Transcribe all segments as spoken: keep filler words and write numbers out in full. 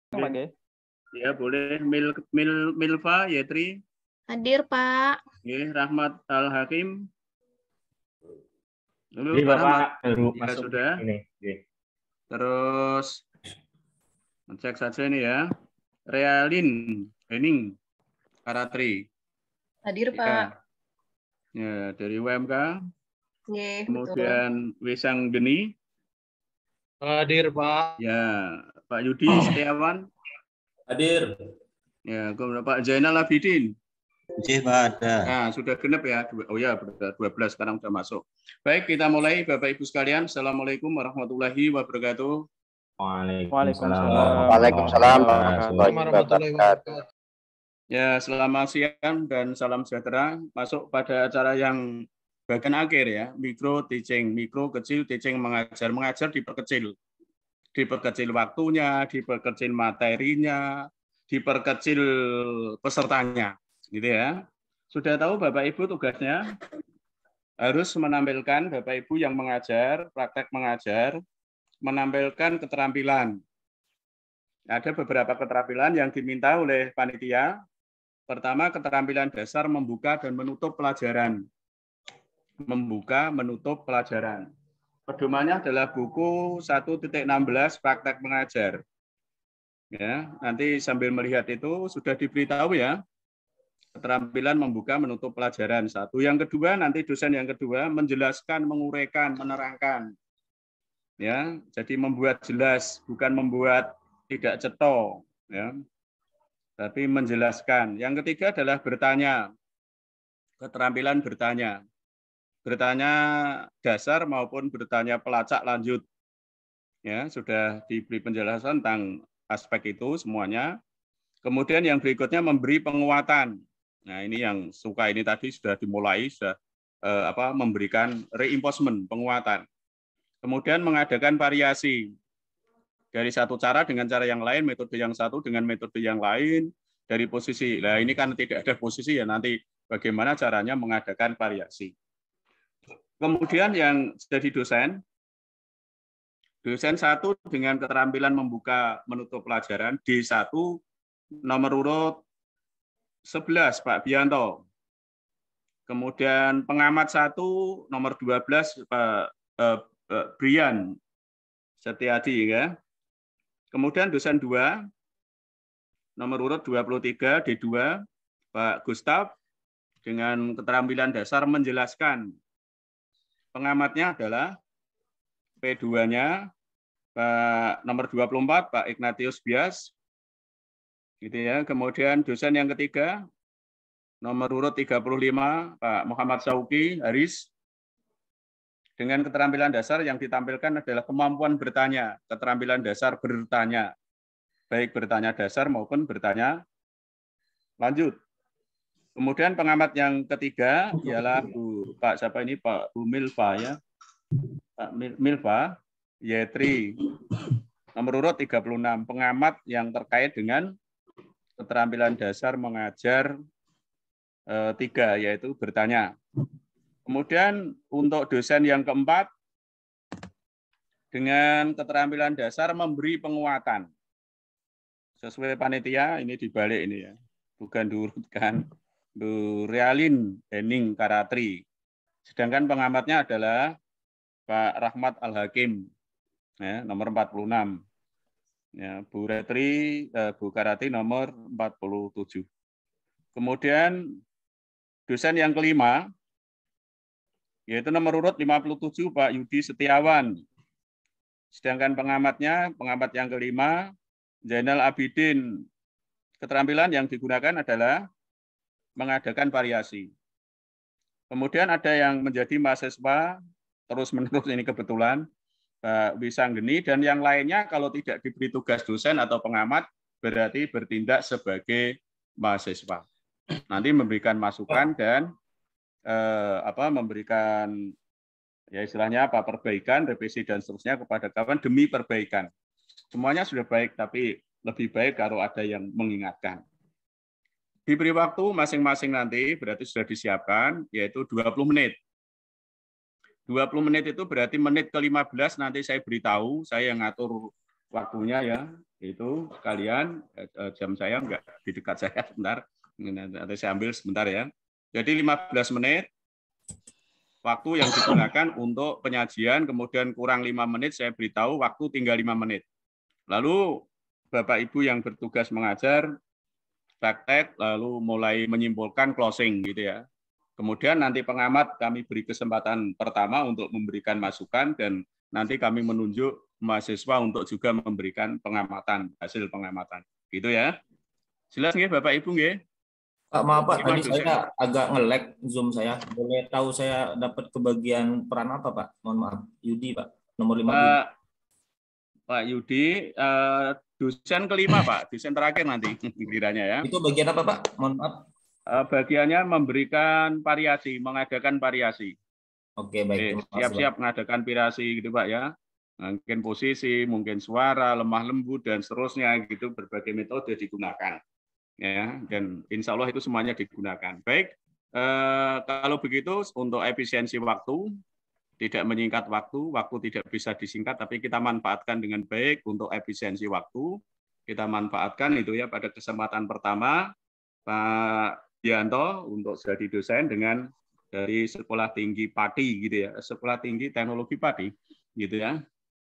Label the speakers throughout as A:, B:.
A: Oke.
B: Ya, boleh. Mil, Mil, Milva, Yetri.
C: Hadir, Pak.
B: Oke, Rahmat Al-Hakim. Halo,
D: Ini
B: Pak
D: Bapak
B: Rahmat.
D: baru
B: Ya,
D: masuk
B: sudah.
D: ini. Oke.
B: Terus, cek saja ini ya. Realin, Hening, Karatri.
C: Hadir,
B: Ya.
C: Pak.
B: Ya, dari U M K.
C: Ye,
B: Kemudian Wisang Geni.
E: Hadir, Pak.
B: Ya, Pak Yudi Setiawan.
F: Hadir.
B: Ya, kemudian Pak Zainal Abidin.
F: Oke, Pak, ada.
B: Nah, sudah genap ya. Oh ya, dua belas sekarang sudah masuk. Baik, kita mulai Bapak Ibu sekalian. Assalamualaikum warahmatullahi wabarakatuh.
D: Waalaikumsalam.
A: Waalaikumsalam
E: Warahmatullahi wabarakatuh.
B: Ya, selamat siang dan salam sejahtera. Masuk pada acara yang bagian akhir ya, mikro teaching, mikro kecil teaching mengajar, mengajar diperkecil. Diperkecil waktunya, diperkecil materinya, diperkecil pesertanya, gitu ya. Sudah tahu Bapak Ibu tugasnya harus menampilkan Bapak Ibu yang mengajar, praktek mengajar, menampilkan keterampilan. Ada beberapa keterampilan yang diminta oleh panitia. Pertama, keterampilan dasar membuka dan menutup pelajaran. Membuka, menutup pelajaran. Pedomannya adalah buku satu titik enam belas praktek mengajar. Ya, nanti sambil melihat itu sudah diberitahu ya. Keterampilan membuka, menutup pelajaran. Satu. Yang kedua, nanti dosen yang kedua menjelaskan, menguraikan, menerangkan. Ya, jadi membuat jelas, bukan membuat tidak ceto, ya. Tapi menjelaskan. Yang ketiga adalah bertanya. Keterampilan bertanya. Bertanya dasar maupun bertanya pelacak lanjut. Ya, sudah diberi penjelasan tentang aspek itu semuanya. Kemudian yang berikutnya memberi penguatan. Nah, ini yang suka ini tadi sudah dimulai, sudah eh, apa memberikan reinforcement, penguatan. Kemudian mengadakan variasi. Dari satu cara dengan cara yang lain, metode yang satu dengan metode yang lain, dari posisi. Nah, ini kan tidak ada posisi ya, nanti bagaimana caranya mengadakan variasi. Kemudian yang jadi dosen, dosen satu dengan keterampilan membuka menutup pelajaran, D satu nomor urut sebelas Pak Bianto. Kemudian pengamat satu nomor dua belas Pak eh, eh, Brian Setiadi ya. Kemudian dosen dua nomor urut dua puluh tiga D dua Pak Gustav dengan keterampilan dasar menjelaskan. Pengamatnya adalah P dua-nya Pak nomor dua puluh empat Pak Ignatius Bias. Gitu ya. Kemudian dosen yang ketiga nomor urut tiga puluh lima Pak Muhammad Sauki Haris. Dengan keterampilan dasar yang ditampilkan adalah kemampuan bertanya, keterampilan dasar bertanya. Baik bertanya dasar maupun bertanya lanjut. Kemudian pengamat yang ketiga ialah Bu Pak siapa ini Pak Bu Milva ya. Pak Milva Yetri nomor urut tiga puluh enam pengamat yang terkait dengan keterampilan dasar mengajar eh, tiga yaitu bertanya. Kemudian untuk dosen yang keempat dengan keterampilan dasar memberi penguatan. Sesuai panitia ini dibalik ini ya. Bukan diurutkan. Bu Realin Hening Karatri. Sedangkan pengamatnya adalah Pak Rahmat Al-Hakim. Ya, nomor empat puluh enam. Ya, Bu Retri, eh, Bu Karatri nomor empat puluh tujuh. Kemudian dosen yang kelima yaitu nomor urut lima puluh tujuh Pak Yudi Setiawan. Sedangkan pengamatnya, pengamat yang kelima, Zainal Abidin. Keterampilan yang digunakan adalah mengadakan variasi. Kemudian ada yang menjadi mahasiswa, terus-menerus ini kebetulan, Pak Wisanggeni, dan yang lainnya kalau tidak diberi tugas dosen atau pengamat, berarti bertindak sebagai mahasiswa. Nanti memberikan masukan dan Eh, apa memberikan ya istilahnya apa perbaikan, revisi dan seterusnya kepada kawan demi perbaikan. Semuanya sudah baik, tapi lebih baik kalau ada yang mengingatkan. Diberi waktu masing-masing nanti berarti sudah disiapkan yaitu dua puluh menit. dua puluh menit itu berarti menit ke lima belas nanti saya beritahu, saya yang ngatur waktunya ya, itu kalian eh, jam saya enggak di dekat saya sebentar, nanti saya ambil sebentar ya. Jadi lima belas menit waktu yang digunakan untuk penyajian, kemudian kurang lima menit saya beritahu waktu tinggal lima menit. Lalu Bapak Ibu yang bertugas mengajar praktek, lalu mulai menyimpulkan closing gitu ya. Kemudian nanti pengamat kami beri kesempatan pertama untuk memberikan masukan dan nanti kami menunjuk mahasiswa untuk juga memberikan pengamatan, hasil pengamatan. Gitu ya. Jelas nggih Bapak Ibu nggih?
A: Pak, maaf Pak,
B: Gimana,
A: tadi
B: dosen?
A: saya agak nge-lag Zoom saya. Boleh tahu saya dapat kebagian peran apa Pak? Mohon maaf. Yudi Pak, nomor lima puluh.
B: Pak, Pak Yudi, uh, dosen kelima Pak, dosen terakhir nanti kiranya ya.
A: Itu bagian apa Pak? Mohon maaf.
B: Uh, bagiannya memberikan variasi, mengadakan variasi.
A: Oke, baik.
B: Siap-siap mengadakan variasi gitu Pak ya. Mungkin posisi, mungkin suara, lemah lembut dan seterusnya gitu, berbagai metode digunakan. Ya, dan insya Allah itu semuanya digunakan. Baik, eh, kalau begitu untuk efisiensi waktu, tidak menyingkat waktu, waktu tidak bisa disingkat, tapi kita manfaatkan dengan baik untuk efisiensi waktu. Kita manfaatkan itu ya pada kesempatan pertama, Pak Yanto untuk jadi dosen dengan dari Sekolah Tinggi Pati gitu ya, Sekolah Tinggi Teknologi Pati gitu ya.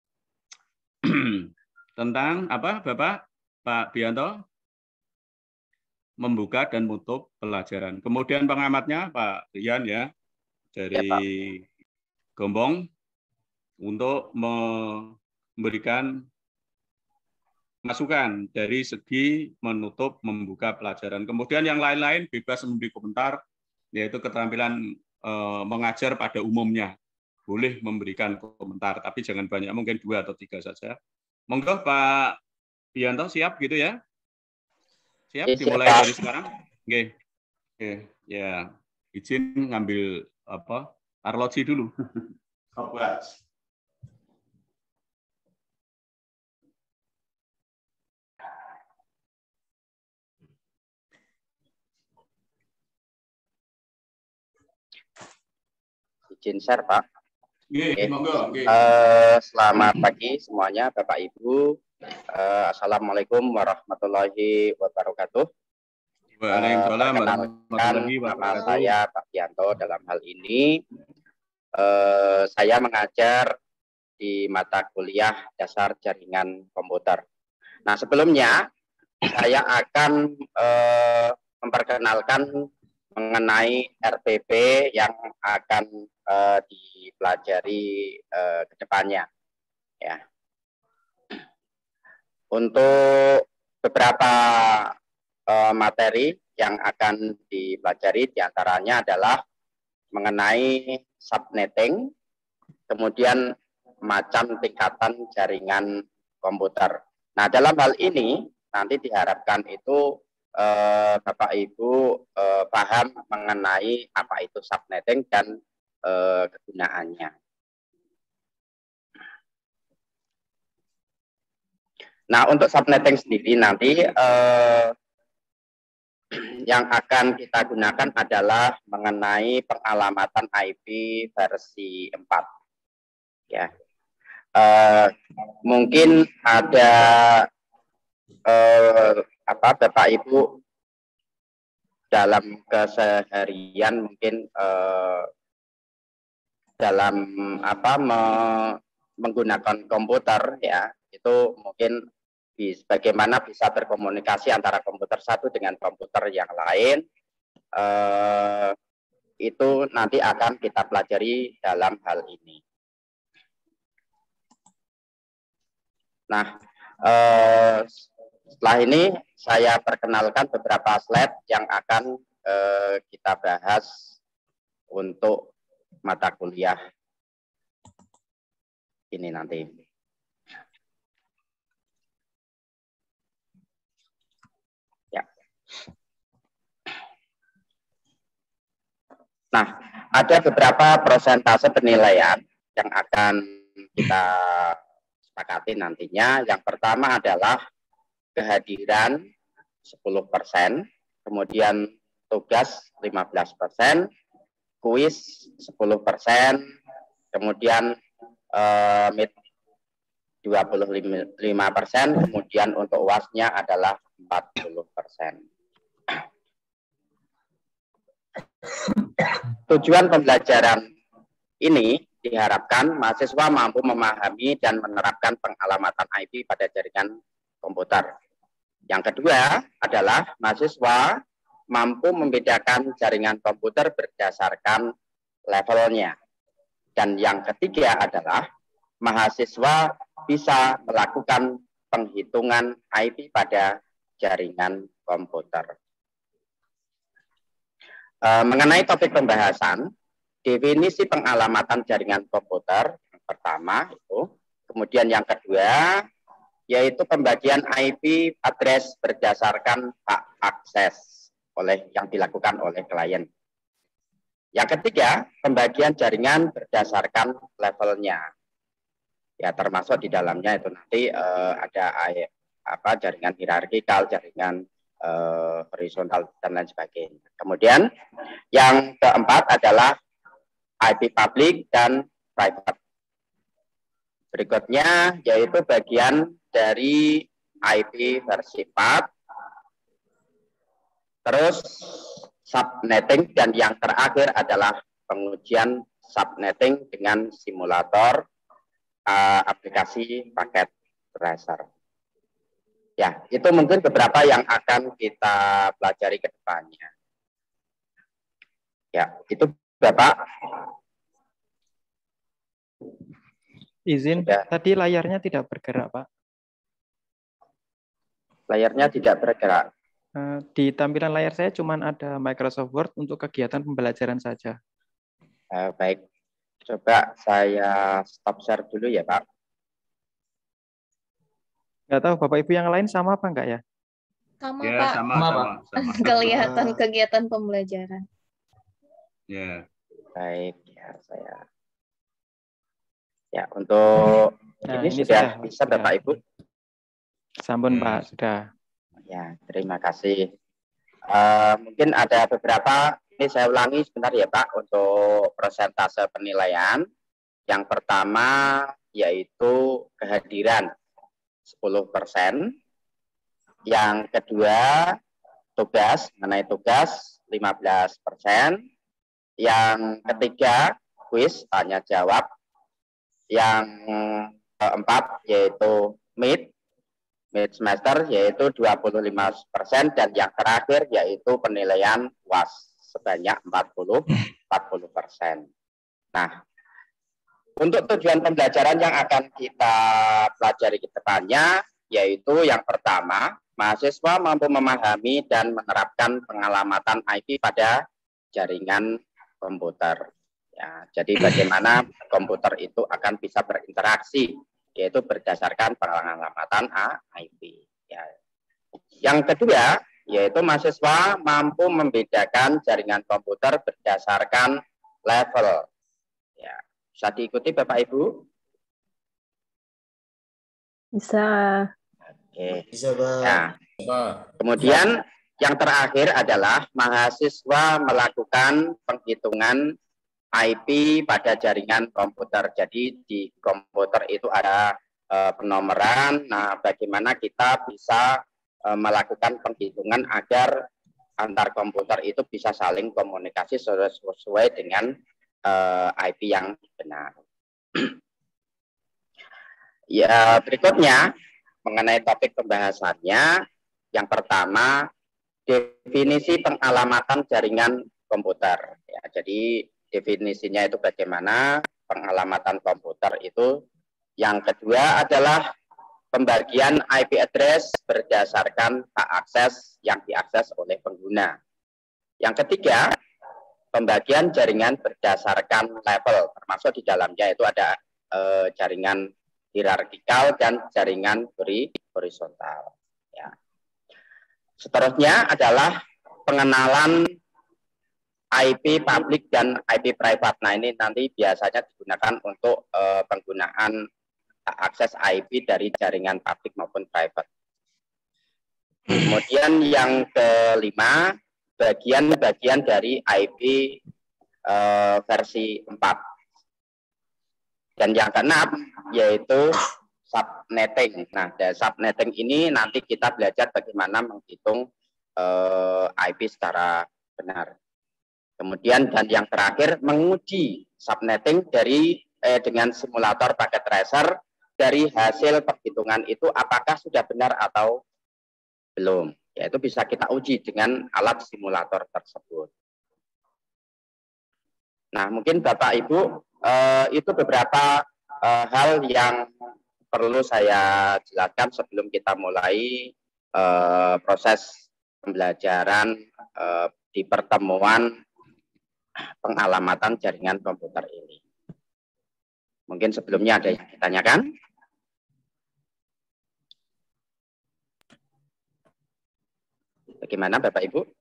B: Tentang apa Bapak Pak Bianto? Membuka dan menutup pelajaran. Kemudian pengamatnya Pak Rian ya dari ya, Gombong untuk memberikan masukan dari segi menutup membuka pelajaran. Kemudian yang lain-lain bebas memberi komentar, yaitu keterampilan eh, mengajar pada umumnya. Boleh memberikan komentar, tapi jangan banyak, mungkin dua atau tiga saja. Monggo Pak Bianto siap gitu ya? Siap dimulai dari sekarang? Oke. Oke, ya. Izin ngambil apa? Arloji dulu. Sobat.
G: Izin share, Pak.
B: Oke, monggo. Oke.
G: Uh, selamat pagi semuanya, Bapak Ibu. Uh, Assalamualaikum warahmatullahi wabarakatuh.
B: Waalaikumsalam warahmatullahi wabarakatuh.
G: Nama saya Pak Bianto dalam hal ini. Uh, saya mengajar di mata kuliah dasar jaringan komputer. Nah, sebelumnya saya akan uh, memperkenalkan mengenai R P P yang akan uh, dipelajari uh, ke depannya. Ya. Untuk beberapa uh, materi yang akan dipelajari diantaranya adalah mengenai subnetting, kemudian macam tingkatan jaringan komputer. Nah, dalam hal ini nanti diharapkan itu eh, Bapak Ibu eh, paham mengenai apa itu subnetting dan eh, kegunaannya. Nah, untuk subnetting sendiri nanti eh, yang akan kita gunakan adalah mengenai pengalamatan I P versi empat. Ya, uh, mungkin ada uh, apa Bapak Ibu dalam keseharian mungkin uh, dalam apa me, menggunakan komputer ya itu mungkin bis, bagaimana bisa berkomunikasi antara komputer satu dengan komputer yang lain. Uh, itu nanti akan kita pelajari dalam hal ini. Nah, eh, setelah ini saya perkenalkan beberapa slide yang akan eh, kita bahas untuk mata kuliah ini nanti. Ya. Nah, ada beberapa persentase penilaian yang akan kita sepakati nantinya. Yang pertama adalah kehadiran sepuluh persen, kemudian tugas lima belas persen, kuis sepuluh persen, kemudian eh, dua puluh lima persen, kemudian untuk U A S-nya adalah empat puluh persen. Tujuan pembelajaran ini diharapkan mahasiswa mampu memahami dan menerapkan pengalamatan I P pada jaringan komputer. Yang kedua adalah mahasiswa mampu membedakan jaringan komputer berdasarkan levelnya. Dan yang ketiga adalah mahasiswa bisa melakukan penghitungan I P pada jaringan komputer. E, mengenai topik pembahasan, definisi pengalamatan jaringan komputer yang pertama itu, kemudian yang kedua yaitu pembagian I P address berdasarkan hak akses oleh yang dilakukan oleh klien. Yang ketiga, pembagian jaringan berdasarkan levelnya. Ya, termasuk di dalamnya itu nanti uh, ada apa jaringan hierarkikal, jaringan uh, horizontal dan lain sebagainya. Kemudian yang keempat adalah I P public dan private. Berikutnya yaitu bagian dari I P versi empat, terus subnetting, dan yang terakhir adalah pengujian subnetting dengan simulator Uh, aplikasi paket tracer. Ya, itu mungkin beberapa yang akan kita pelajari ke depannya. Ya, itu Bapak.
H: Izin,
G: Sudah.
H: Tadi layarnya tidak bergerak, Pak.
G: Layarnya tidak bergerak.
H: Uh, di tampilan layar saya cuma ada Microsoft Word untuk kegiatan pembelajaran saja.
G: Uh, baik. Coba saya stop share dulu ya, Pak.
H: Nggak tahu Bapak Ibu yang lain sama apa enggak ya?
C: Sama,
B: Ya,
C: Pak.
B: sama, sama, sama.
C: Kelihatan kegiatan pembelajaran.
B: Ya.
G: Baik, ya saya. Ya, untuk
H: Nah,
G: ini,
H: ini
G: sudah
H: sudah,
G: bisa
H: sudah.
G: Bapak Ibu.
H: Sampun,
B: Ya.
H: Pak, sudah.
G: Ya, terima kasih. Uh, mungkin ada beberapa, ini saya ulangi sebentar ya Pak, untuk persentase penilaian. Yang pertama yaitu kehadiran sepuluh persen. Yang kedua tugas, mengenai tugas lima belas persen. Yang ketiga kuis, tanya jawab. Yang keempat yaitu meet. Mid semester yaitu dua puluh lima persen, dan yang terakhir yaitu penilaian U A S sebanyak empat puluh persen. Nah, untuk tujuan pembelajaran yang akan kita pelajari ke depannya yaitu yang pertama, mahasiswa mampu memahami dan menerapkan pengalamatan I P pada jaringan komputer. Ya, jadi bagaimana komputer itu akan bisa berinteraksi, yaitu berdasarkan pengalamatan I P. Ya. Yang kedua, yaitu mahasiswa mampu membedakan jaringan komputer berdasarkan level. Ya. Bisa diikuti Bapak Ibu?
I: Bisa.
G: Oke.
A: Bisa, Pak.
G: Ya. Kemudian yang terakhir adalah mahasiswa melakukan penghitungan I P pada jaringan komputer. Jadi di komputer itu ada e, penomoran. Nah, bagaimana kita bisa e, melakukan penghitungan agar antar komputer itu bisa saling komunikasi sesuai, sesuai dengan e, I P yang benar. Ya, berikutnya mengenai topik pembahasannya, yang pertama definisi pengalamatan jaringan komputer. Ya, jadi definisinya itu bagaimana pengalamatan komputer itu. Yang kedua adalah pembagian I P address berdasarkan hak akses yang diakses oleh pengguna. Yang ketiga, pembagian jaringan berdasarkan level, termasuk di dalamnya itu ada eh, jaringan hierarkikal dan jaringan horizontal. Ya. Seterusnya adalah pengenalan I P public dan I P private. Nah, ini nanti biasanya digunakan untuk uh, penggunaan akses I P dari jaringan public maupun private. Kemudian yang kelima, bagian-bagian dari I P uh, versi empat. Dan yang keenam, yaitu subnetting. Nah, dari subnetting ini nanti kita belajar bagaimana menghitung eh, I P secara benar. Kemudian dan yang terakhir menguji subnetting dari eh, dengan simulator paket tracer dari hasil perhitungan itu apakah sudah benar atau belum. Yaitu bisa kita uji dengan alat simulator tersebut. Nah, mungkin Bapak Ibu eh, itu beberapa eh, hal yang perlu saya jelaskan sebelum kita mulai eh, proses pembelajaran eh, di pertemuan pengalamatan jaringan komputer ini. Mungkin sebelumnya ada yang ditanyakan? Bagaimana Bapak Ibu?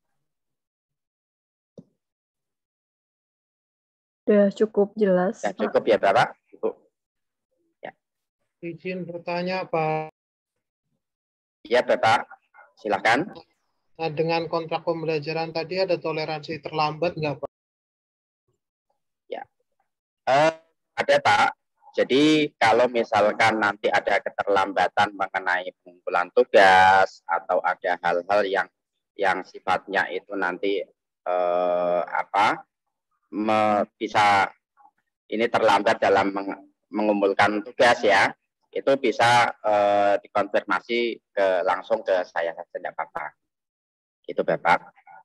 I: Sudah cukup jelas.
G: Ya, cukup ya Bapak Ibu. Ya.
E: Izin bertanya Pak.
G: Iya Bapak, silakan.
E: Nah, dengan kontrak pembelajaran tadi ada toleransi terlambat nggak Pak?
G: Ya, eh, ada Pak. Jadi kalau misalkan nanti ada keterlambatan mengenai pengumpulan tugas atau ada hal-hal yang yang sifatnya itu nanti eh, apa me, bisa ini terlambat dalam meng, mengumpulkan tugas ya, itu bisa eh, dikonfirmasi ke langsung ke saya saja tidak apa-apa. Itu Bapak.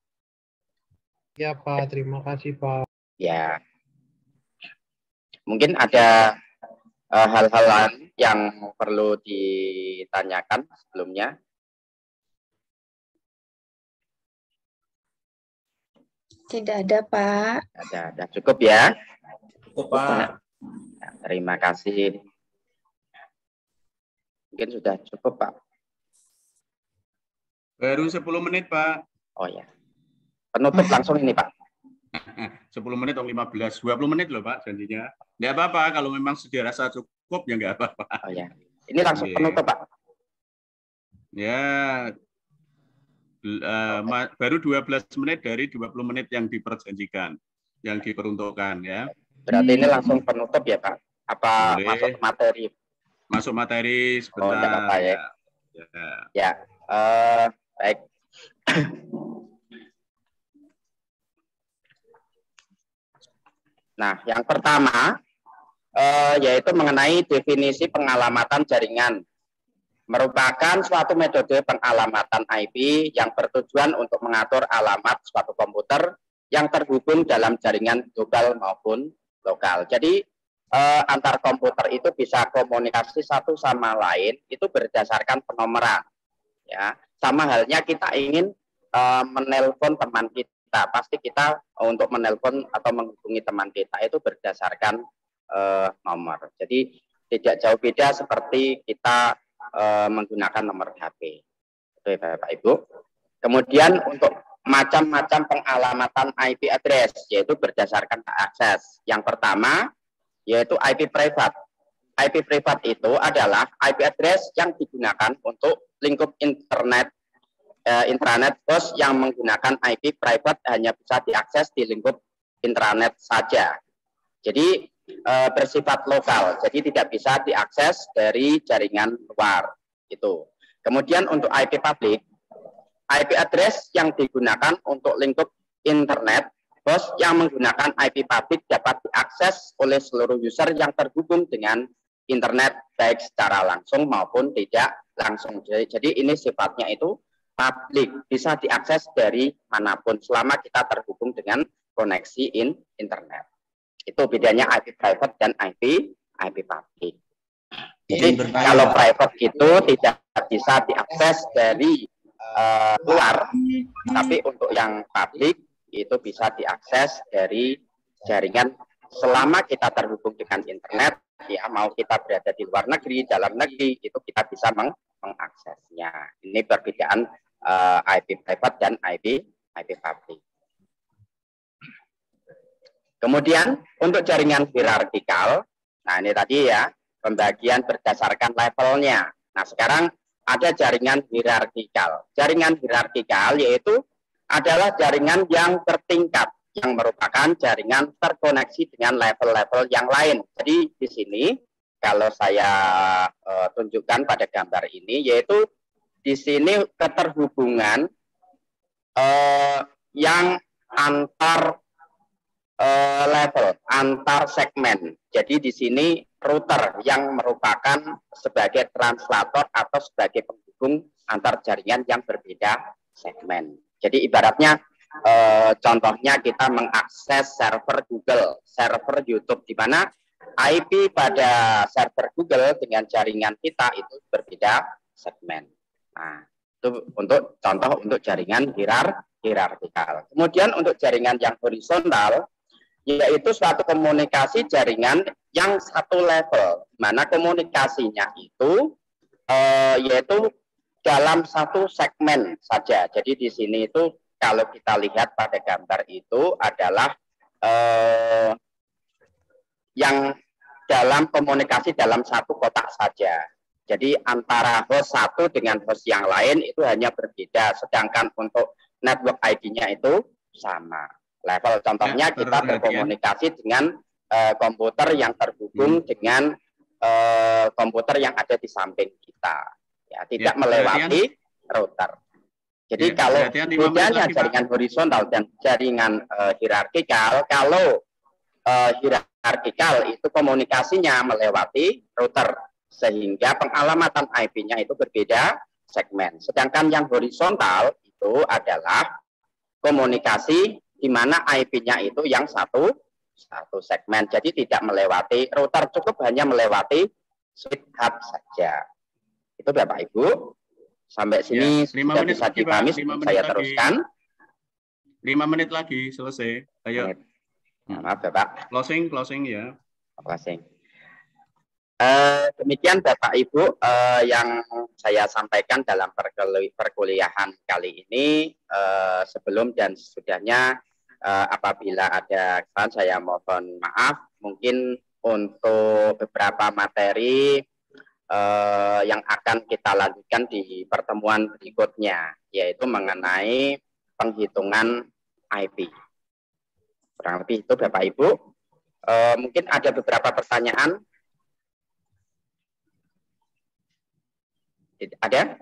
E: Ya Pak, terima kasih Pak.
G: Ya. Mungkin ada hal-hal lain yang perlu ditanyakan sebelumnya.
C: Tidak ada, Pak.
G: Ada, ada. Cukup ya?
A: Cukup, Pak.
G: Ya, terima kasih. Mungkin sudah cukup, Pak.
B: Baru sepuluh menit, Pak.
G: Oh ya. Penutup langsung ini, Pak.
B: sepuluh menit atau lima belas, dua puluh menit loh Pak janjinya. Nggak apa-apa, kalau memang sudah rasa cukup ya nggak apa-apa.
G: Oh ya, ini langsung penutup Pak.
B: Ya, uh, baru dua belas menit dari dua puluh menit yang diperjanjikan, yang diperuntukkan ya.
G: Berarti ini langsung penutup ya Pak? Apa
B: Boleh.
G: Masuk materi?
B: Masuk materi sebentar.
G: Oh, enggak apa-apa ya.
B: Ya,
G: ya uh, baik. Nah, yang pertama eh, yaitu mengenai definisi pengalamatan jaringan. Merupakan suatu metode pengalamatan I P yang bertujuan untuk mengatur alamat suatu komputer yang terhubung dalam jaringan global maupun lokal. Jadi eh, antar komputer itu bisa komunikasi satu sama lain itu berdasarkan penomoran. Ya, sama halnya kita ingin eh, menelpon teman kita. Nah, pasti kita untuk menelpon atau menghubungi teman kita itu berdasarkan uh, nomor. Jadi tidak jauh beda seperti kita uh, menggunakan nomor H P. Itu ya Bapak Ibu. Kemudian untuk macam-macam pengalamatan I P address yaitu berdasarkan akses. Yang pertama yaitu I P private. I P private itu adalah I P address yang digunakan untuk lingkup internet intranet host yang menggunakan I P private hanya bisa diakses di lingkup intranet saja. Jadi e, bersifat lokal, jadi tidak bisa diakses dari jaringan luar. Itu. Kemudian untuk I P public, I P address yang digunakan untuk lingkup internet host yang menggunakan I P public dapat diakses oleh seluruh user yang terhubung dengan internet baik secara langsung maupun tidak langsung. Jadi, jadi ini sifatnya itu publik, bisa diakses dari manapun selama kita terhubung dengan koneksi in internet. Itu bedanya I P private dan I P I P public. Jadi kalau private itu tidak bisa diakses dari uh, luar, tapi untuk yang publik itu bisa diakses dari jaringan selama kita terhubung dengan internet. Ya, mau kita berada di luar negeri, dalam negeri, itu kita bisa meng mengaksesnya. Ini perbedaan Uh, I P private dan I P I P public. Kemudian untuk jaringan hierarkikal, nah ini tadi ya pembagian berdasarkan levelnya. Nah sekarang ada jaringan hierarkikal. Jaringan hierarkikal yaitu adalah jaringan yang bertingkat yang merupakan jaringan terkoneksi dengan level-level yang lain. Jadi di sini kalau saya uh, tunjukkan pada gambar ini, yaitu di sini keterhubungan uh, yang antar uh, level, antar segmen. Jadi di sini router yang merupakan sebagai translator atau sebagai penghubung antar jaringan yang berbeda segmen. Jadi ibaratnya eh, contohnya kita mengakses server Google, server YouTube, di mana I P pada server Google dengan jaringan kita itu berbeda segmen. Nah, itu untuk contoh untuk jaringan hierar hierarkikal. Kemudian untuk jaringan yang horizontal, yaitu suatu komunikasi jaringan yang satu level, di mana komunikasinya itu eh, yaitu dalam satu segmen saja. Jadi di sini itu kalau kita lihat pada gambar itu adalah eh, yang dalam komunikasi dalam satu kotak saja. Jadi antara host satu dengan host yang lain itu hanya berbeda, sedangkan untuk network I D-nya itu sama. Level contohnya ya, kita berkomunikasi dengan uh, komputer yang terhubung hmm. dengan uh, komputer yang ada di samping kita. Ya, tidak ya, melewati perhatian. router. Jadi ya, kalau bedanya jaringan Pak. horizontal dan jaringan uh, hierarkikal, kalau uh, hierarkikal itu komunikasinya melewati router, sehingga pengalamatan I P-nya itu berbeda segmen. Sedangkan yang horizontal itu adalah komunikasi di mana I P-nya itu yang satu satu segmen. Jadi tidak melewati router, cukup hanya melewati switch hub saja. Itu Bapak Ibu, sampai sini ya, sudah bisa dipahami, saya lagi. teruskan.
B: Lima menit lagi selesai. Ayo.
G: Nah, maaf Bapak.
B: Closing, closing ya.
G: Closing. Uh, demikian Bapak Ibu uh, yang saya sampaikan dalam perkuliahan kali ini. Uh, sebelum dan sesudahnya, uh, apabila ada kesalahan saya mohon maaf. Mungkin untuk beberapa materi Uh, yang akan kita lanjutkan di pertemuan berikutnya, yaitu mengenai penghitungan I P. Kurang lebih itu Bapak Ibu. Uh, mungkin ada beberapa pertanyaan. Ada?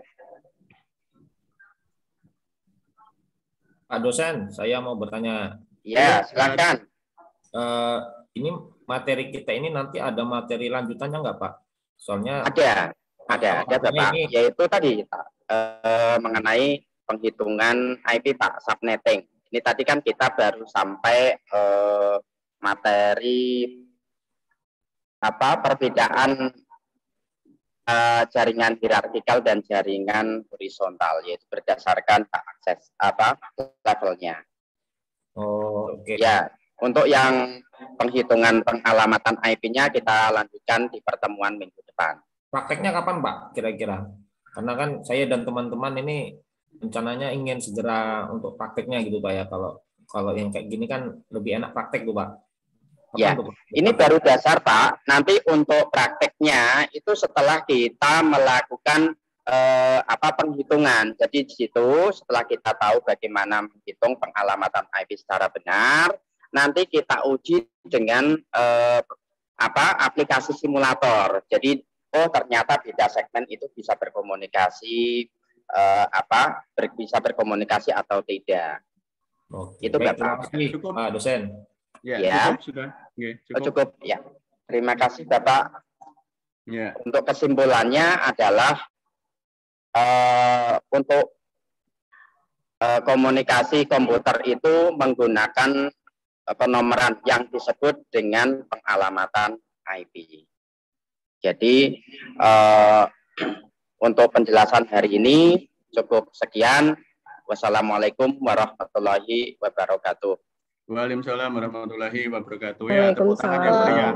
A: Pak dosen, saya mau bertanya.
G: Ya, silakan.
A: Uh, ini materi kita ini nanti ada materi lanjutannya nggak Pak? Soalnya
G: ada, ada, ada Bapak, ini... yaitu tadi eh, mengenai penghitungan I P Pak, subnetting. Ini tadi kan kita baru sampai eh, materi apa perbedaan eh, jaringan hierarkikal dan jaringan horizontal, yaitu berdasarkan akses apa levelnya.
A: Oh, oke. Okay.
G: Ya. Untuk yang penghitungan pengalamatan I P-nya kita lanjutkan di pertemuan minggu depan.
A: Prakteknya kapan Pak kira-kira? Karena kan saya dan teman-teman ini rencananya ingin segera untuk prakteknya gitu Pak ya. Kalau kalau yang kayak gini kan lebih enak praktek tuh Pak. Kapan
G: ya,
A: tuh, Pak?
G: Ini baru dasar Pak. Nanti untuk prakteknya itu setelah kita melakukan eh, apa penghitungan. Jadi di situ setelah kita tahu bagaimana menghitung pengalamatan I P secara benar, nanti kita uji dengan eh, apa aplikasi simulator. Jadi oh ternyata beda segmen itu bisa berkomunikasi eh, apa ber, bisa berkomunikasi atau tidak.
A: Oke.
G: Itu
A: Baik,
G: Bapak.
A: Cukup Pak dosen.
G: Ya, ya.
B: Cukup sudah. Ya, cukup.
G: Oh, cukup ya. Terima kasih Bapak.
B: Ya.
G: Untuk kesimpulannya adalah eh, untuk eh, komunikasi komputer itu menggunakan penomoran yang disebut dengan pengalamatan I P. Jadi eh, untuk penjelasan hari ini cukup sekian. Wassalamualaikum warahmatullahi wabarakatuh.
B: Waalaikumsalam warahmatullahi wabarakatuh. Ya, tepuk tangan yang meriah.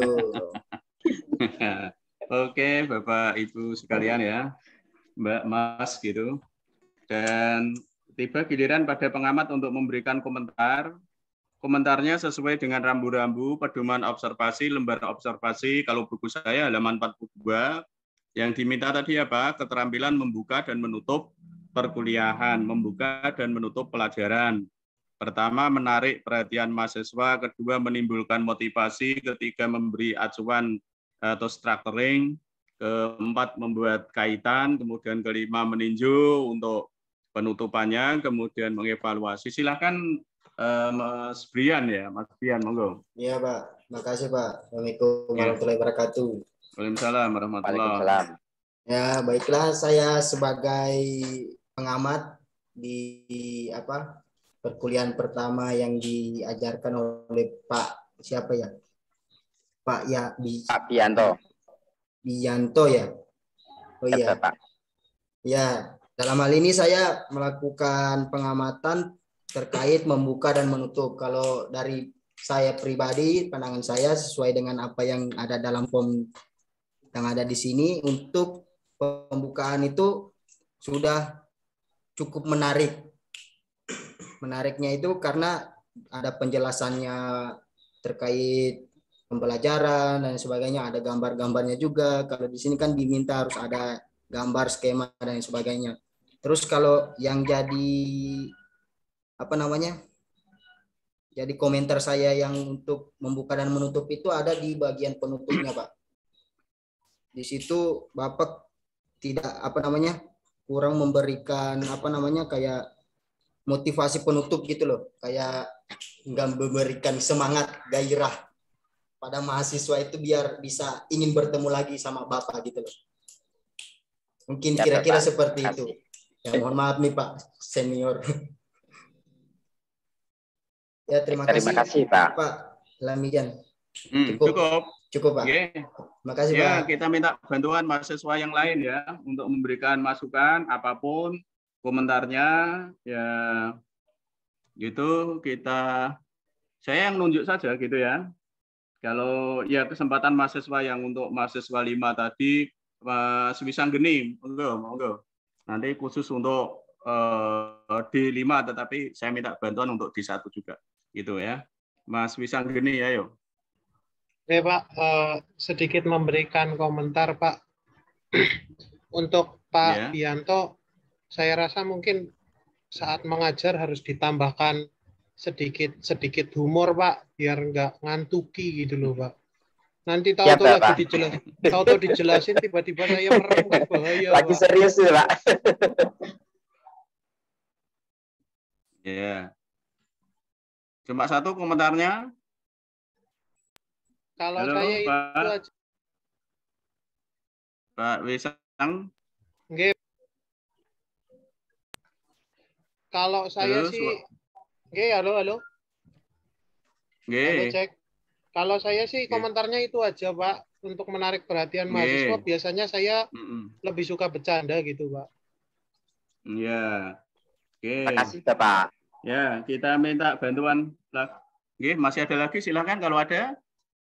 B: Oke, Bapak Ibu sekalian ya, Mbak Mas gitu. Dan tiba giliran pada pengamat untuk memberikan komentar. Komentarnya sesuai dengan rambu-rambu pedoman observasi, lembar observasi, kalau buku saya halaman empat puluh dua, yang diminta tadi apa? Keterampilan membuka dan menutup perkuliahan, membuka dan menutup pelajaran. Pertama, menarik perhatian mahasiswa, kedua, menimbulkan motivasi, ketiga, memberi acuan atau structuring, keempat membuat kaitan, kemudian kelima meninjau untuk penutupannya, kemudian mengevaluasi. Silakan eh, Mas Brian ya, Mas Brian, monggo.
J: Iya Pak, makasih Pak. Assalamualaikum warahmatullahi wabarakatuh.
B: Waalaikumsalam warahmatullahi
G: Waalaikumsalam.
J: Ya baiklah, saya sebagai pengamat di apa perkuliahan pertama yang diajarkan oleh Pak siapa ya? Pak ya di
G: Pak Bianto.
J: Bianto ya. Oh iya.
G: Pak.
J: Ya, dalam hal ini saya melakukan pengamatan terkait membuka dan menutup. Kalau dari saya pribadi, pandangan saya sesuai dengan apa yang ada dalam form yang ada di sini, untuk pembukaan itu sudah cukup menarik. Menariknya itu karena ada penjelasannya terkait pembelajaran dan sebagainya, ada gambar-gambarnya juga. Kalau di sini kan diminta harus ada gambar, skema dan sebagainya. Terus kalau yang jadi apa namanya? Jadi komentar saya yang untuk membuka dan menutup itu ada di bagian penutupnya, Pak. Di situ Bapak tidak apa namanya? kurang memberikan apa namanya kayak motivasi penutup gitu loh. Kayak nggak memberikan semangat, gairah pada mahasiswa itu biar bisa ingin bertemu lagi sama Bapak gitu loh. Mungkin kira-kira seperti itu. Ya, mohon maaf nih Pak senior. Ya terima,
G: terima
J: kasih,
G: kasih Pak.
J: Pak Lamijan.
B: Hmm,
J: Cukup.
B: cukup.
J: Cukup Pak.
B: Okay.
J: Terima kasih
B: ya,
J: Pak.
B: kita minta bantuan mahasiswa yang lain ya untuk memberikan masukan apapun komentarnya ya. Gitu kita saya yang nunjuk saja gitu ya. Kalau ya kesempatan mahasiswa yang untuk mahasiswa lima tadi Mas Wisanggeni, monggo, monggo. Nanti khusus untuk uh, D lima tetapi saya minta bantuan untuk D satu juga. Gitu ya. Mas Wisanggeni ayo.
E: Oke Pak, uh, sedikit memberikan komentar Pak. Untuk Pak
B: yeah.
E: Bianto, saya rasa mungkin saat mengajar harus ditambahkan sedikit sedikit humor Pak, biar nggak ngantuki gitu loh Pak. Nanti tahu-tahu ya, lagi dijelasin, tahu-tahu dijelasin tiba-tiba saya merem, kan bahaya.
G: Lagi
E: Pak.
G: Serius ya Pak.
B: Ya. Yeah. Cuma satu komentarnya.
E: Kalau
B: Halo,
E: saya
B: Pak.
E: itu aja.
B: Pak Wisang.
E: Nggih. Kalau saya
B: halo,
E: sih nggih, halo halo.
B: Nggih.
E: Halo cek. Kalau saya sih komentarnya itu aja, Pak, untuk menarik perhatian mahasiswa. Biasanya saya mm -mm. lebih suka bercanda gitu, Pak.
B: Iya. Oke.
G: Terima kasih, Pak.
B: Ya, kita minta bantuan. Nggih, masih ada lagi, silakan kalau ada.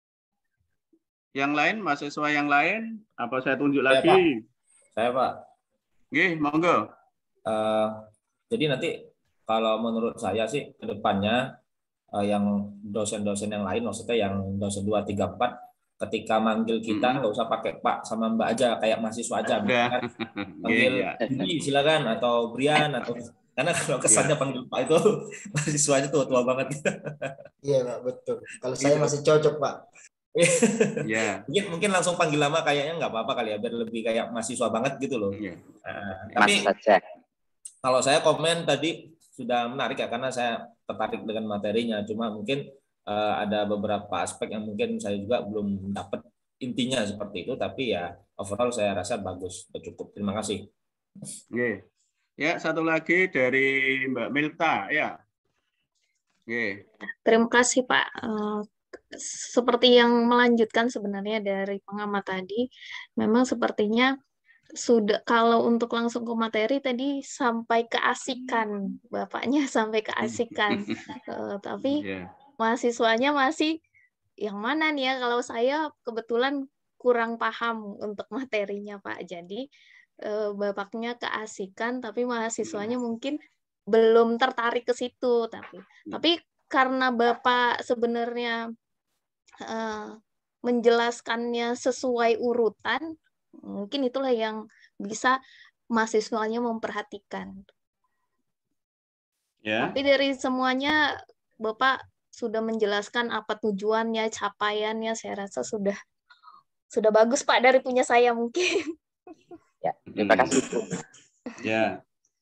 B: Yang lain, mahasiswa yang lain, apa saya tunjuk saya, lagi?
A: Pak. Saya, Pak.
B: Nggih, monggo.
A: Uh, jadi nanti kalau menurut saya sih ke depannya uh, yang dosen-dosen yang lain, maksudnya yang dosen dua, tiga, empat, ketika manggil kita nggak hmm. usah pakai Pak sama Mbak aja, kayak mahasiswa aja. Misalkan, panggil Budi silakan, atau Brian, atau karena kalau kesannya yeah. panggil Pak itu mahasiswanya tua-tua banget.
J: Iya Pak, betul. Kalau saya masih cocok Pak.
A: Yeah. mungkin mungkin langsung panggil lama kayaknya nggak apa-apa kali ya, biar lebih kayak mahasiswa banget gitu loh. Yeah. Nah, tapi kalau saya komen tadi sudah menarik ya, karena saya tertarik dengan materinya. Cuma mungkin uh, ada beberapa aspek yang mungkin saya juga belum dapat intinya seperti itu. Tapi ya overall saya rasa bagus, cukup. Terima kasih.
B: Yeah. Ya, satu lagi dari Mbak Milta ya. Yeah.
C: Terima kasih Pak. Uh, Seperti yang melanjutkan sebenarnya dari pengamat tadi, memang sepertinya sudah kalau untuk langsung ke materi tadi sampai keasikan, Bapaknya sampai keasikan, uh, tapi yeah. mahasiswanya masih yang mana nih ya? Kalau saya kebetulan kurang paham untuk materinya Pak, jadi uh, Bapaknya keasikan, tapi mahasiswanya mungkin belum tertarik ke situ, tapi tapi karena Bapak sebenarnya uh, menjelaskannya sesuai urutan, mungkin itulah yang bisa mahasiswanya memperhatikan. Yeah. Tapi dari semuanya Bapak sudah menjelaskan apa tujuannya, capaiannya, saya rasa sudah sudah bagus Pak dari punya saya mungkin.
G: Ya, terima kasih Bu.
B: Ya.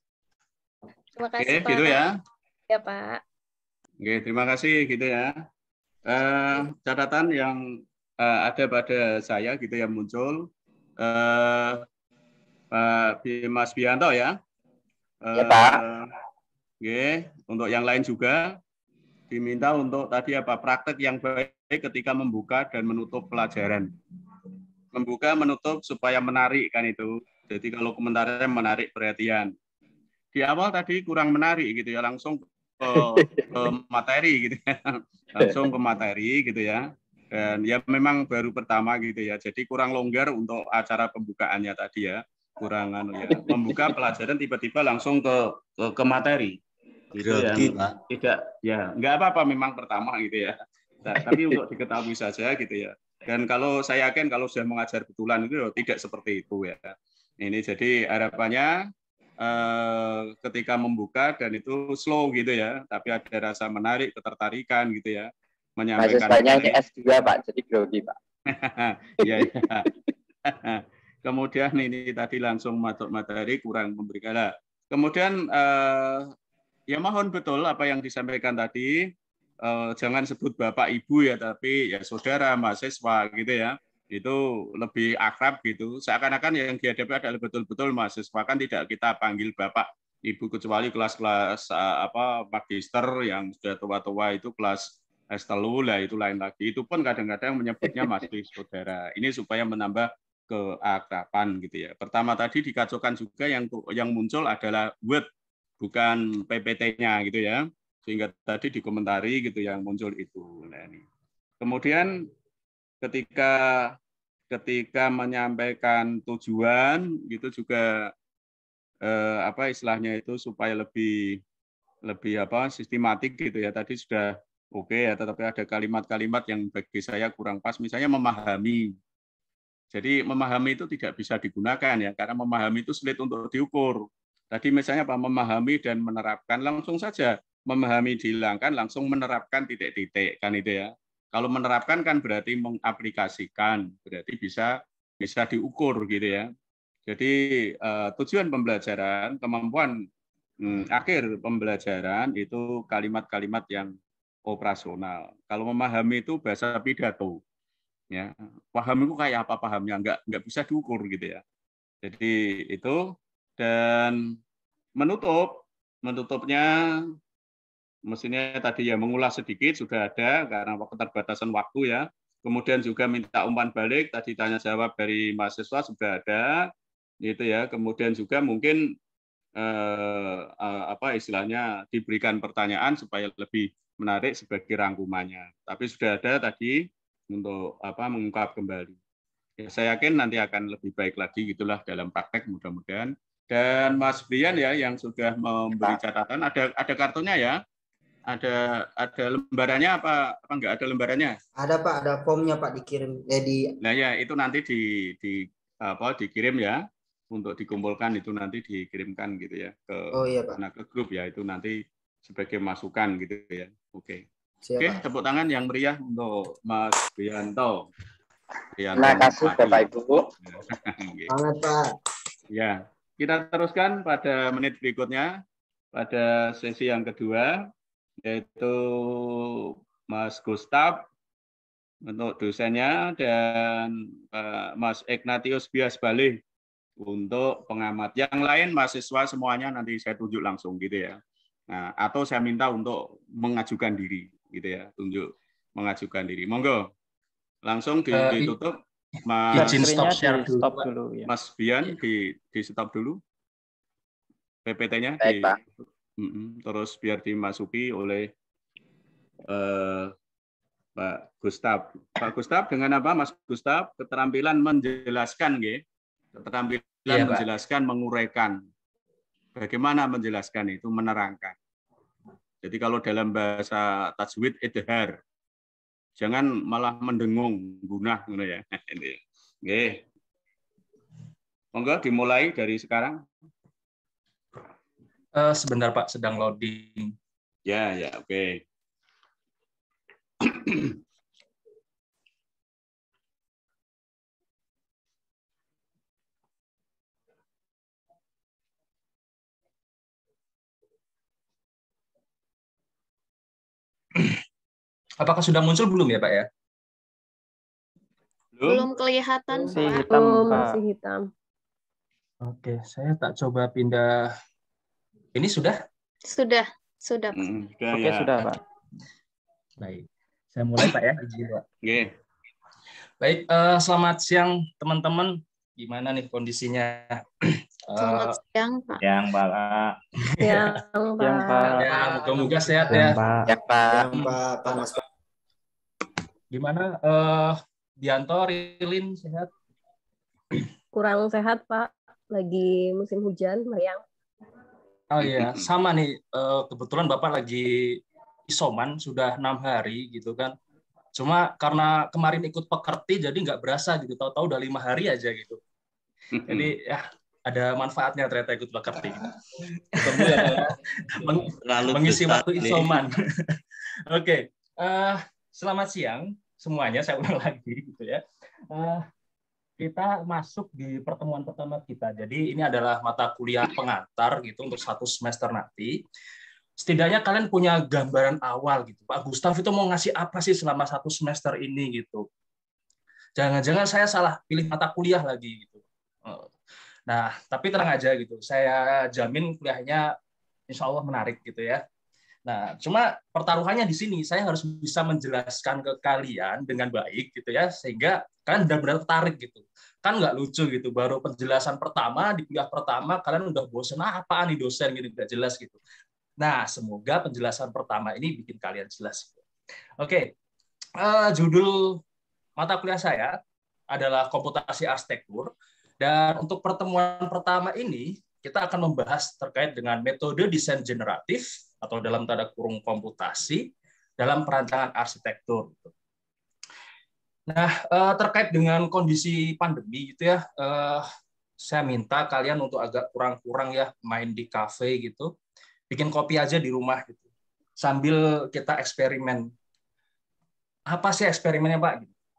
C: Terima kasih
B: Oke,
C: Pak.
B: gitu ya.
C: Ya Pak.
B: Oke, terima kasih gitu ya. Eh, catatan yang eh, ada pada saya gitu yang muncul, eh, Pak Mas Bianto ya.
G: Ya Pak.
B: Oke, untuk yang lain juga diminta untuk tadi apa praktek yang baik ketika membuka dan menutup pelajaran. Membuka, menutup supaya menarik kan itu. Jadi kalau komentarnya menarik perhatian. Di awal tadi kurang menarik gitu ya, langsung ke, ke materi gitu ya. Langsung ke materi gitu ya. Dan ya memang baru pertama gitu ya. Jadi kurang longgar untuk acara pembukaannya tadi ya. Kurang anu ya. Membuka pelajaran tiba-tiba langsung ke ke, ke materi. Gitu ya. Tidak ya, enggak apa-apa memang pertama gitu ya. Nah, tapi untuk diketahui saja gitu ya. Dan kalau saya yakin kalau sudah mengajar betulan itu tidak seperti itu ya. Ini jadi harapannya eh, ketika membuka dan itu slow gitu ya, tapi ada rasa menarik, ketertarikan gitu ya, menyampaikan.
G: Mahasiswanya ini S dua Pak, jadi grogi Pak.
B: Ya, ya. Kemudian ini tadi langsung masuk materi kurang memberikan. Kemudian eh, ya mohon betul apa yang disampaikan tadi, eh, jangan sebut Bapak Ibu ya, tapi ya saudara, mahasiswa gitu ya. Itu lebih akrab gitu. Seakan-akan yang dihadapi adalah betul-betul mahasiswa, kan tidak kita panggil Bapak Ibu kecuali kelas-kelas apa magister yang sudah tua-tua itu kelas S telu lah itu lain lagi. Itu pun kadang-kadang menyebutnya masih saudara. Ini supaya menambah keakraban gitu ya. Pertama tadi dikacaukan juga yang yang muncul adalah word bukan P P T-nya gitu ya. Sehingga tadi dikomentari gitu yang muncul itu. Nah, ini. Kemudian ketika ketika menyampaikan tujuan gitu juga eh, apa istilahnya itu supaya lebih lebih apa sistematik gitu ya. Tadi sudah oke okay ya, tetapi ada kalimat-kalimat yang bagi saya kurang pas, misalnya memahami. Jadi memahami itu tidak bisa digunakan ya, karena memahami itu sulit untuk diukur. Tadi misalnya apa, memahami dan menerapkan, langsung saja memahami dihilangkan, langsung menerapkan titik-titik kan itu ya. Kalau menerapkan kan berarti mengaplikasikan, berarti bisa bisa diukur gitu ya. Jadi eh, tujuan pembelajaran, kemampuan hmm, akhir pembelajaran itu kalimat-kalimat yang operasional. Kalau memahami itu bahasa pidato. Ya, paham itu kayak apa pahamnya, nggak nggak bisa diukur gitu ya. Jadi itu, dan menutup menutupnya mestinya tadi ya mengulas sedikit sudah ada karena keterbatasan waktu ya. Kemudian juga minta umpan balik, tadi tanya jawab dari mahasiswa sudah ada gitu ya. Kemudian juga mungkin eh, apa istilahnya diberikan pertanyaan supaya lebih menarik sebagai rangkumannya. Tapi sudah ada tadi untuk apa mengungkap kembali. Ya, saya yakin nanti akan lebih baik lagi gitulah dalam praktek mudah-mudahan. Dan Mas Brian ya yang sudah memberi catatan, ada ada kartunya ya, ada ada lembarannya apa apa enggak ada lembarannya?
J: Ada Pak, ada formnya Pak dikirim. Eh, di...
B: Nah ya itu nanti di di apa dikirim ya untuk dikumpulkan itu nanti dikirimkan gitu ya ke
J: oh, iya, Pak.
B: Nah, ke grup ya itu nanti sebagai masukan gitu ya. Oke.
J: Siap,
B: Oke,
J: Pak.
B: tepuk tangan yang meriah untuk Mas Bianto.
G: Terima kasih Bapak Ibu.
J: Semangat Pak.
B: Ya, kita teruskan pada menit berikutnya pada sesi yang kedua yaitu Mas Gustaf untuk dosennya dan uh, Mas Ignatius Bias Balih untuk pengamat. Yang lain mahasiswa semuanya nanti saya tunjuk langsung gitu ya. Nah, atau saya minta untuk mengajukan diri gitu ya, tunjuk mengajukan diri. Monggo. Langsung ditutup. Mas
H: izin stop share dulu. Stop dulu ya.
B: Mas Bian di di stop dulu. P P T-nya di terus biar dimasuki oleh eh, Pak Gustaf. Pak Gustaf dengan apa Mas Gustaf? Keterampilan menjelaskan nggih. Keterampilan ya, menjelaskan, Pak. Menguraikan. Bagaimana menjelaskan itu, menerangkan. Jadi kalau dalam bahasa tajwid idhar. Jangan malah mendengung, gunah gitu ya. Oke. Monggo dimulai dari sekarang.
D: Uh, sebentar Pak, sedang loading.
B: Ya, ya, oke. Okay.
D: Apakah sudah muncul belum ya Pak ya?
C: Belum kelihatan,
H: Masih
C: Pak.
H: hitam,
I: Oh,
H: Pak.
I: masih hitam.
D: Oke, saya tak coba pindah. Ini sudah?
C: Sudah, sudah, Pak.
B: Hmm, sudah,
H: Oke,
B: ya.
H: sudah, Pak.
D: Baik. Saya mulai Pak ya. Izin, Pak.
B: Oke.
D: Baik, eh, selamat siang teman-teman. Gimana nih kondisinya?
C: Selamat
D: Eh,
C: siang, Pak.
F: Yang Pak.
I: Yang,
H: Yang, Pak.
D: ya, moga-moga sehat
F: Yang
D: ya.
F: Pak.
G: Ya Pak.
J: Yang Pak panas Pak.
D: Gimana eh Dianto, Rilin sehat?
I: kurang sehat, Pak. Lagi musim hujan, meriang.
D: Oh iya, sama nih. Eh, kebetulan Bapak lagi isoman sudah enam hari gitu kan. Cuma karena kemarin ikut pekerti jadi nggak berasa gitu. Tahu-tahu udah lima hari aja gitu. Jadi ya ada manfaatnya ternyata ikut pekerti. Meng-
F: Terlalu
D: mengisi
F: besar
D: waktu
F: nih.
D: isoman. Oke, eh, selamat siang semuanya. Saya ulang lagi gitu ya. Eh, kita masuk di pertemuan pertama kita. Jadi ini adalah mata kuliah pengantar gitu untuk satu semester nanti. Setidaknya kalian punya gambaran awal gitu. Pak Gustaf itu mau ngasih apa sih selama satu semester ini gitu. Jangan-jangan saya salah pilih mata kuliah lagi gitu. Nah, tapi tenang aja gitu. Saya jamin kuliahnya insya Allah menarik gitu ya. Nah, cuma pertaruhannya di sini saya harus bisa menjelaskan ke kalian dengan baik gitu ya, sehingga kalian benar-benar tertarik gitu. Kan nggak lucu gitu, baru penjelasan pertama di kuliah pertama kalian udah bosen, ah, apaan nih dosen gitu, nggak jelas gitu. Nah, semoga penjelasan pertama ini bikin kalian jelas. Oke, uh, judul mata kuliah saya adalah komputasi arsitektur, dan untuk pertemuan pertama ini kita akan membahas terkait dengan metode desain generatif atau dalam tanda kurung komputasi dalam perancangan arsitektur. Nah, terkait dengan kondisi pandemi gitu ya, saya minta kalian untuk agak kurang-kurang ya main di kafe gitu, bikin kopi aja di rumah gitu, sambil kita eksperimen. Apa sih eksperimennya Pak?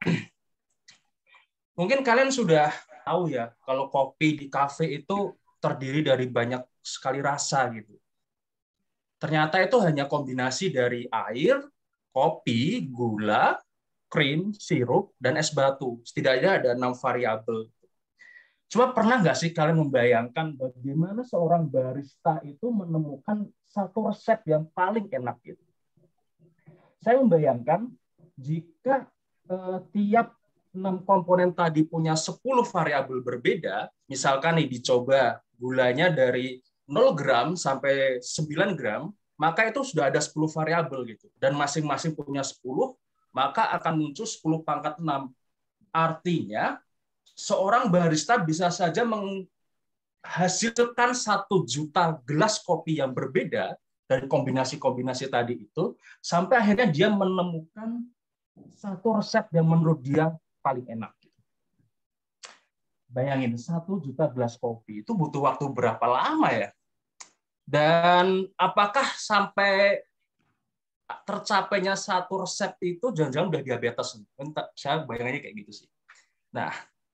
D: Mungkin kalian sudah tahu ya, kalau kopi di kafe itu terdiri dari banyak sekali rasa gitu. Ternyata itu hanya kombinasi dari air, kopi, gula, krim, sirup, dan es batu. Setidaknya ada enam variabel. Cuma pernah nggak sih kalian membayangkan bagaimana seorang barista itu menemukan satu resep yang paling enak gitu? Saya membayangkan jika eh, tiap enam komponen tadi punya sepuluh variabel berbeda, misalkan nih dicoba gulanya dari nol gram sampai sembilan gram, maka itu sudah ada sepuluh variabel gitu. Dan masing-masing punya sepuluh, maka akan muncul sepuluh pangkat enam. Artinya, seorang barista bisa saja menghasilkan satu juta gelas kopi yang berbeda dari kombinasi-kombinasi tadi itu, sampai akhirnya dia menemukan satu resep yang menurut dia paling enak. Bayangin, satu juta gelas kopi itu butuh waktu berapa lama ya? Dan apakah sampai tercapainya satu resep itu jangan-jangan udah diabetes? Entah, saya bayangannya kayak gitu sih. Nah,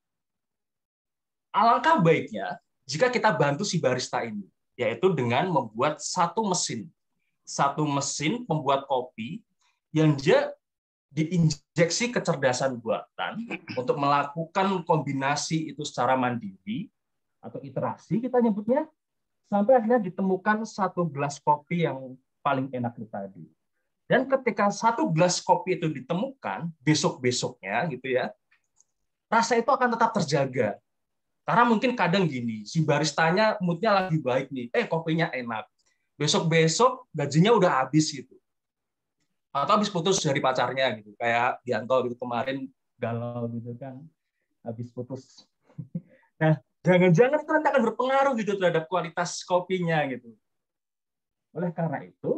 D: alangkah baiknya jika kita bantu si barista ini, yaitu dengan membuat satu mesin. Satu mesin pembuat kopi yang dia diinjeksi kecerdasan buatan untuk melakukan kombinasi itu secara mandiri atau iterasi kita nyebutnya, sampai akhirnya ditemukan satu gelas kopi yang paling enak itu tadi. Dan ketika satu gelas kopi itu ditemukan, besok-besoknya gitu ya, rasa itu akan tetap terjaga. Karena mungkin kadang gini, si baristanya moodnya lagi baik nih, eh kopinya enak. Besok-besok gajinya udah habis gitu. Atau habis putus dari pacarnya gitu, kayak Dianto gitu kemarin galau gitu kan, habis putus. Nah, jangan-jangan itu nanti akan berpengaruh gitu terhadap kualitas kopinya gitu. Oleh karena itu,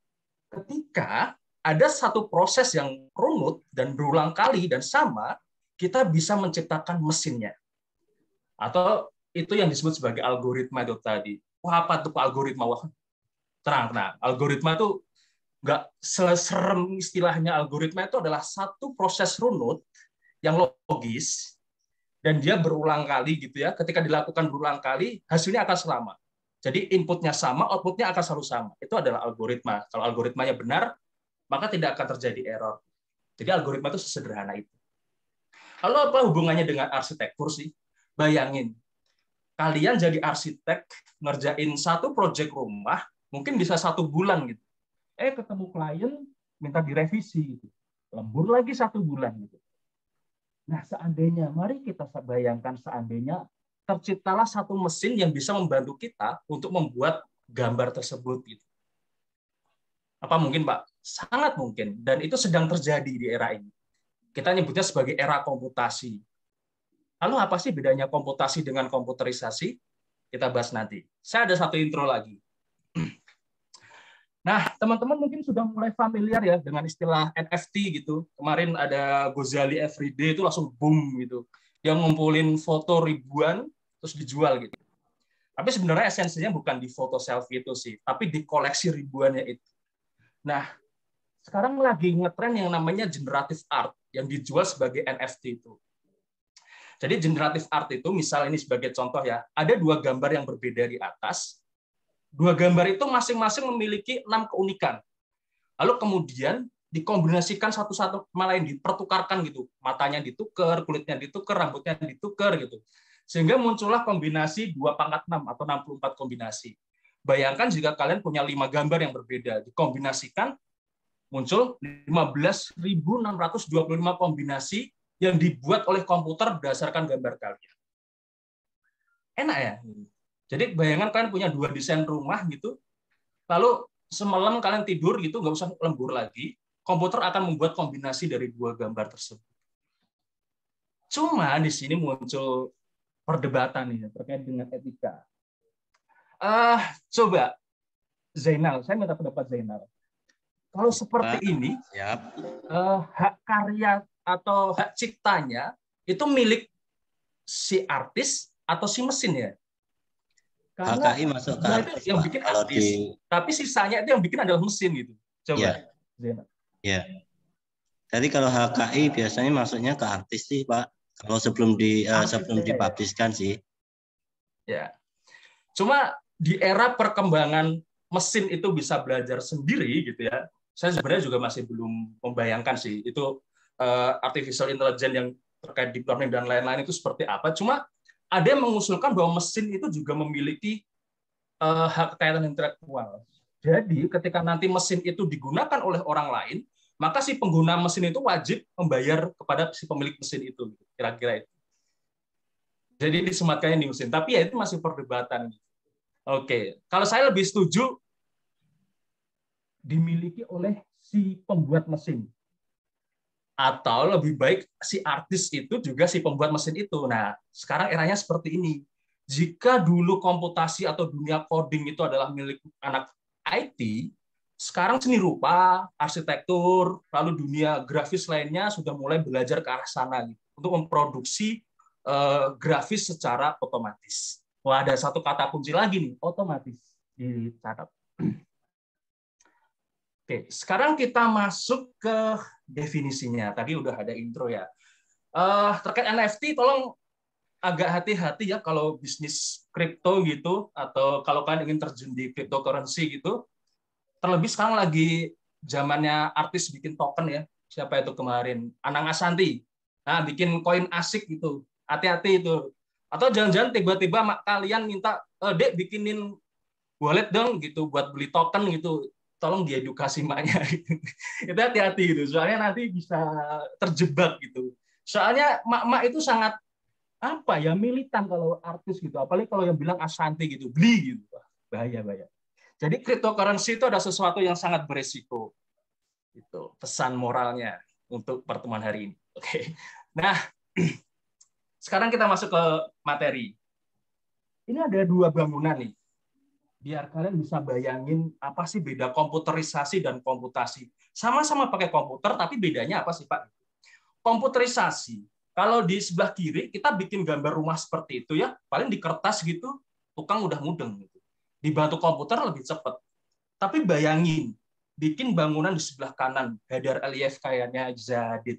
D: ketika ada satu proses yang runut dan berulang kali dan sama, kita bisa menciptakan mesinnya. Atau itu yang disebut sebagai algoritma itu tadi. Wah, apa tuh algoritma? Wah, terang, nah, algoritma itu nggak seserem istilahnya. Algoritma itu adalah satu proses runut yang logis dan dia berulang kali gitu ya. Ketika dilakukan berulang kali, hasilnya akan sama. Jadi inputnya sama, outputnya akan selalu sama. Itu adalah algoritma. Kalau algoritmanya benar, maka tidak akan terjadi error. Jadi algoritma itu sesederhana itu. Lalu apa hubungannya dengan arsitektur sih? Bayangin, kalian jadi arsitek, ngerjain satu proyek rumah, mungkin bisa satu bulan gitu. Eh ketemu klien, minta direvisi gitu. Lembur lagi satu bulan gitu. Nah, seandainya, mari kita bayangkan seandainya terciptalah satu mesin yang bisa membantu kita untuk membuat gambar tersebut gitu. Apa mungkin, Pak? Sangat mungkin. Dan itu sedang terjadi di era ini. Kita nyebutnya sebagai era komputasi. Lalu apa sih bedanya komputasi dengan komputerisasi? Kita bahas nanti. Saya ada satu intro lagi. Nah, teman-teman mungkin sudah mulai familiar ya dengan istilah N F T gitu. Kemarin ada Gozali Everyday itu langsung boom gitu. Dia ngumpulin foto ribuan terus dijual gitu. Tapi sebenarnya esensinya bukan di foto selfie itu sih, tapi di koleksi ribuannya itu. Nah, sekarang lagi ngetren yang namanya generative art yang dijual sebagai N F T itu. Jadi generative art itu, misal ini sebagai contoh ya, ada dua gambar yang berbeda di atas. Dua gambar itu masing-masing memiliki enam keunikan. Lalu kemudian dikombinasikan satu-satu sama lain, dipertukarkan gitu. Matanya ditukar, kulitnya ditukar, rambutnya ditukar gitu. Sehingga muncullah kombinasi dua pangkat enam atau enam puluh empat kombinasi. Bayangkan jika kalian punya lima gambar yang berbeda, dikombinasikan, muncul lima belas ribu enam ratus dua puluh lima kombinasi yang dibuat oleh komputer berdasarkan gambar kalian. Enak ya? Jadi bayangan kalian punya dua desain rumah gitu, lalu semalam kalian tidur gitu, nggak usah lembur lagi, komputer akan membuat kombinasi dari dua gambar tersebut. Cuma di sini muncul perdebatan nih terkait dengan etika. Uh, coba Zainal, saya minta pendapat Zainal. Kalau seperti ini, uh, hak karya atau hak ciptanya itu milik si artis atau si mesin ya? Karena
F: H K I masuk ke artis,
D: yang bikin artis, di... tapi sisanya itu yang bikin adalah mesin gitu. Coba.
F: Ya. Ya. Jadi kalau H K I biasanya masuknya ke artis sih, Pak. Kalau sebelum di uh, sebelum ya, dipubliskan ya. Sih.
D: Ya. Cuma di era perkembangan mesin itu bisa belajar sendiri gitu ya. Saya sebenarnya juga masih belum membayangkan sih itu uh, artificial intelligence yang terkait deep learning dan lain-lain itu seperti apa. Cuma ada yang mengusulkan bahwa mesin itu juga memiliki uh, hak kekayaan intelektual. Jadi ketika nanti mesin itu digunakan oleh orang lain, maka si pengguna mesin itu wajib membayar kepada si pemilik mesin itu. Kira-kira itu. Jadi disematkannya di mesin. Tapi ya itu masih perdebatan. Oke, kalau saya lebih setuju dimiliki oleh si pembuat mesin. Atau lebih baik si artis itu juga si pembuat mesin itu. Nah, sekarang eranya seperti ini. Jika dulu komputasi atau dunia coding itu adalah milik anak I T, sekarang seni rupa, arsitektur, lalu dunia grafis lainnya sudah mulai belajar ke arah sana gitu, untuk memproduksi uh, grafis secara otomatis. Wah, ada satu kata kunci lagi nih, otomatis. Dicatat. Oke, sekarang kita masuk ke definisinya. Tadi udah ada intro ya. Uh, terkait N F T, tolong agak hati-hati ya kalau bisnis kripto gitu, atau kalau kalian ingin terjun di cryptocurrency gitu. Terlebih sekarang lagi zamannya artis bikin token ya. Siapa itu kemarin? Anang Ashanti. Nah, bikin koin asik gitu. Hati-hati itu. Atau jangan-jangan tiba-tiba kalian minta, e, Dek bikinin wallet dong gitu buat beli token gitu. Tolong diedukasi maknya. Itu hati-hati gitu. Soalnya nanti bisa terjebak gitu. Soalnya mak-mak itu sangat apa ya militan kalau artis gitu. Apalagi kalau yang bilang Ashanti gitu, beli gitu. Bahaya-bahaya. Jadi cryptocurrency itu ada sesuatu yang sangat beresiko. Itu pesan moralnya untuk pertemuan hari ini. Oke. Nah, sekarang kita masuk ke materi. Ini ada dua bangunan nih. Biar kalian bisa bayangin apa sih beda komputerisasi dan komputasi. Sama-sama pakai komputer, tapi bedanya apa sih, Pak? Komputerisasi. Kalau di sebelah kiri kita bikin gambar rumah seperti itu ya, paling di kertas gitu, tukang udah mudeng gitu. Dibantu komputer lebih cepat. Tapi bayangin, bikin bangunan di sebelah kanan, Hadar Aliyev kayaknya Zadid.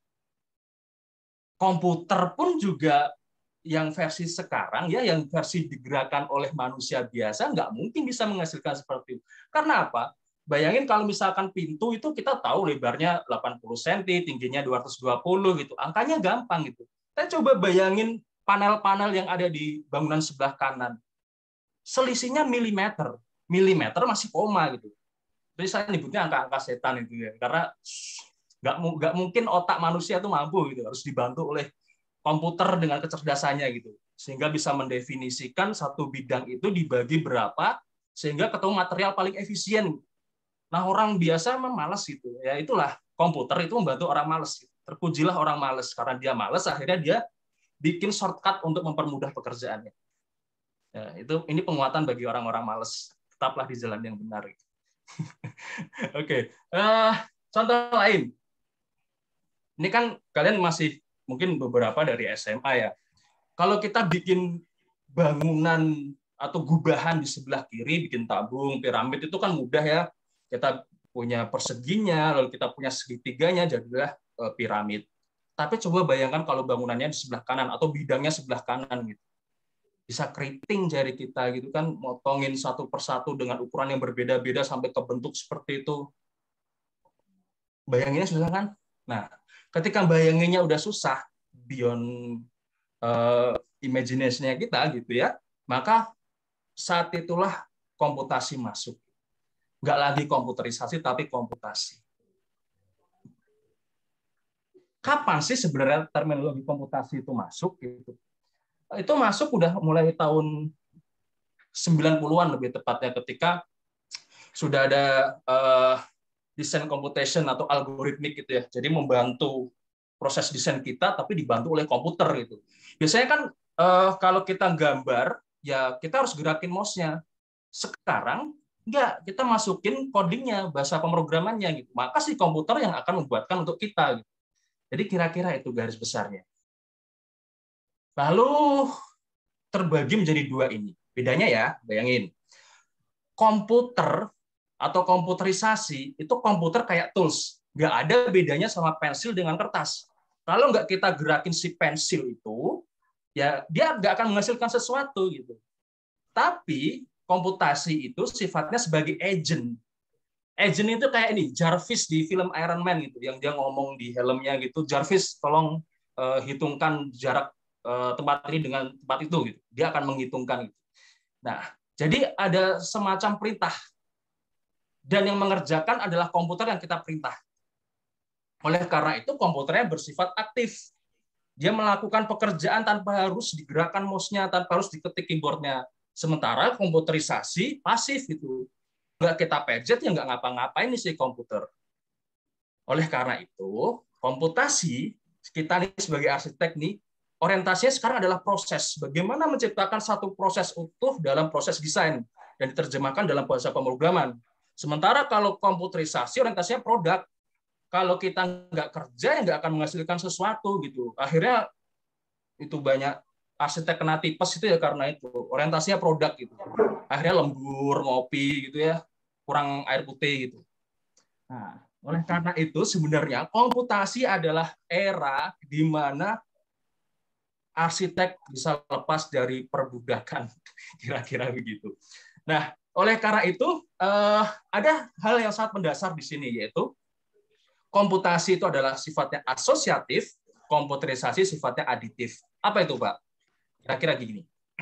D: Komputer pun juga yang versi sekarang ya, yang versi digerakkan oleh manusia biasa nggak mungkin bisa menghasilkan seperti itu. Karena apa? bayangin kalau misalkan pintu itu kita tahu lebarnya delapan puluh sentimeter, tingginya dua ratus dua puluh gitu. Angkanya gampang gitu. Kita coba bayangin panel-panel yang ada di bangunan sebelah kanan. Selisihnya milimeter. Milimeter masih koma gitu. Jadi saya nyebutnya angka-angka setan itu ya. Karena nggak nggak mungkin otak manusia itu mampu gitu. Harus dibantu oleh komputer dengan kecerdasannya gitu. Sehingga bisa mendefinisikan satu bidang itu dibagi berapa sehingga ketemu material paling efisien. Nah, orang biasa memang malas gitu. Ya itulah komputer itu membantu orang malas. Gitu. Terpujilah orang malas karena dia malas akhirnya dia bikin shortcut untuk mempermudah pekerjaannya. Ya, itu ini penguatan bagi orang-orang malas. Tetaplah di jalan yang benar. Gitu. Oke, okay. uh, contoh lain. Ini kan kalian masih mungkin beberapa dari S M A ya. Kalau kita bikin bangunan atau gubahan di sebelah kiri, bikin tabung, piramid itu kan mudah ya. Kita punya perseginya, lalu kita punya segitiganya, jadilah piramid. Tapi coba bayangkan kalau bangunannya di sebelah kanan atau bidangnya sebelah kanan gitu. Bisa keriting jari kita gitu kan, motongin satu persatu dengan ukuran yang berbeda-beda sampai ke bentuk seperti itu. Bayanginnya susah kan? Nah, ketika bayanginnya udah susah, beyond Uh, imagination-nya kita gitu ya, maka saat itulah komputasi masuk. Nggak lagi komputerisasi tapi komputasi. Kapan sih sebenarnya terminologi komputasi itu masuk gitu? Itu masuk udah mulai tahun sembilan puluhan lebih tepatnya, ketika sudah ada uh, desain computation atau algoritmik gitu ya. Jadi membantu proses desain kita tapi dibantu oleh komputer gitu. Biasanya kan eh, kalau kita gambar ya kita harus gerakin mouse-nya. Sekarang enggak, kita masukin codingnya, bahasa pemrogramannya gitu. Maka si komputer yang akan membuatkan untuk kita gitu. Jadi kira-kira itu garis besarnya. Lalu terbagi menjadi dua ini. Bedanya ya, bayangin. Komputer atau komputerisasi itu komputer kayak tools. Nggak ada bedanya sama pensil dengan kertas. Kalau nggak kita gerakin si pensil itu, ya dia nggak akan menghasilkan sesuatu gitu. Tapi komputasi itu sifatnya sebagai agent. Agent itu kayak ini, Jarvis di film Iron Man gitu, yang dia ngomong di helmnya gitu, Jarvis tolong uh, hitungkan jarak uh, tempat ini dengan tempat itu gitu. Dia akan menghitungkan gitu. Nah, jadi ada semacam perintah. Dan yang mengerjakan adalah komputer yang kita perintah. Oleh karena itu, komputernya bersifat aktif. Dia melakukan pekerjaan tanpa harus digerakkan mouse-nya, tanpa harus diketik keyboard-nya. Sementara komputerisasi pasif itu. Nggak kita pencet, ya nggak ngapa-ngapain nih si komputer. Oleh karena itu, komputasi, kita nih sebagai arsitek nih, orientasinya sekarang adalah proses. Bagaimana menciptakan satu proses utuh dalam proses desain dan diterjemahkan dalam bahasa pemrograman. Sementara kalau komputerisasi orientasinya produk. Kalau kita nggak kerja, ya nggak akan menghasilkan sesuatu gitu. Akhirnya itu banyak arsitek kena tipes itu ya karena itu orientasinya produk gitu. Akhirnya lembur, ngopi gitu ya, kurang air putih gitu. Nah, oleh karena itu sebenarnya komputasi adalah era di mana arsitek bisa lepas dari perbudakan, kira-kira begitu. Nah, oleh karena itu eh, ada hal yang sangat mendasar di sini, yaitu komputasi itu adalah sifatnya asosiatif, komputerisasi sifatnya aditif. Apa itu, Pak? Kira-kira gini.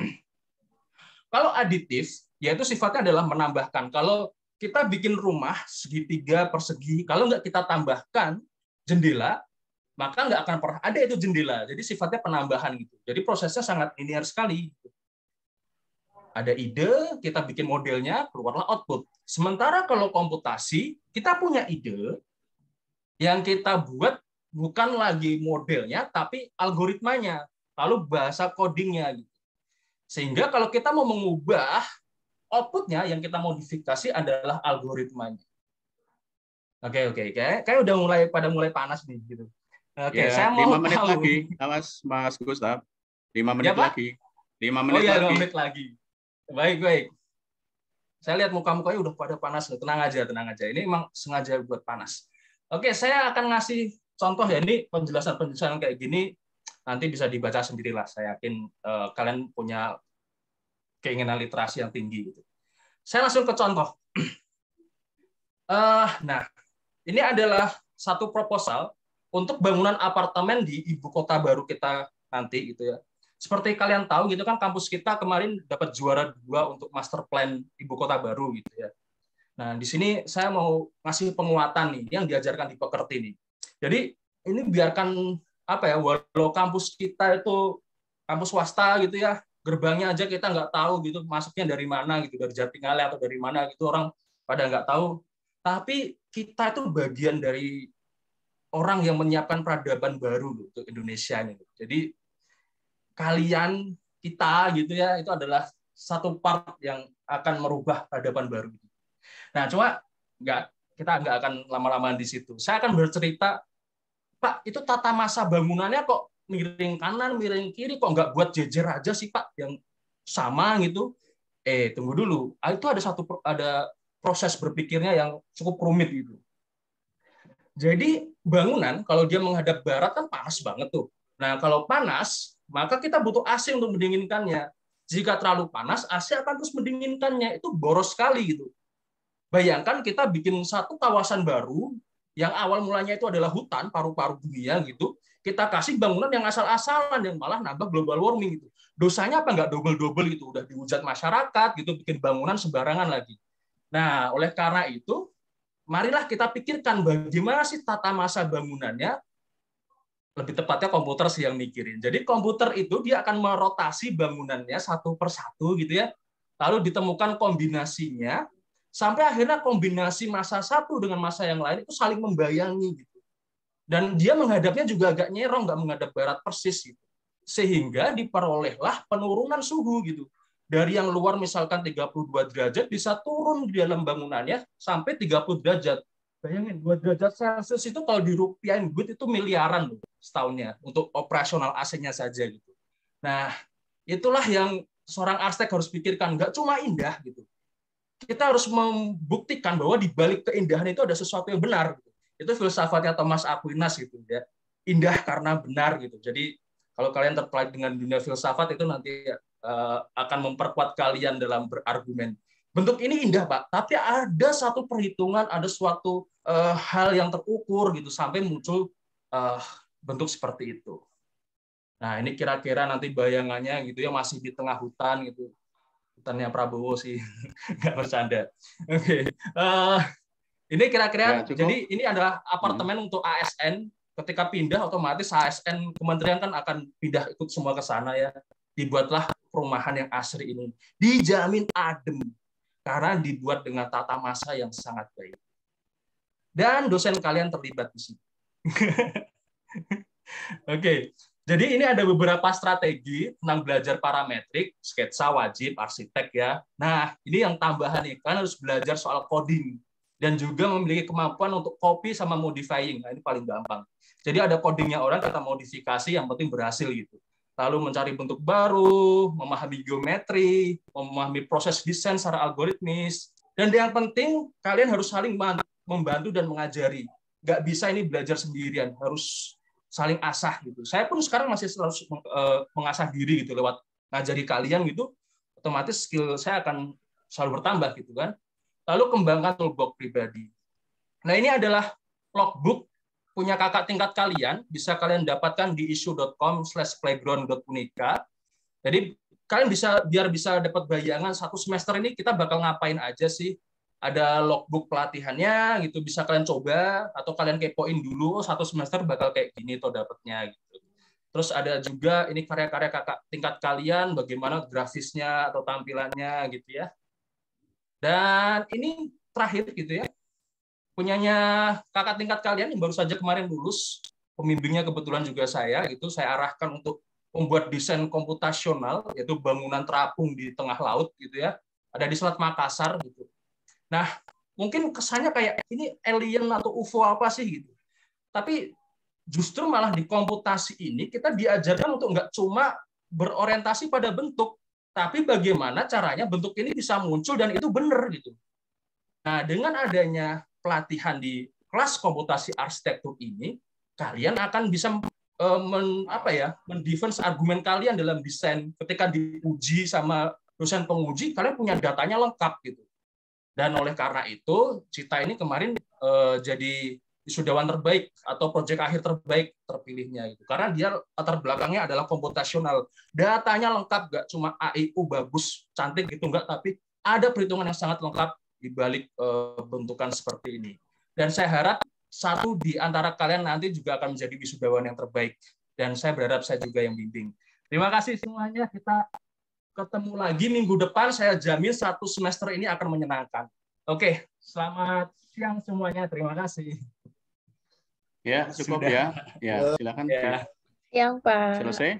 D: Kalau aditif, yaitu sifatnya adalah menambahkan. Kalau kita bikin rumah segitiga persegi, kalau nggak kita tambahkan jendela, maka nggak akan pernah ada itu jendela. Jadi sifatnya penambahan gitu. Jadi prosesnya sangat linear sekali. Ada ide, kita bikin modelnya, keluarlah output. Sementara kalau komputasi, kita punya ide, yang kita buat bukan lagi modelnya, tapi algoritmanya, lalu bahasa codingnya. Sehingga kalau kita mau mengubah outputnya, yang kita modifikasi adalah algoritmanya. Oke, oke, kayak kayak udah mulai pada mulai panas nih, gitu. Oke,
B: ya,
D: saya mau
B: lima menit
D: tahu.
B: lagi, Mas Mas Gustaf. Lima menit
D: ya, Pak?
B: lagi. Lima menit
D: oh ya,
B: lagi.
D: lima menit lagi. Baik, baik. Saya lihat muka-mukanya udah pada panas. Tenang aja, tenang aja. Ini emang sengaja buat panas. Oke, saya akan ngasih contoh ya. Ini penjelasan-penjelasan kayak gini nanti bisa dibaca sendirilah. Saya yakin uh, kalian punya keinginan literasi yang tinggi. Gitu. Saya langsung ke contoh. Uh, nah, ini adalah satu proposal untuk bangunan apartemen di ibu kota baru kita nanti gitu ya. Seperti kalian tahu gitu kan, kampus kita kemarin dapat juara dua untuk master plan ibu kota baru gitu ya. Nah, di sini saya mau ngasih penguatan nih yang diajarkan di Pekerti nih. Jadi ini biarkan apa ya, walau kampus kita itu kampus swasta gitu ya, gerbangnya aja kita nggak tahu gitu, masuknya dari mana gitu, dari Jatingaleh atau dari mana gitu, orang pada nggak tahu. Tapi kita itu bagian dari orang yang menyiapkan peradaban baru untuk Indonesia ini. Jadi kalian, kita gitu ya, itu adalah satu part yang akan merubah peradaban baru. Nah, cuma nggak, kita nggak akan lama-lama di situ. Saya akan bercerita, Pak, itu tata masa bangunannya kok miring kanan, miring kiri, kok nggak buat jejer aja sih, Pak, yang sama gitu. Eh, tunggu dulu. Itu ada satu ada proses berpikirnya yang cukup rumit gitu. Jadi bangunan kalau dia menghadap barat kan panas banget tuh. Nah, kalau panas, maka kita butuh A C untuk mendinginkannya. Jika terlalu panas, A C akan terus mendinginkannya. Itu boros sekali gitu. Bayangkan kita bikin satu kawasan baru yang awal mulanya itu adalah hutan, paru-paru dunia gitu. Kita kasih bangunan yang asal-asalan yang malah nambah global warming gitu. Dosanya apa nggak double-double gitu, udah dihujat masyarakat gitu, bikin bangunan sembarangan lagi. Nah, oleh karena itu, marilah kita pikirkan bagaimana sih tata masa bangunannya, lebih tepatnya komputer sih yang mikirin. Jadi komputer itu dia akan merotasi bangunannya satu persatu gitu ya, lalu ditemukan kombinasinya, sampai akhirnya kombinasi masa satu dengan masa yang lain itu saling membayangi gitu. Dan dia menghadapnya juga agak nyerong, nggak menghadap barat persis gitu. Sehingga diperolehlah penurunan suhu gitu. Dari yang luar misalkan tiga puluh dua derajat bisa turun di dalam bangunannya sampai tiga puluh derajat. Bayangin, dua derajat Celcius itu kalau dirupiahin duit itu miliaran loh setahunnya untuk operasional A C-nya saja gitu. Nah, itulah yang seorang arsitek harus pikirkan, nggak cuma indah gitu. Kita harus membuktikan bahwa di balik keindahan itu ada sesuatu yang benar gitu. Itu filsafatnya Thomas Aquinas gitu ya. Indah karena benar gitu. Jadi kalau kalian tertarik dengan dunia filsafat itu nanti uh, akan memperkuat kalian dalam berargumen. Bentuk ini indah, Pak, tapi ada satu perhitungan, ada suatu uh, hal yang terukur gitu sampai muncul uh, bentuk seperti itu. Nah, ini kira-kira nanti bayangannya gitu ya, masih di tengah hutan gitu. Hutannya Prabowo sih, nggak bercanda. Oke. Okay. Uh, ini kira-kira, ya, jadi ini adalah apartemen hmm. untuk A S N. Ketika pindah, otomatis A S N kementerian kan akan pindah ikut semua ke sana ya. Dibuatlah perumahan yang asri ini. Dijamin adem. Karena dibuat dengan tata masa yang sangat baik. Dan dosen kalian terlibat di sini. Oke. Jadi ini ada beberapa strategi tentang belajar parametrik, sketsa wajib, arsitek ya. Nah, ini yang tambahan nih. Kalian harus belajar soal coding. Dan juga memiliki kemampuan untuk copy sama modifying. Nah, ini paling gampang. Jadi ada codingnya orang, kita modifikasi, yang penting berhasil gitu. Lalu mencari bentuk baru, memahami geometri, memahami proses desain secara algoritmis. Dan yang penting, kalian harus saling membantu dan mengajari. Nggak bisa ini belajar sendirian, harus saling asah gitu. Saya pun sekarang masih harus mengasah diri gitu lewat ngajari kalian gitu. Otomatis skill saya akan selalu bertambah gitu kan. Lalu kembangkan toolbox pribadi. Nah, ini adalah logbook punya kakak tingkat kalian, bisa kalian dapatkan di issue dot com slash playground dot unika. Jadi kalian bisa, biar bisa dapat bayangan satu semester ini kita bakal ngapain aja sih. Ada logbook pelatihannya gitu, bisa kalian coba atau kalian kepoin dulu, oh, satu semester bakal kayak gini tuh dapatnya gitu. Terus ada juga ini karya-karya kakak tingkat kalian, bagaimana grafisnya atau tampilannya gitu ya. Dan ini terakhir gitu ya. Punyanya kakak tingkat kalian yang baru saja kemarin lulus, pembimbingnya kebetulan juga saya, gitu. Saya arahkan untuk membuat desain komputasional, yaitu bangunan terapung di tengah laut, gitu ya. Ada di Selat Makassar, gitu. Nah, mungkin kesannya kayak ini alien atau U F O apa sih, gitu. Tapi justru malah di komputasi ini kita diajarkan untuk nggak cuma berorientasi pada bentuk, tapi bagaimana caranya bentuk ini bisa muncul dan itu benar, gitu. Nah, dengan adanya pelatihan di kelas komputasi arsitektur ini, kalian akan bisa uh, men, apa ya, mendefense argumen kalian dalam desain. Ketika diuji sama dosen penguji, kalian punya datanya lengkap gitu. Dan oleh karena itu, Cita ini kemarin uh, jadi wisudawan terbaik atau proyek akhir terbaik terpilihnya itu. Karena dia latar belakangnya adalah komputasional. Datanya lengkap, nggak cuma A I U bagus, cantik gitu enggak, tapi ada perhitungan yang sangat lengkap di balik uh, bentukan seperti ini. Dan saya harap satu di antara kalian nanti juga akan menjadi wisudawan yang terbaik. Dan saya berharap saya juga yang bimbing. Terima kasih semuanya. Kita ketemu lagi minggu depan, saya jamin satu semester ini akan menyenangkan. Oke, selamat siang semuanya. Terima kasih.
B: Ya, cukup
D: Sudah.
B: ya. Ya, silakan.
D: Ya.
C: Yang Pak.
B: Selesai.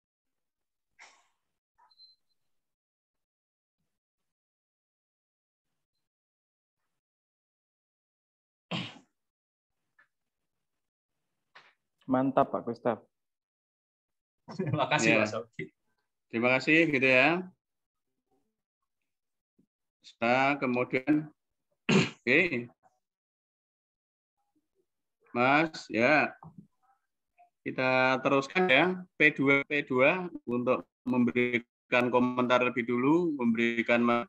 H: Mantap Pak Gustaf.
D: Terima kasih
B: Ya.
D: Mas Oki.
B: Terima kasih gitu ya. Nah, kemudian oke. Mas, ya. Kita teruskan ya. P dua P dua untuk memberikan komentar lebih dulu, memberikan Mas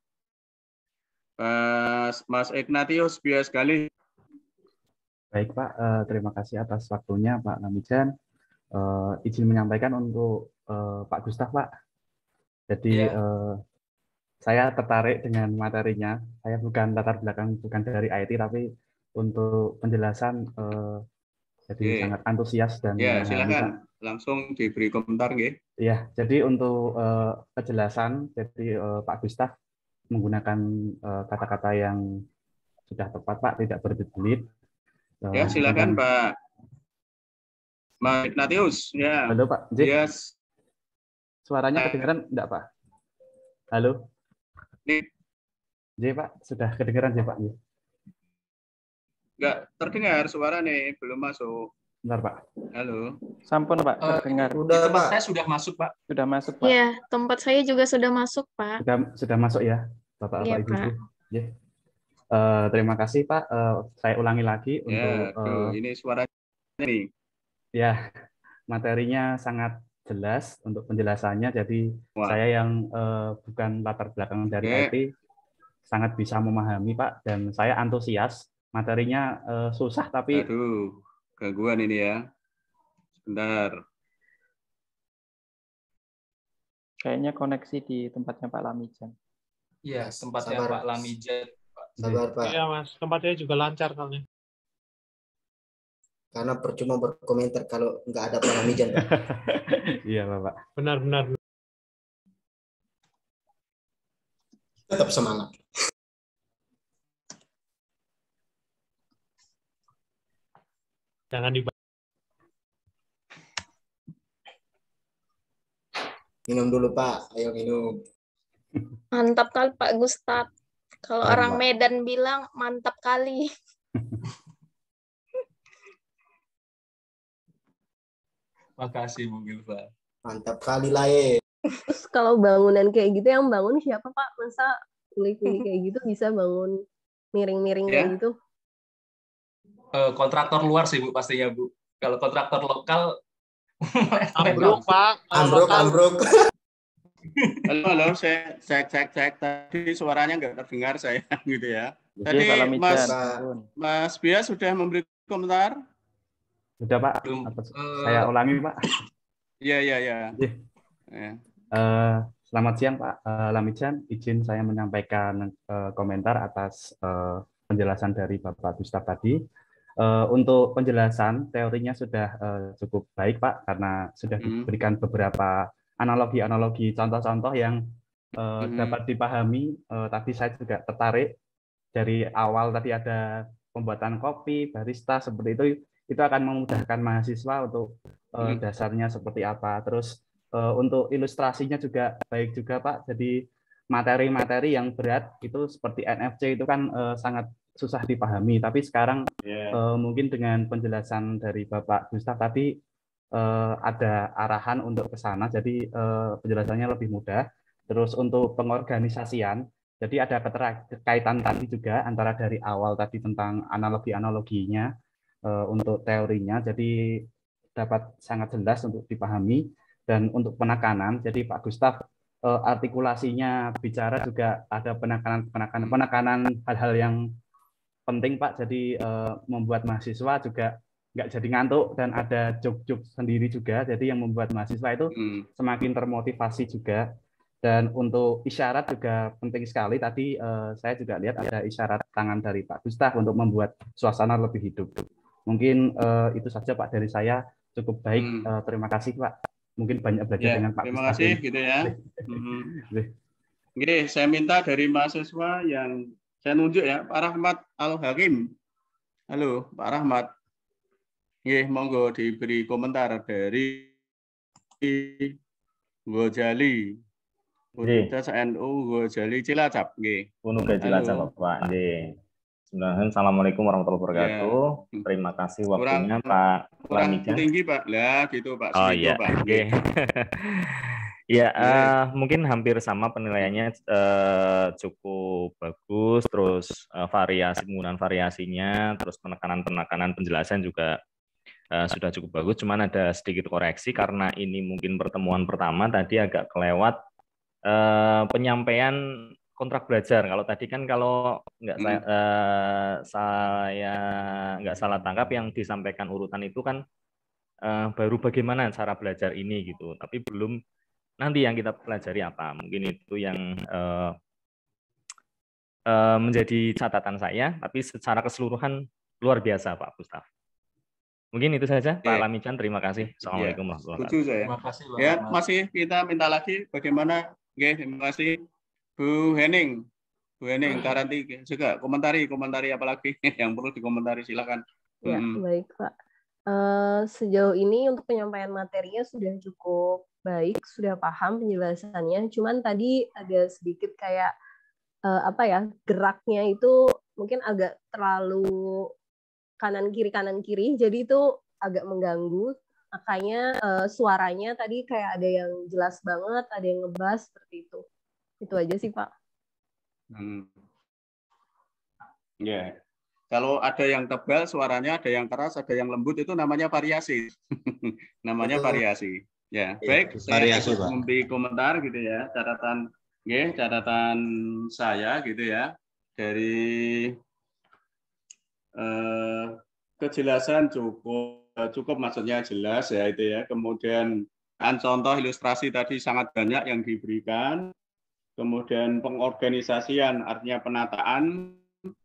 B: Mas Ignatius bias sekali.
K: Baik Pak, eh, terima kasih atas waktunya Pak Lamijan. Eh, izin menyampaikan untuk eh, Pak Gustaf Pak. Jadi
D: Ya.
K: eh, saya tertarik dengan materinya. Saya bukan latar belakang bukan dari I T, tapi untuk penjelasan eh, jadi
B: Oke.
K: sangat antusias dan
B: Ya,
K: memahami, Pak.
B: silakan langsung diberi komentar, nggih.
K: Ya, jadi untuk eh, penjelasan, jadi eh, Pak Gustaf menggunakan eh, kata-kata yang sudah tepat Pak, tidak berbelit-belit. Eh,
B: Ya, silakan
K: sedangkan-
B: Pak Mas Ignatius. Ya.
K: Halo Pak, J.
B: Yes.
K: Suaranya kedengaran enggak Pak? Halo?
B: Nih.
K: J Pak, sudah kedengaran J Pak?
B: Enggak terdengar suara nih, belum masuk.
K: Bentar Pak.
B: Halo.
H: Sampun Pak,
D: Eh,
H: terdengar.
D: Di tempat saya sudah masuk, Pak.
H: Sudah masuk Pak.
C: Iya, tempat saya juga sudah masuk, Pak.
K: Sudah sudah masuk ya, Bapak
C: Iya,
K: Bapak Ibu.
C: Pak.
K: Ya. Eh, terima kasih Pak. Eh, saya ulangi lagi
B: Ya,
K: untuk
B: aduh,
K: eh,
B: ini suaranya nih.
K: ya materinya sangat jelas untuk penjelasannya. Jadi
B: Wah.
K: saya yang eh, bukan latar belakang dari
B: Oke.
K: I T sangat bisa memahami Pak, dan saya antusias. Materinya eh, susah tapi
B: Aduh, gangguan ini ya. Sebentar.
H: Kayaknya koneksi di tempatnya Pak Lamijan.
D: Iya, tempatnya
J: Sabar.
D: Pak Lamijan. Pak.
J: Sabar Pak,
E: Iya Mas, tempatnya juga lancar kali.
J: karena percuma berkomentar kalau nggak ada Pak Lamijan Pak.
K: iya Bapak.
E: Benar-benar.
J: Tetap semangat.
E: Jangan dibahas.
J: Minum dulu Pak, ayo minum.
C: Mantap kali Pak Gustaf. Kalau
K: Keren,
C: orang
K: Pak.
C: Medan bilang mantap kali.
D: Makasih Bu Gilva.
J: Mantap kali lah ya.
I: Terus kalau bangunan kayak gitu yang bangun siapa Pak? Masa kuli-kuli kayak gitu bisa bangun miring-miring kayak
B: Ya.
I: gitu?
D: Eh, kontraktor luar sih Bu pastinya Bu. Kalau kontraktor lokal
E: Ambruk Pak. Kalau
J: Ambruk,
E: lokal-
J: ambruk.
B: Halo, halo, saya cek cek cek tadi suaranya nggak terdengar saya gitu ya.
H: Oke,
B: Tadi
H: Pak Lamijan.
B: Mas
H: Sampun.
B: Mas Bia sudah memberi komentar?
K: Sudah Pak.
D: Belum.
K: Apa-
D: Eh,
K: Saya ulangi Pak.
B: Iya, iya, iya.
K: Iya.
B: Ya.
K: Eh, selamat siang Pak eh, Lamijan. Izin saya menyampaikan eh, komentar atas eh, penjelasan dari Bapak Gustaf tadi. Eh, untuk penjelasan teorinya sudah eh, cukup baik Pak, karena sudah
B: Hmm.
K: diberikan beberapa analogi-analogi, contoh-contoh yang eh,
B: Mhm.
K: dapat dipahami. Eh, tadi saya juga tertarik dari awal tadi ada pembuatan kopi, barista seperti itu. Itu akan memudahkan mahasiswa untuk eh,
B: Mhm.
K: dasarnya seperti apa. Terus eh, untuk ilustrasinya juga baik juga Pak. Jadi materi-materi yang berat itu seperti N F C itu kan eh, sangat susah dipahami. Tapi sekarang
B: Ya.
K: eh, mungkin dengan penjelasan dari Bapak Gustaf tadi eh, ada arahan untuk ke sana. Jadi eh, penjelasannya lebih mudah. Terus untuk pengorganisasian, jadi ada keterkaitan tadi juga antara dari awal tadi tentang analogi-analoginya eh, untuk teorinya. Jadi dapat sangat jelas untuk dipahami. Dan untuk penekanan, jadi Pak Gustaf artikulasinya, bicara juga ada penekanan penekanan penekanan hal-hal yang penting Pak. Jadi membuat mahasiswa juga nggak jadi ngantuk dan ada joke-joke sendiri juga. Jadi yang membuat mahasiswa itu hmm. semakin termotivasi juga. Dan untuk isyarat juga penting sekali. Tadi uh, saya juga lihat ada isyarat tangan dari Pak Gustaf untuk membuat suasana lebih hidup. Mungkin uh, itu saja Pak dari saya. Cukup baik. Hmm. Uh, terima kasih Pak. Mungkin banyak belajar ya, dengan Pak
B: terima
K: Gustaf.
B: Terima kasih gitu ya. hmm. Oke, saya minta dari mahasiswa yang saya nunjuk ya, Pak Rahmat Al-Hakim. Halo, Pak Rahmat. Nggih, monggo diberi komentar dari Gojali. Universitas N U Gojali Cilacap, nggih.
L: Unuga Cilacap, Pak. Nggih. Bismillahirrahmanirrahim. Assalamualaikum warahmatullahi wabarakatuh. Ya. Terima kasih waktunya, kurang, Pak
B: kurang tinggi, Pak. Lah, gitu, Pak.
L: Oh
B: Segitu,
L: iya,
B: Pak.
L: Oke. Ya, uh, mungkin hampir sama penilaiannya, uh, cukup bagus, terus uh, variasi penggunaan variasinya, terus penekanan-penekanan penjelasan juga Uh, sudah cukup bagus, cuman ada sedikit koreksi karena ini mungkin pertemuan pertama tadi agak kelewat uh, penyampaian kontrak belajar. Kalau tadi kan kalau nggak hmm. saya, uh, saya nggak salah tangkap yang disampaikan urutan itu kan uh, baru bagaimana cara belajar ini gitu, tapi belum nanti yang kita pelajari apa. Mungkin itu yang uh, uh, menjadi catatan saya, tapi secara keseluruhan luar biasa Pak Gustaf. Mungkin itu saja, Pak Lamican. Terima kasih. Assalamualaikum warahmatullahi wabarakatuh.
B: Saya. Terima kasih, ya, masih kita minta lagi bagaimana? Oke, terima kasih, Bu Hening. Bu Hening, Taranti juga komentari, komentari apa lagi yang perlu dikomentari, silakan.
I: Ya, hmm. baik Pak. Uh, sejauh ini untuk penyampaian materinya sudah cukup baik, sudah paham penjelasannya. Cuman tadi ada sedikit kayak uh, apa ya, geraknya itu mungkin agak terlalu kanan kiri kanan kiri, jadi itu agak mengganggu. Makanya uh, suaranya tadi kayak ada yang jelas banget, ada yang ngebas seperti itu. Itu aja sih Pak.
B: Hmm. Ya, yeah. Kalau ada yang tebal suaranya, ada yang keras, ada yang lembut, itu namanya variasi. Namanya variasi. Ya, yeah. Baik.
F: Variasi,
B: saya
F: Pak.
B: Memberi komentar gitu ya, catatan, yeah, catatan saya gitu ya dari Uh, kejelasan cukup cukup maksudnya jelas ya itu ya. Kemudian kan contoh ilustrasi tadi sangat banyak yang diberikan. Kemudian pengorganisasian artinya penataan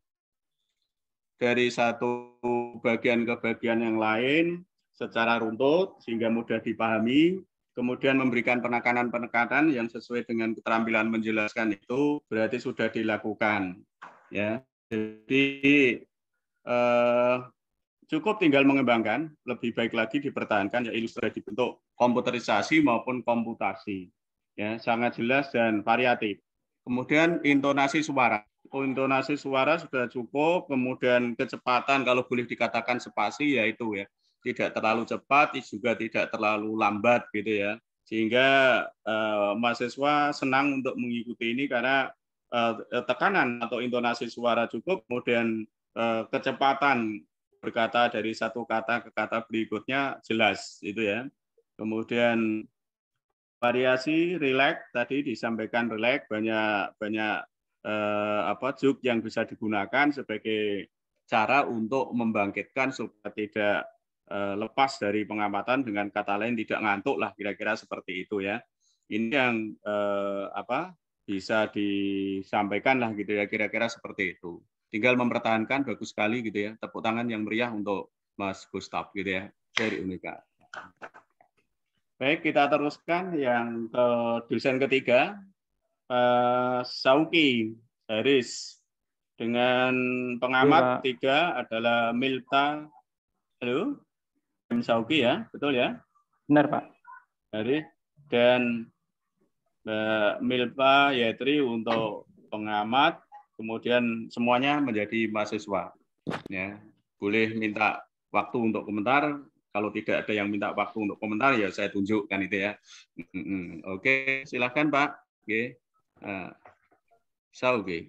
B: dari satu bagian ke bagian yang lain secara runtut sehingga mudah dipahami. Kemudian memberikan penekanan-penekanan yang sesuai dengan keterampilan menjelaskan itu berarti sudah dilakukan ya. Jadi Eh, cukup tinggal mengembangkan, lebih baik lagi dipertahankan ya ilustrasi bentuk komputerisasi maupun komputasi. Ya, sangat jelas dan variatif. Kemudian intonasi suara. Oh, intonasi suara sudah cukup, kemudian kecepatan kalau boleh dikatakan spasi yaitu ya. Tidak terlalu cepat, juga tidak terlalu lambat gitu ya. Sehingga eh, mahasiswa senang untuk mengikuti ini karena eh, tekanan atau intonasi suara cukup, kemudian kecepatan berkata dari satu kata ke kata berikutnya jelas itu ya. Kemudian variasi relax tadi disampaikan relax banyak banyak eh, apa juk yang bisa digunakan sebagai cara untuk membangkitkan supaya tidak eh, lepas dari pengamatan, dengan kata lain tidak ngantuk lah kira-kira seperti itu ya. Ini yang eh, apa bisa disampaikan lah gitu ya kira-kira seperti itu. Tinggal mempertahankan, bagus sekali gitu ya. Tepuk tangan yang meriah untuk Mas Gustaf gitu ya dari Unika. Baik, kita teruskan yang ke dosen ketiga, Pak Sauki Haris. Dengan pengamat tiga adalah Milta. Halo, M Sauki ya, betul ya?
H: Benar Pak.
B: Haris dan Mbak Milpa Yatri untuk pengamat. Kemudian semuanya menjadi mahasiswa. Ya, boleh minta waktu untuk komentar. Kalau tidak ada yang minta waktu untuk komentar, ya saya tunjukkan itu ya. Oke, silakan Pak. Oke, uh, so, oke.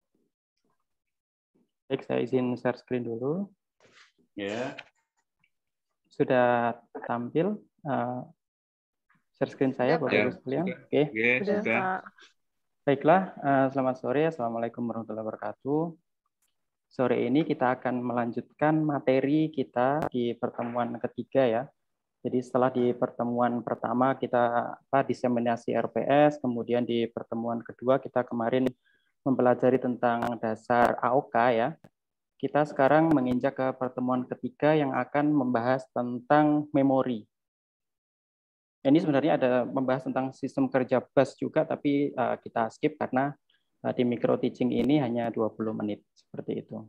H: Baik, saya izin share screen dulu.
B: Ya.
H: Sudah tampil. Uh, share screen saya, Bapak Ibu sekalian. Oke.
B: Sudah.
H: Baiklah, uh, selamat sore. Assalamualaikum warahmatullahi wabarakatuh. Sore ini kita akan melanjutkan materi kita di pertemuan ketiga ya. Jadi setelah di pertemuan pertama kita apa, diseminasi R P S, kemudian di pertemuan kedua kita kemarin mempelajari tentang dasar A O K ya. Kita sekarang menginjak ke pertemuan ketiga yang akan membahas tentang memori. Ini sebenarnya ada membahas tentang sistem kerja bus juga, tapi uh, kita skip karena uh, di micro teaching ini hanya dua puluh menit, seperti itu.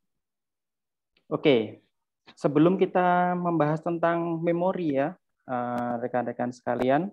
H: Oke, sebelum kita membahas tentang memori ya, rekan-rekan uh, sekalian,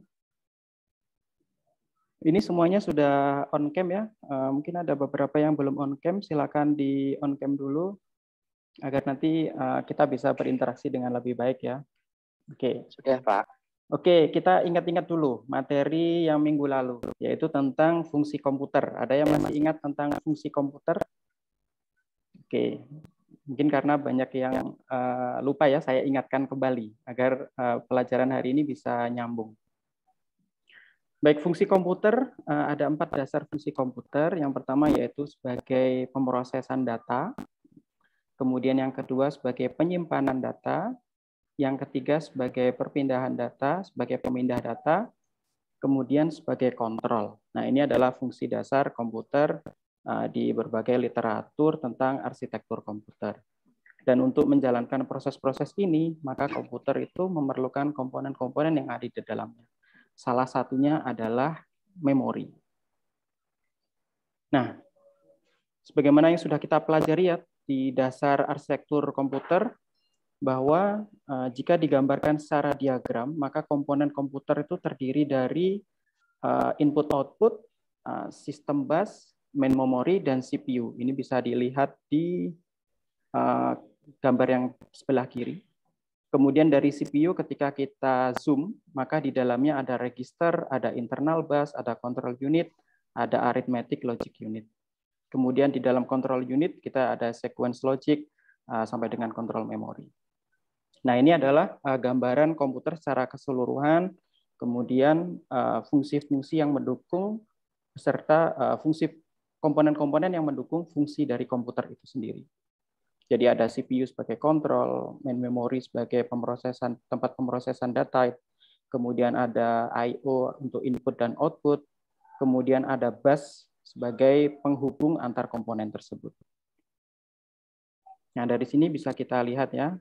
H: ini semuanya sudah on cam ya. Uh, mungkin ada beberapa yang belum on cam, silakan di on cam dulu agar nanti uh, kita bisa berinteraksi dengan lebih baik ya. Oke.
G: Sudah, Pak.
H: Oke, kita ingat-ingat dulu materi yang minggu lalu, yaitu tentang fungsi komputer. Ada yang masih ingat tentang fungsi komputer? Oke, mungkin karena banyak yang uh, lupa ya, saya ingatkan kembali agar uh, pelajaran hari ini bisa nyambung. Baik, fungsi komputer, uh, ada empat dasar fungsi komputer. Yang pertama yaitu sebagai pemrosesan data, kemudian yang kedua sebagai penyimpanan data, yang ketiga sebagai perpindahan data, sebagai pemindah data, kemudian sebagai kontrol. Nah, ini adalah fungsi dasar komputer uh, di berbagai literatur tentang arsitektur komputer. Dan untuk menjalankan proses-proses ini, maka komputer itu memerlukan komponen-komponen yang ada di dalamnya. Salah satunya adalah memori. Nah, sebagaimana yang sudah kita pelajari ya di dasar arsitektur komputer, bahwa uh, jika digambarkan secara diagram, maka komponen komputer itu terdiri dari uh, input-output, uh, sistem bus, main memory, dan C P U. Ini bisa dilihat di uh, gambar yang sebelah kiri. Kemudian dari C P U ketika kita zoom, maka di dalamnya ada register, ada internal bus, ada control unit, ada arithmetic logic unit. Kemudian di dalam control unit kita ada sequence logic uh, sampai dengan control memory. Nah, ini adalah uh, gambaran komputer secara keseluruhan, kemudian fungsi-fungsi uh, yang mendukung, beserta uh, fungsi komponen-komponen yang mendukung fungsi dari komputer itu sendiri. Jadi ada C P U sebagai kontrol, main memory sebagai pemrosesan tempat pemrosesan data, kemudian ada I O untuk input dan output, kemudian ada bus sebagai penghubung antar komponen tersebut. Nah, dari sini bisa kita lihat ya.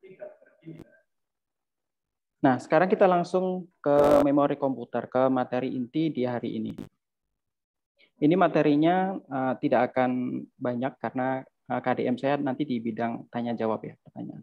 H: Nah, sekarang kita langsung ke memori komputer, ke materi inti di hari ini. Ini materinya uh, tidak akan banyak karena uh, K D M saya nanti di bidang tanya-jawab ya, pertanyaan.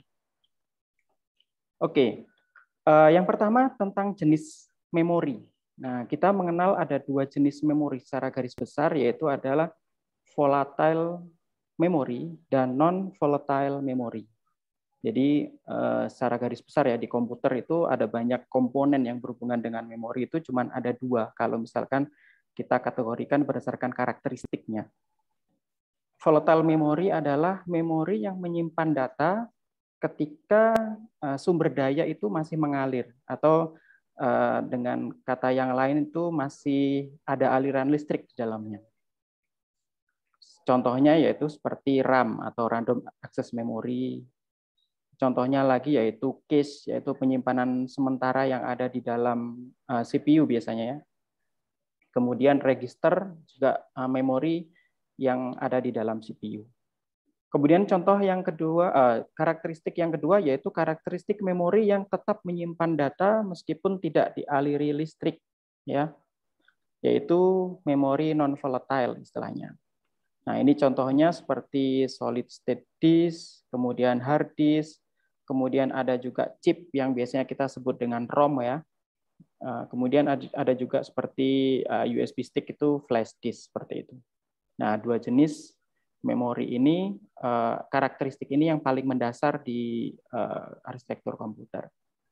H: Oke, uh, yang pertama tentang jenis memori. Nah, kita mengenal ada dua jenis memori secara garis besar, yaitu adalah volatile memory dan non-volatile memory. Jadi secara garis besar ya di komputer itu ada banyak komponen yang berhubungan dengan memori itu cuma ada dua kalau misalkan kita kategorikan berdasarkan karakteristiknya. Volatile memory adalah memori yang menyimpan data ketika sumber daya itu masih mengalir atau dengan kata yang lain itu masih ada aliran listrik di dalamnya. Contohnya yaitu seperti RAM atau random access memory. Contohnya lagi yaitu cache, yaitu penyimpanan sementara yang ada di dalam uh, C P U biasanya ya. Kemudian register juga uh, memori yang ada di dalam C P U. Kemudian contoh yang kedua, uh, karakteristik yang kedua yaitu karakteristik memori yang tetap menyimpan data meskipun tidak dialiri listrik, ya, yaitu memori non volatile istilahnya. Nah, ini contohnya seperti solid state disk, kemudian hard disk, kemudian ada juga chip yang biasanya kita sebut dengan ROM ya. Kemudian ada juga seperti U S B stick itu flash disk seperti itu. Nah, dua jenis memori ini, karakteristik ini yang paling mendasar di arsitektur komputer.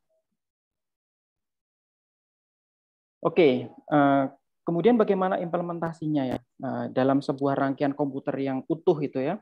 H: Oke, kemudian bagaimana implementasinya ya dalam sebuah rangkaian komputer yang utuh itu ya.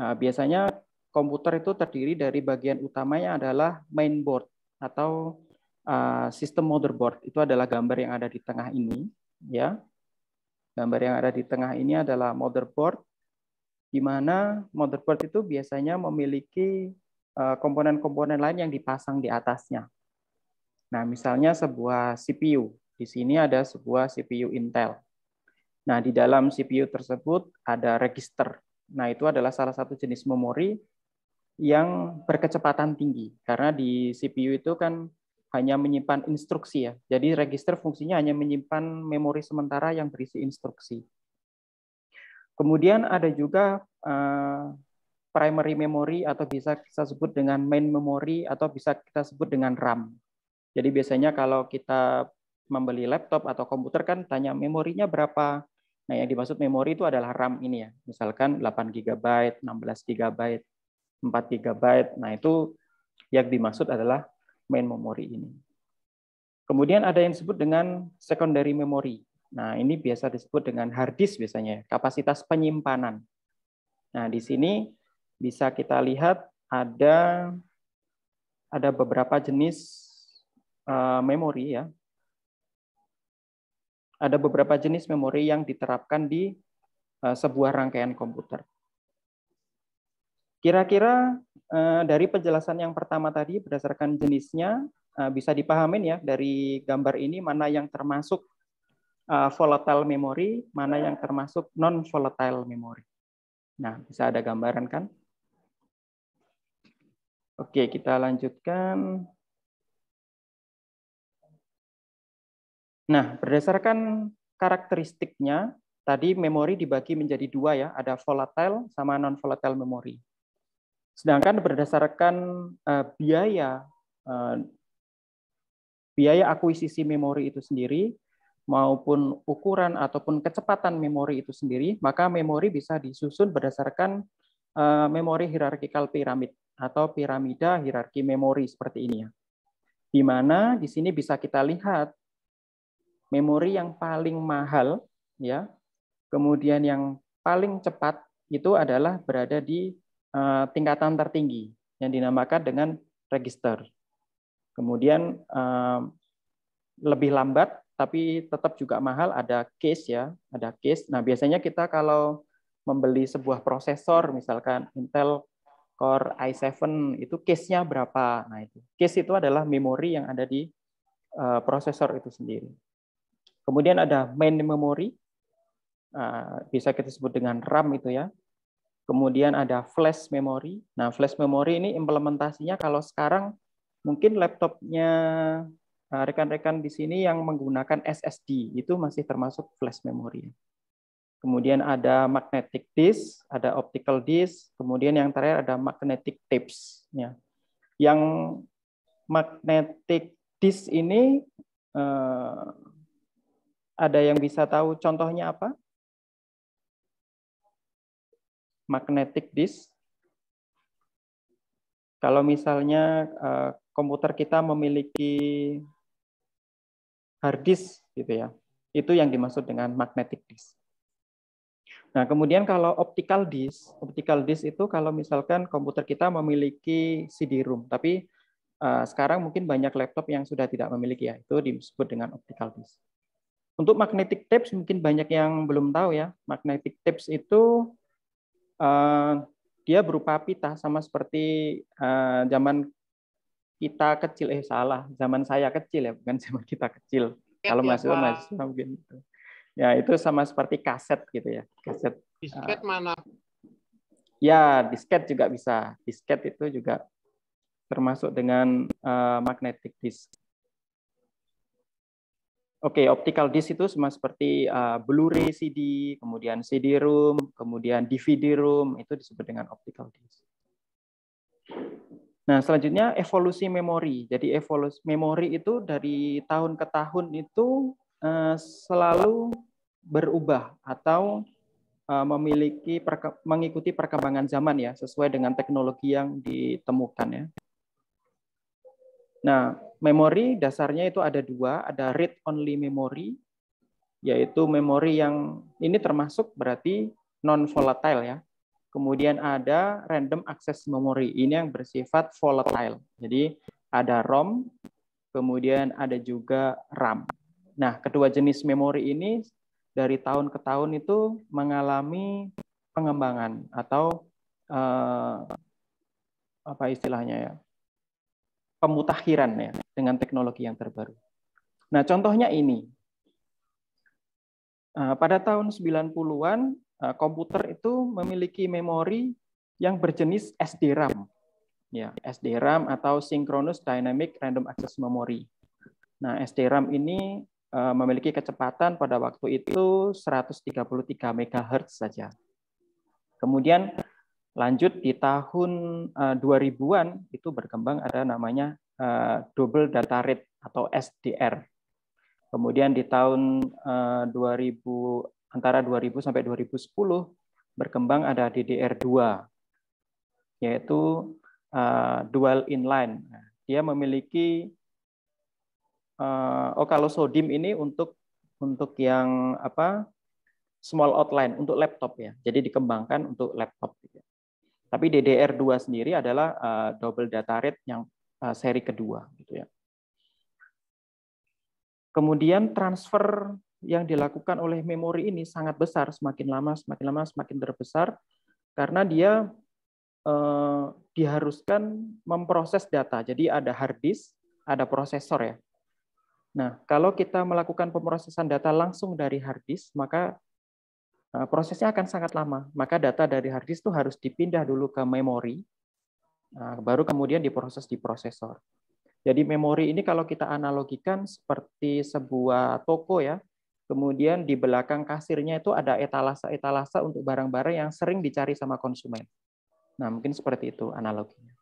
H: Biasanya komputer itu terdiri dari bagian utamanya adalah mainboard atau uh, sistem motherboard itu adalah gambar yang ada di tengah ini, ya. Gambar yang ada di tengah ini adalah motherboard, di mana motherboard itu biasanya memiliki komponen-komponen uh, lain yang dipasang di atasnya. Nah, misalnya sebuah C P U. Di sini ada sebuah C P U Intel. Nah, di dalam C P U tersebut ada register. Nah, itu adalah salah satu jenis memori yang berkecepatan tinggi. Karena di C P U itu kan hanya menyimpan instruksi ya. Jadi register fungsinya hanya menyimpan memori sementara yang berisi instruksi. Kemudian ada juga uh, primary memory atau bisa kita sebut dengan main memory atau bisa kita sebut dengan RAM. Jadi biasanya kalau kita membeli laptop atau komputer kan tanya memorinya berapa. Nah, yang dimaksud memori itu adalah RAM ini ya. Misalkan delapan giga byte, enam belas giga byte, empat giga byte. Nah, itu yang dimaksud adalah main memory ini. Kemudian ada yang disebut dengan secondary memory. Nah, ini biasa disebut dengan hard disk biasanya, kapasitas penyimpanan. Nah, di sini bisa kita lihat ada ada beberapa jenis uh, memori ya. Ada beberapa jenis memori yang diterapkan di uh, sebuah rangkaian komputer. Kira-kira uh, dari penjelasan yang pertama tadi berdasarkan jenisnya uh, bisa dipahamin ya dari gambar ini mana yang termasuk Uh, volatile memory, mana yang termasuk non-volatile memory. Nah, bisa ada gambaran kan? Oke, kita lanjutkan. Nah, berdasarkan karakteristiknya, tadi memori dibagi menjadi dua ya, ada volatile sama non-volatile memory. Sedangkan berdasarkan uh, biaya, uh, biaya akuisisi memori itu sendiri, maupun ukuran ataupun kecepatan memori itu sendiri, maka memori bisa disusun berdasarkan uh, memori hierarchical pyramid atau piramida hierarki memori seperti ini ya. Di mana di sini bisa kita lihat memori yang paling mahal ya, kemudian yang paling cepat itu adalah berada di uh, tingkatan tertinggi yang dinamakan dengan register. Kemudian uh, lebih lambat tapi tetap juga mahal, ada case ya, ada case. Nah, biasanya kita kalau membeli sebuah prosesor, misalkan Intel Core i tujuh, itu case-nya berapa? Nah, itu. Case itu adalah memori yang ada di uh, prosesor itu sendiri. Kemudian ada main memory, uh, bisa kita sebut dengan RAM itu ya. Kemudian ada flash memory. Nah, flash memory ini implementasinya kalau sekarang mungkin laptopnya rekan-rekan di sini yang menggunakan S S D itu masih termasuk flash memory. Kemudian ada magnetic disk, ada optical disk, kemudian yang terakhir ada magnetic tapes. Ya. Yang magnetic disk ini eh, ada yang bisa tahu contohnya apa? Magnetic disk. Kalau misalnya eh, komputer kita memiliki hard disk gitu ya. Itu yang dimaksud dengan magnetic disk. Nah, kemudian kalau optical disk, optical disk itu kalau misalkan komputer kita memiliki C D ROM, tapi uh, sekarang mungkin banyak laptop yang sudah tidak memiliki ya, itu disebut dengan optical disk. Untuk magnetic tapes mungkin banyak yang belum tahu ya. Magnetic tapes itu uh, dia berupa pita sama seperti uh, zaman kita kecil, eh salah, zaman saya kecil ya, bukan zaman kita kecil. Ya, kalau mahasiswa, ya, mahasiswa mungkin itu. Ya, itu sama seperti kaset gitu ya. Kaset.
E: Disket mana?
H: Ya, disket juga bisa. Disket itu juga termasuk dengan uh, magnetic disk. Oke, optical disk itu sama seperti uh, Blu-ray C D, kemudian C D ROM, kemudian D V D ROM, itu disebut dengan optical disk. Nah, selanjutnya evolusi memori. Jadi evolusi memori itu dari tahun ke tahun itu uh, selalu berubah atau uh, memiliki perke mengikuti perkembangan zaman ya, sesuai dengan teknologi yang ditemukan ya. Nah, memori dasarnya itu ada dua, ada read only memory, yaitu memori yang ini termasuk berarti non volatile ya. Kemudian ada random access memory, ini yang bersifat volatile. Jadi ada ROM, kemudian ada juga RAM. Nah, kedua jenis memori ini dari tahun ke tahun itu mengalami pengembangan atau eh, apa istilahnya ya, pemutakhiran ya dengan teknologi yang terbaru. Nah, contohnya ini. Pada tahun sembilan puluhan, komputer itu memiliki memori yang berjenis S D RAM. Ya, S D RAM atau Synchronous Dynamic Random Access Memory. Nah, S D RAM ini memiliki kecepatan pada waktu itu seratus tiga puluh tiga megahertz saja. Kemudian lanjut di tahun dua ribuan itu berkembang ada namanya Double Data Rate atau S D R. Kemudian di tahun dua ribu antara dua ribu sampai dua ribu sepuluh berkembang ada D D R dua yaitu dual inline. Dia memiliki oh kalau SODIMM ini untuk untuk yang apa small outline untuk laptop ya. Jadi dikembangkan untuk laptop. Tapi D D R dua sendiri adalah double data rate yang seri kedua gitu ya. Kemudian transfer yang dilakukan oleh memori ini sangat besar, semakin lama semakin lama semakin terbesar karena dia eh, diharuskan memproses data. Jadi ada hard disk, ada prosesor ya. Nah, kalau kita melakukan pemrosesan data langsung dari hard disk, maka eh, prosesnya akan sangat lama. Maka data dari hard disk itu harus dipindah dulu ke memori, nah, baru kemudian diproses di prosesor. Jadi memori ini kalau kita analogikan seperti sebuah toko ya, kemudian di belakang kasirnya itu ada etalase-etalase untuk barang-barang yang sering dicari sama konsumen. Nah, mungkin seperti itu analoginya.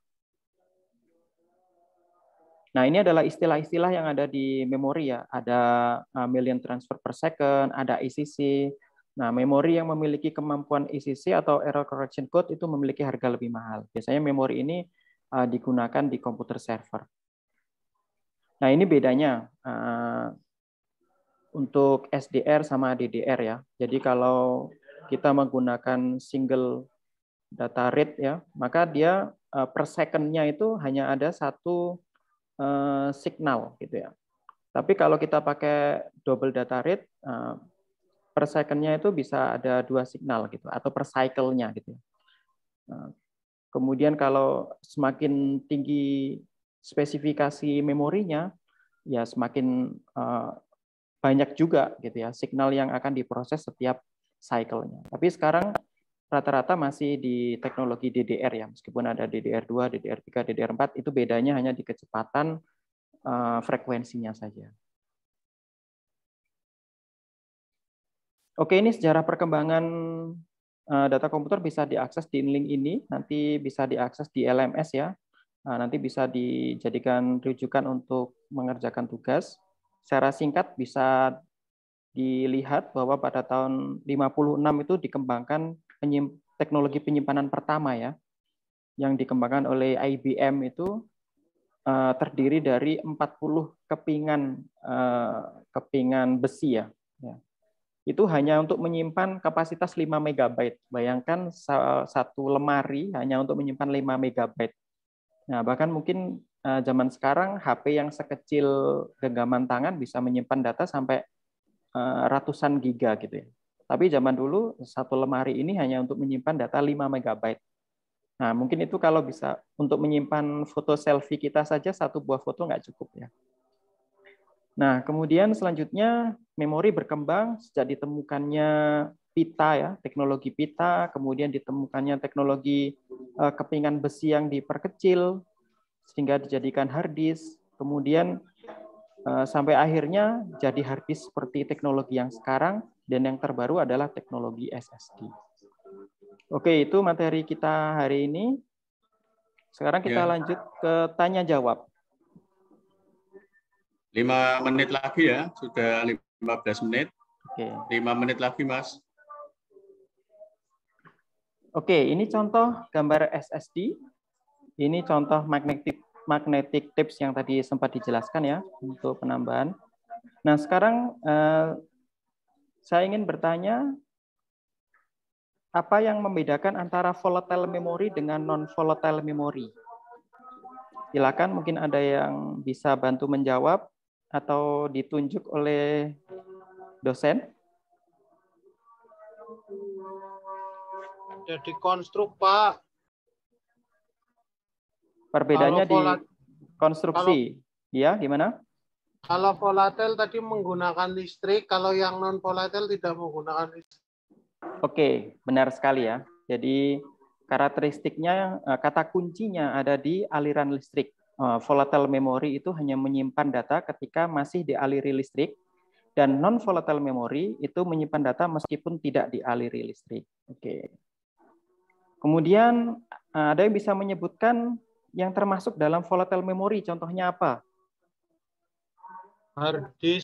H: Nah, ini adalah istilah-istilah yang ada di memori ya. Ada million transfer per second, ada E C C. Nah, memori yang memiliki kemampuan E C C atau error correction code itu memiliki harga lebih mahal. Biasanya memori ini digunakan di komputer server. Nah, ini bedanya uh, untuk S D R sama D D R ya. Jadi kalau kita menggunakan single data rate ya, maka dia uh, per second-nya itu hanya ada satu uh, signal gitu ya. Tapi kalau kita pakai double data rate, uh, per second-nya itu bisa ada dua signal gitu, atau per cycle-nya gitu. Uh, kemudian kalau semakin tinggi spesifikasi memorinya, ya semakin uh, banyak juga gitu ya signal yang akan diproses setiap cycle-nya. Tapi sekarang rata-rata masih di teknologi D D R ya, meskipun ada D D R dua, D D R tiga, D D R empat, itu bedanya hanya di kecepatan uh, frekuensinya saja. Oke, ini sejarah perkembangan uh, data komputer bisa diakses di link ini, nanti bisa diakses di L M S ya. Nah, nanti bisa dijadikan rujukan untuk mengerjakan tugas. Secara singkat bisa dilihat bahwa pada tahun lima puluh enam itu dikembangkan penyim, teknologi penyimpanan pertama ya, yang dikembangkan oleh I B M itu uh, terdiri dari empat puluh kepingan uh, kepingan besi ya. ya. Itu hanya untuk menyimpan kapasitas lima megabyte. Bayangkan satu lemari hanya untuk menyimpan lima megabyte. Nah, bahkan mungkin uh, zaman sekarang H P yang sekecil genggaman tangan bisa menyimpan data sampai uh, ratusan giga gitu ya. Tapi zaman dulu satu lemari ini hanya untuk menyimpan data lima megabyte. Nah, mungkin itu kalau bisa untuk menyimpan foto selfie kita saja satu buah foto nggak cukup ya. Nah, kemudian selanjutnya memori berkembang sejak ditemukannya pita ya, teknologi pita, kemudian ditemukannya teknologi uh, kepingan besi yang diperkecil sehingga dijadikan hard disk, kemudian uh, sampai akhirnya jadi hard disk seperti teknologi yang sekarang, dan yang terbaru adalah teknologi S S D. Oke, itu materi kita hari ini. Sekarang kita ya. lanjut ke tanya jawab.
B: Lima menit lagi ya, sudah lima belas menit. Oke. Lima menit lagi, Mas.
H: Oke, ini contoh gambar S S D. Ini contoh magnetic magnetic tips yang tadi sempat dijelaskan ya untuk penambahan. Nah, sekarang eh, saya ingin bertanya apa yang membedakan antara volatile memory dengan non volatile memory. Silakan, mungkin ada yang bisa bantu menjawab atau ditunjuk oleh dosen.
E: Jadi konstruk, Pak.
H: Perbedaannya di
E: volat,
H: konstruksi. Kalau, ya, gimana?
E: Kalau volatil tadi menggunakan listrik, kalau yang non volatil tidak menggunakan listrik.
H: Oke, benar sekali ya. Jadi karakteristiknya, kata kuncinya ada di aliran listrik. Volatile memory itu hanya menyimpan data ketika masih dialiri listrik, dan non volatile memory itu menyimpan data meskipun tidak dialiri listrik. Oke. Kemudian ada yang bisa menyebutkan yang termasuk dalam volatile memory, contohnya apa?
E: Hard disk.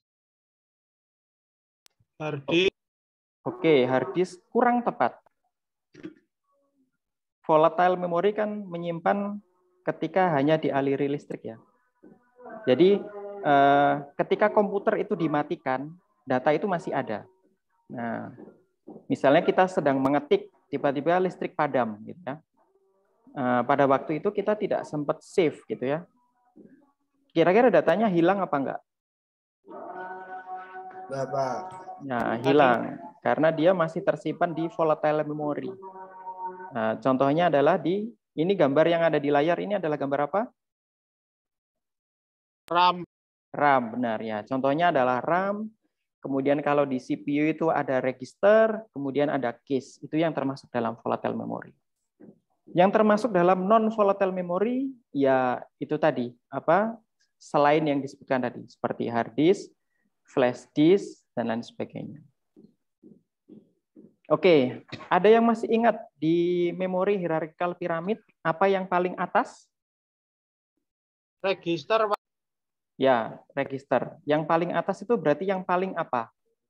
E: Hard disk.
H: Oke, hard disk kurang tepat. Volatile memory kan menyimpan ketika hanya dialiri listrik ya. Jadi eh, ketika komputer itu dimatikan, data itu masih ada. Nah, misalnya kita sedang mengetik, tiba-tiba listrik padam, gitu ya. Eh, pada waktu itu kita tidak sempat save, gitu ya. Kira-kira datanya hilang apa enggak?
J: Enggak, Pak.
H: Nah, hilang karena dia masih tersimpan di volatile memory. Nah, contohnya adalah di ini gambar yang ada di layar ini adalah gambar apa?
E: RAM.
H: RAM, benar ya. Contohnya adalah RAM. Kemudian kalau di C P U itu ada register, kemudian ada cache. Itu yang termasuk dalam volatile memory. Yang termasuk dalam non volatile memory ya itu tadi, apa? Selain yang disebutkan tadi seperti hard disk, flash disk dan lain sebagainya. Oke, ada yang masih ingat di memori hierarchical piramid apa yang paling atas?
E: Register, Pak.
H: Ya, register. Yang paling atas itu berarti yang paling apa?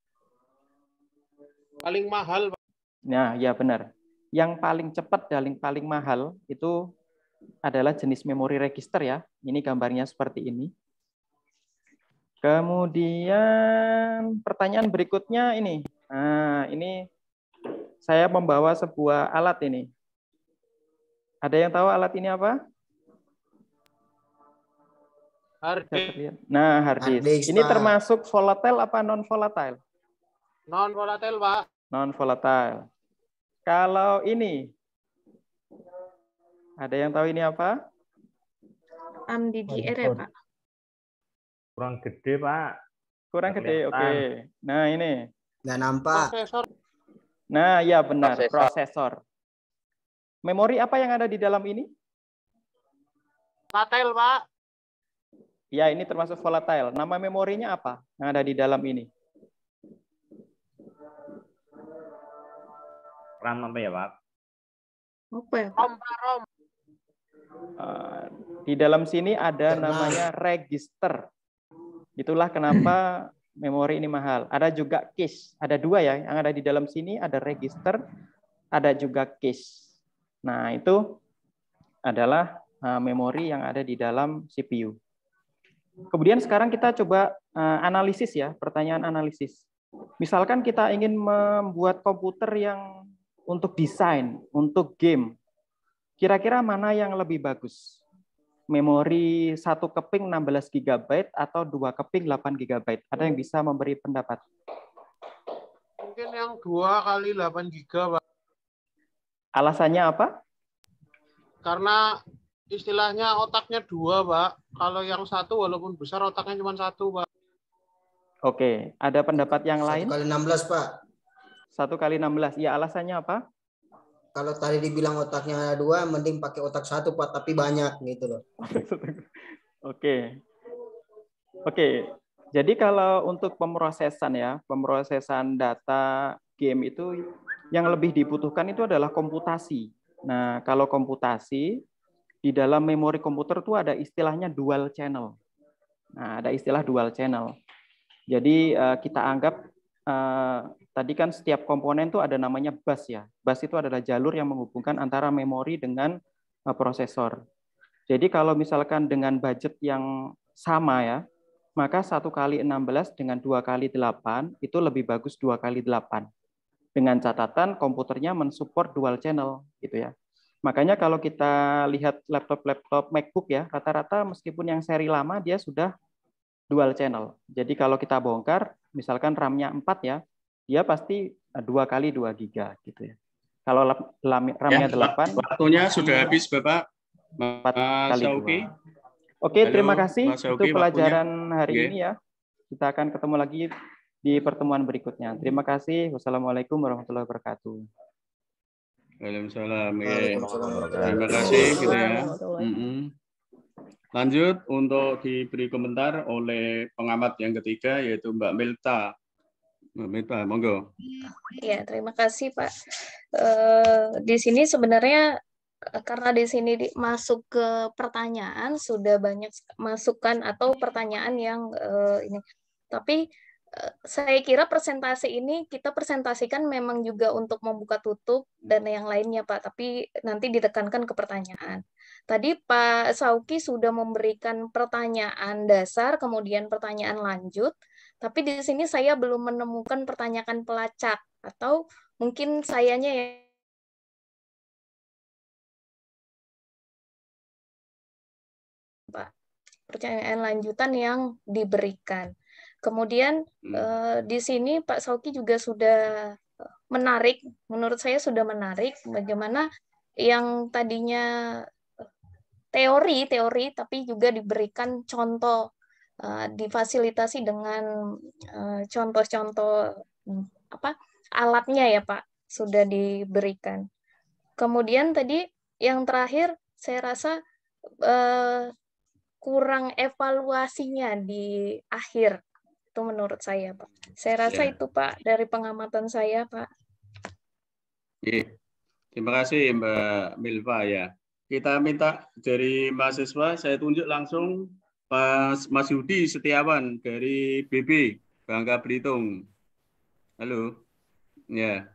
E: Paling mahal, Pak.
H: Nah, ya benar. Yang paling cepat dan yang paling mahal itu adalah jenis memori register ya. Ini gambarnya seperti ini. Kemudian pertanyaan berikutnya ini. Nah, ini saya membawa sebuah alat ini. Ada yang tahu alat ini apa?
E: Hard disk.
H: Nah, hard disk.
J: Hard disk,
H: Ini
J: Pak.
H: termasuk volatile apa non volatile?
E: Non volatile, Pak.
H: Non volatile. Kalau ini, ada yang tahu ini apa?
C: M D D R ya, Pak?
L: Kurang gede, Pak.
H: Kurang gede, oke. Okay. Nah, ini.
J: Nggak nampak.
E: Prosesor.
H: Nah, ya benar,
G: Prosesor.
H: prosesor. Memori apa yang ada di dalam ini?
E: Volatile, Pak.
H: Ya, ini termasuk volatile. Nama memorinya apa yang ada di dalam ini?
L: RAM apa ya, Pak?
C: Apa ya, Pak?
E: ROM, Pak, ROM.
H: Uh, di dalam sini ada
J: Karena...
H: namanya register. Itulah kenapa memori ini mahal. Ada juga cache. Ada dua ya. Yang ada di dalam sini ada register, ada juga cache. Nah, itu adalah uh, memori yang ada di dalam C P U. Kemudian sekarang kita coba uh, analisis ya, pertanyaan analisis. Misalkan kita ingin membuat komputer yang untuk desain, untuk game. Kira-kira mana yang lebih bagus? Memori satu keping enam belas giga byte atau dua keping delapan giga byte? Ada yang bisa memberi pendapat?
E: Mungkin yang dua kali delapan giga, Pak.
H: Alasannya apa?
E: Karena istilahnya otaknya dua, Pak. Kalau yang satu walaupun besar otaknya cuma satu, Pak.
H: Oke, ada pendapat yang lain?
J: Satu kali enam belas, Pak.
H: Satu kali enam belas. Ya, alasannya apa?
J: Kalau tadi dibilang otaknya ada dua, mending pakai otak satu, Pak, tapi banyak gitu loh.
H: Oke. Oke. Jadi kalau untuk pemrosesan ya, pemrosesan data game itu yang lebih dibutuhkan itu adalah komputasi. Nah, kalau komputasi di dalam memori komputer itu ada istilahnya dual channel. Nah, ada istilah dual channel. Jadi kita anggap Uh, tadi kan setiap komponen itu ada namanya bus ya. Bus itu adalah jalur yang menghubungkan antara memori dengan uh, prosesor. Jadi kalau misalkan dengan budget yang sama ya, maka satu kali enam belas dengan dua kali delapan itu lebih bagus dua kali delapan. Dengan catatan komputernya mensupport dual channel gitu ya. Makanya kalau kita lihat laptop-laptop MacBook ya, rata-rata meskipun yang seri lama dia sudah dual channel. Jadi kalau kita bongkar, misalkan RAM-nya empat ya, dia pasti dua kali dua giga gitu ya. Kalau RAM-nya delapan,
B: waktunya sudah habis Bapak.
H: empat kali
B: Sauki.
H: dua. Oke,
B: Halo,
H: terima kasih
B: Mas
H: untuk
B: Sauki,
H: pelajaran
B: waktunya.
H: hari
B: Oke.
H: ini ya. Kita akan ketemu lagi di pertemuan berikutnya. Terima kasih. Wassalamualaikum warahmatullahi wabarakatuh.
B: Waalaikumsalam. Ya.
J: Waalaikumsalam.
B: Terima kasih gitu ya. Mm-mm. Lanjut untuk diberi komentar oleh pengamat yang ketiga yaitu Mbak Milta. Mbak Milta, monggo.
C: Ya, terima kasih Pak. Eh, di sini sebenarnya karena di sini di, masuk ke pertanyaan sudah banyak masukan atau pertanyaan yang eh, ini. Tapi eh, saya kira presentasi ini kita presentasikan memang juga untuk membuka tutup dan yang lainnya Pak. Tapi nanti ditekankan ke pertanyaan. Tadi Pak Sauki sudah memberikan pertanyaan dasar, kemudian pertanyaan lanjut. Tapi di sini saya belum menemukan pertanyaan pelacak atau mungkin sayanya ya Pak, pertanyaan lanjutan yang diberikan. Kemudian hmm. eh, di sini Pak Sauki juga sudah menarik, menurut saya sudah menarik bagaimana yang tadinya teori-teori tapi juga diberikan contoh, uh, difasilitasi dengan contoh-contoh uh, apa alatnya ya Pak sudah diberikan. Kemudian tadi yang terakhir saya rasa uh, kurang evaluasinya di akhir itu menurut saya Pak. Saya rasa ya. Itu Pak dari pengamatan saya Pak.
B: Ya. Terima kasih Mbak Milva ya. Kita minta dari mahasiswa, saya tunjuk langsung Mas, Mas Yudi Setiawan dari B B, Bangka Belitung. Halo. Ya.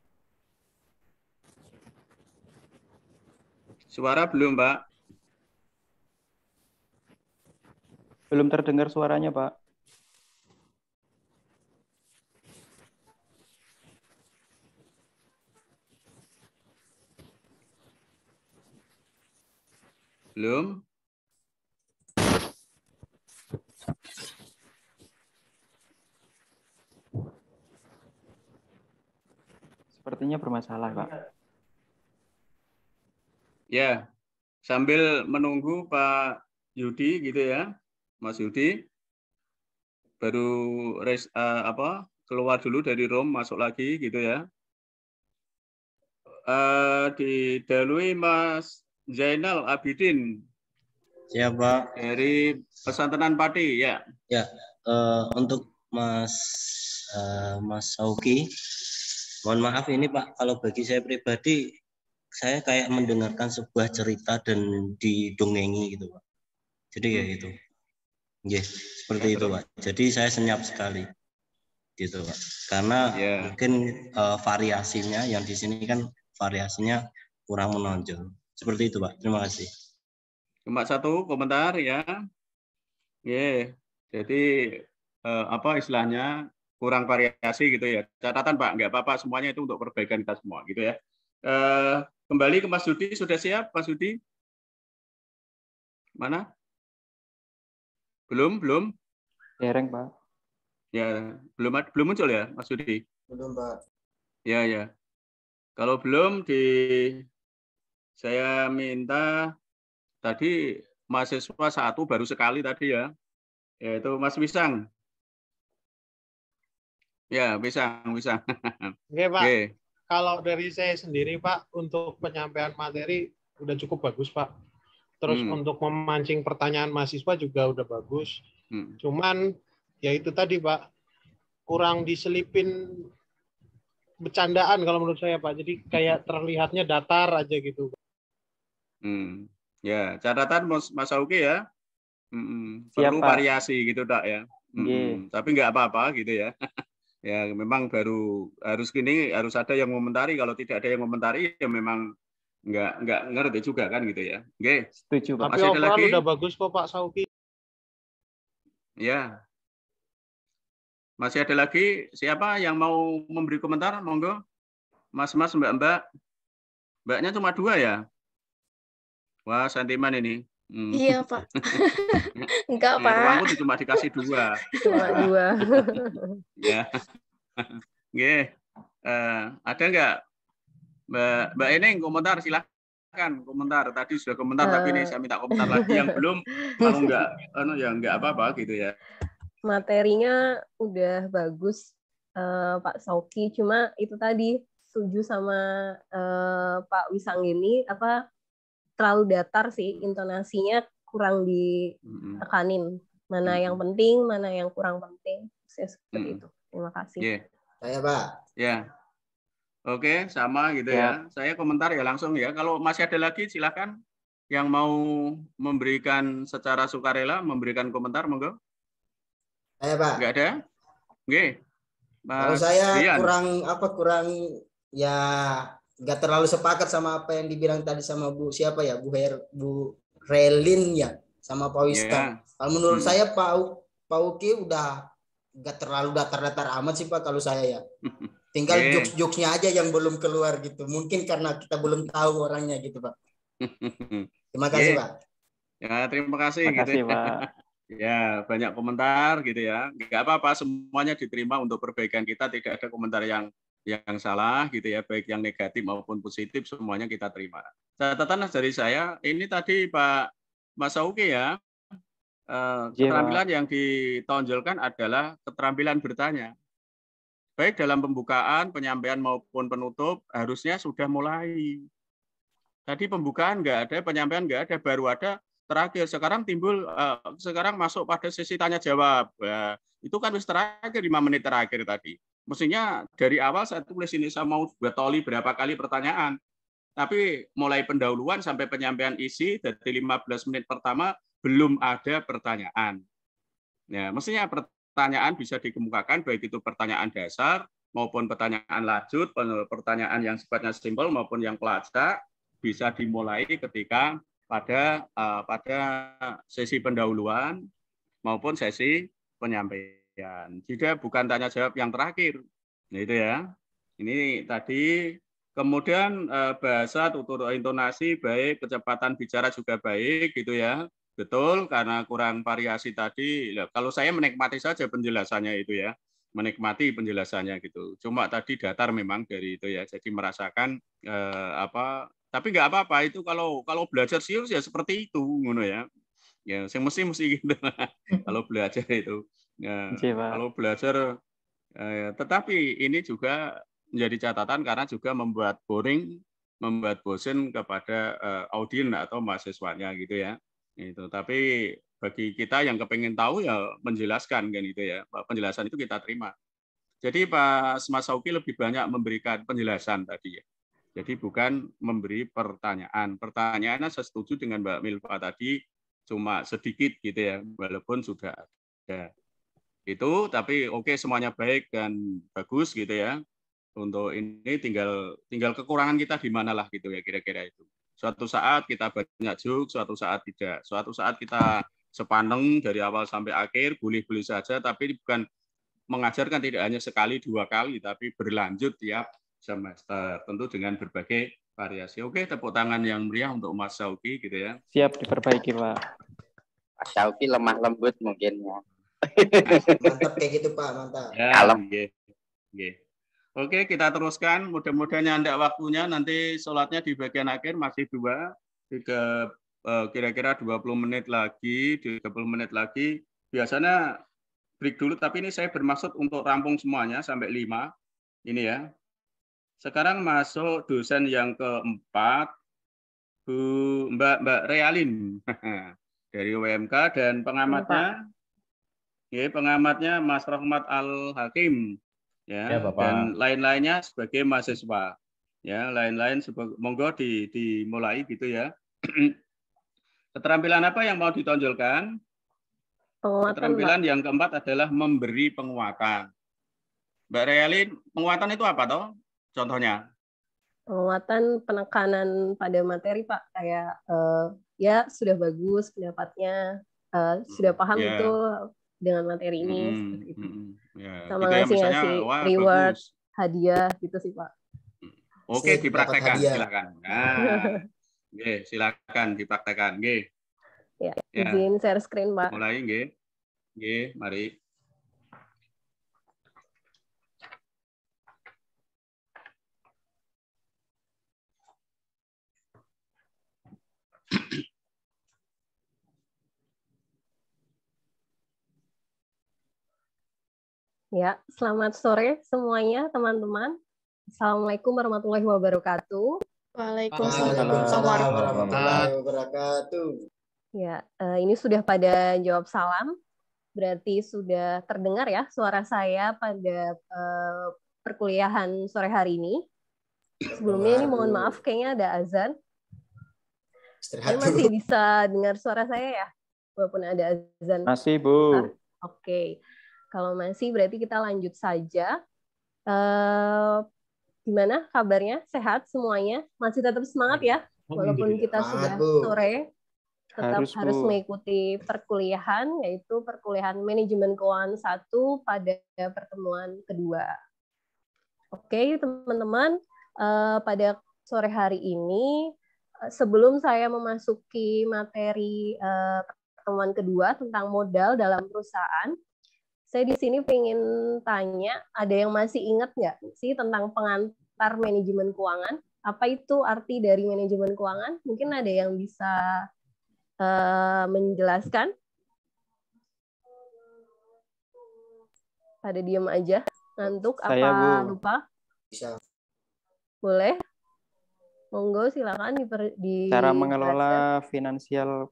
B: Suara belum, Pak?
H: Belum terdengar suaranya, Pak.
B: Belum?
H: Sepertinya bermasalah, Pak.
B: Ya, sambil menunggu Pak Yudi gitu ya, Mas Yudi. Baru res, uh, apa keluar dulu dari room, masuk lagi gitu ya. Uh, didahului Mas Zainal Abidin.
F: Siapa?
B: Dari Pesantren Pati, ya.
F: Ya, uh, untuk Mas uh, Mas Sauki, mohon maaf ini Pak, kalau bagi saya pribadi, saya kayak mendengarkan sebuah cerita dan didongengi gitu Pak. Jadi ya itu, yes, seperti itu Pak. Jadi saya senyap sekali, gitu Pak. Karena yeah. mungkin uh, variasinya yang di sini kan variasinya kurang menonjol. Seperti itu Pak. Terima kasih.
B: Cuma satu komentar ya. Yeah. Jadi eh, apa istilahnya kurang variasi gitu ya. Catatan Pak, nggak apa-apa, semuanya itu untuk perbaikan kita semua gitu ya. Eh, kembali ke Mas Yudi, sudah siap Mas Yudi? Mana? Belum, belum?
H: Dereng Pak.
B: Ya, belum belum muncul ya Mas Yudi?
J: Belum Pak.
B: Ya, ya. Kalau belum di saya minta tadi mahasiswa satu baru sekali tadi ya, yaitu Mas Wisang. Ya, Wisang, Wisang.
E: Oke Pak,
B: Oke.
E: Kalau dari saya sendiri Pak, untuk penyampaian materi udah cukup bagus Pak. Terus hmm. untuk memancing pertanyaan mahasiswa juga udah bagus. Hmm. Cuman ya itu tadi Pak, kurang diselipin bercandaan kalau menurut saya Pak. Jadi kayak terlihatnya datar aja gitu.
B: Hmm. Ya, catatan Mas, Mas Auki ya. Hmm. Perlu Siapa? variasi gitu tak ya. Hmm. Yeah. Tapi nggak apa-apa gitu ya. Ya memang baru harus gini, harus ada yang komentari. Kalau tidak ada yang komentari ya memang nggak nggak ngerti juga kan gitu ya. Oke.
H: Setuju Pak.
E: Tapi obrolan udah bagus kok Pak Sauki.
B: Ya. Masih ada lagi siapa yang mau memberi komentar? Monggo. Mas-mas, mbak-mbak. Mbaknya cuma dua ya? Wah, sentimen ini. Hmm.
C: Iya, Pak. Enggak,
B: Ya,
C: Pak.
B: ruangku cuma dikasih dua.
I: Cuma dua.
B: Ya. Oke. Uh, ada nggak Mbak Mbak Eneng komentar, silahkan komentar. Tadi sudah komentar, uh, tapi ini saya minta komentar lagi. Yang belum, kalau nggak, anu ya nggak apa-apa gitu ya.
I: Materinya udah bagus, uh, Pak Sauki. Cuma itu tadi setuju sama uh, Pak Wisanggeni, apa terlalu datar sih, intonasinya kurang ditekanin. Mana yang penting, mana yang kurang penting. Saya seperti hmm. itu. Terima kasih.
B: Yeah.
J: Saya, Pak.
B: Ya. Yeah. Oke, sama gitu ya. ya. Saya komentar ya langsung ya. Kalau masih ada lagi silakan yang mau memberikan secara sukarela memberikan komentar, monggo.
J: Saya, Pak.
B: Enggak ada? Oke.
J: Kalau saya Rian. kurang apa kurang ya nggak terlalu sepakat sama apa yang dibilang tadi sama Bu siapa ya Bu Her Bu Relin ya sama Pak Wiskan. Yeah. Kalau menurut hmm. saya Pak Pak Uki udah nggak terlalu datar-datar amat sih Pak kalau saya ya. Tinggal okay. jokes-jokesnya aja yang belum keluar gitu. Mungkin karena kita belum tahu orangnya gitu Pak. Terima kasih yeah. Pak.
B: Ya terima kasih.
H: Terima kasih
B: gitu.
H: Pak.
B: Ya banyak komentar gitu ya. Nggak apa-apa, semuanya diterima untuk perbaikan kita. Tidak ada komentar yang yang salah gitu ya, baik yang negatif maupun positif semuanya kita terima. Catatan dari saya ini tadi Pak Mas Sauki ya, eh, keterampilan yang ditonjolkan adalah keterampilan bertanya. Baik dalam pembukaan, penyampaian maupun penutup harusnya sudah mulai. Tadi pembukaan nggak ada, penyampaian nggak ada, baru ada terakhir. Sekarang timbul, eh, sekarang masuk pada sesi tanya jawab. Ya, itu kan wis terakhir lima menit terakhir tadi. Mestinya dari awal saya tulis ini saya mau betoli berapa kali pertanyaan. Tapi mulai pendahuluan sampai penyampaian isi dari lima belas menit pertama belum ada pertanyaan. Ya, mestinya pertanyaan bisa dikemukakan baik itu pertanyaan dasar maupun pertanyaan lanjut, pertanyaan yang sifatnya simpel maupun yang pelacak bisa dimulai ketika pada uh, pada sesi pendahuluan maupun sesi penyampaian. Jika bukan tanya jawab yang terakhir. Nah, itu ya. Ini tadi kemudian uh, bahasa, tutur intonasi baik, kecepatan bicara juga baik gitu ya. Betul, karena kurang variasi tadi. Kalau saya menikmati saja penjelasannya itu ya, menikmati penjelasannya gitu. Cuma tadi datar memang dari itu ya. Jadi merasakan eh, apa? Tapi nggak apa-apa itu kalau kalau belajar serius ya seperti itu, ngono ya. Ya, saya mesti mesti gitu. Kalau belajar itu, ya, kalau belajar. Eh, tetapi ini juga menjadi catatan karena juga membuat boring, membuat bosan kepada eh, audien atau mahasiswanya gitu ya. Itu tapi bagi kita yang kepengen tahu ya menjelaskan kan itu ya, penjelasan itu kita terima. Jadi Pak Mas Sauki lebih banyak memberikan penjelasan tadi ya, jadi bukan memberi pertanyaan. Pertanyaannya saya setuju dengan Mbak Milva tadi cuma sedikit gitu ya, walaupun sudah ada itu, tapi oke okay, semuanya baik dan bagus gitu ya. Untuk ini tinggal tinggal kekurangan kita di mana lah gitu ya kira-kira itu. Suatu saat kita banyak joke, suatu saat tidak. Suatu saat kita sepaneng dari awal sampai akhir, boleh-boleh saja, tapi bukan mengajarkan tidak hanya sekali, dua kali, tapi berlanjut tiap semester. Tentu dengan berbagai variasi. Oke, tepuk tangan yang meriah untuk Mas Sauki gitu ya.
H: Siap diperbaiki, Pak.
G: Pak Sauki lemah lembut mungkin ya.
J: Mantap kayak gitu, Pak. Mantap.
B: Ya,
G: kalem.
B: Okay. Okay. Oke, kita teruskan. Mudah-mudahan ada waktunya. Nanti sholatnya di bagian akhir masih dua, tiga, kira-kira dua puluh menit lagi, tiga puluh menit lagi. Biasanya break dulu, tapi ini saya bermaksud untuk rampung semuanya sampai lima. Ini ya. Sekarang masuk dosen yang keempat, Bu Mbak Mbak Realin dari U M K dan pengamatnya, ya, pengamatnya Mas Rahmat Al Hakim. Ya, ya dan lain-lainnya sebagai mahasiswa ya, lain-lain sebagai monggo di, dimulai gitu ya. Keterampilan apa yang mau ditonjolkan?
I: Penguatan,
B: keterampilan
I: Mbak.
B: Yang keempat adalah memberi penguatan. Mbak Realin, penguatan itu apa toh contohnya?
I: Penguatan penekanan pada materi Pak, kayak uh, ya sudah bagus pendapatnya, uh, sudah paham yeah. itu dengan materi ini, hmm, seperti itu. Hmm, ya. Sama ngasih-ngasih ya, reward, bagus. Hadiah gitu sih Pak.
B: Oke, dipraktekkan, silakan. Nah, Nggih, silakan dipraktekkan, nggih.
I: Ya,
B: Ya.
I: izin share screen, Pak.
B: Mulai, nggih. Nggih, mari.
I: Ya, selamat sore semuanya, teman-teman. Assalamualaikum warahmatullahi wabarakatuh.
C: Waalaikumsalam
J: warahmatullahi wabarakatuh.
I: Ya, eh, ini sudah pada jawab salam. Berarti sudah terdengar ya suara saya pada eh, perkuliahan sore hari ini. Sebelumnya ini mohon maaf, kayaknya ada azan. Saya masih bisa dengar suara saya ya, walaupun ada azan.
H: Masih, Bu.
I: Oke, kalau masih berarti kita lanjut saja. Eh, gimana kabarnya? Sehat semuanya? Masih tetap semangat ya? Walaupun kita sudah sore, tetap harus, harus mengikuti perkuliahan, yaitu perkuliahan manajemen keuangan satu pada pertemuan kedua. Oke, teman-teman, eh, pada sore hari ini, sebelum saya memasuki materi eh, pertemuan kedua tentang modal dalam perusahaan, saya di sini pengen tanya, ada yang masih ingat nggak sih tentang pengantar manajemen keuangan? Apa itu arti dari manajemen keuangan? Mungkin ada yang bisa uh, menjelaskan? Pada diam aja, ngantuk
H: Saya,
I: apa
H: Bu.
I: lupa?
J: Bisa.
I: Boleh? Monggo silakan di, di
H: cara mengelola finansial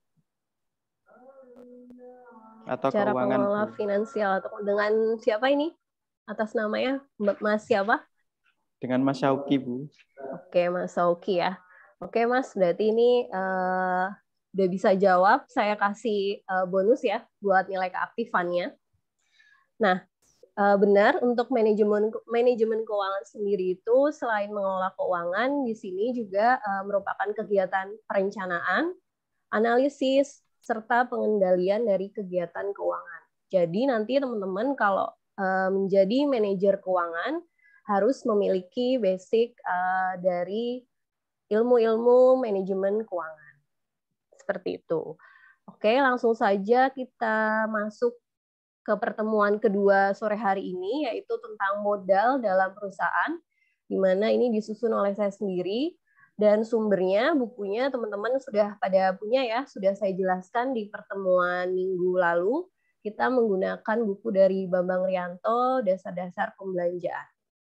H: atau
I: cara
H: keuangan.
I: mengelola finansial atau dengan siapa ini? Atas namanya Mas siapa?
H: Dengan Mas Sauki, Bu.
I: Oke, Mas Sauki ya. Oke, Mas, berarti ini uh, udah bisa jawab. Saya kasih uh, bonus ya buat nilai keaktifannya. Nah, uh, benar untuk manajemen manajemen keuangan sendiri itu selain mengelola keuangan, di sini juga uh, merupakan kegiatan perencanaan, analisis, serta pengendalian dari kegiatan keuangan. Jadi nanti teman-teman kalau uh, menjadi manajer keuangan harus memiliki basic uh, dari ilmu-ilmu manajemen keuangan. Seperti itu. Oke, langsung saja kita masuk ke pertemuan kedua sore hari ini, yaitu tentang modal dalam perusahaan, di mana ini disusun oleh saya sendiri. Dan sumbernya, bukunya teman-teman sudah pada punya ya, sudah saya jelaskan di pertemuan minggu lalu. Kita menggunakan buku dari Bambang Rianto, Dasar-Dasar Pembelanjaan.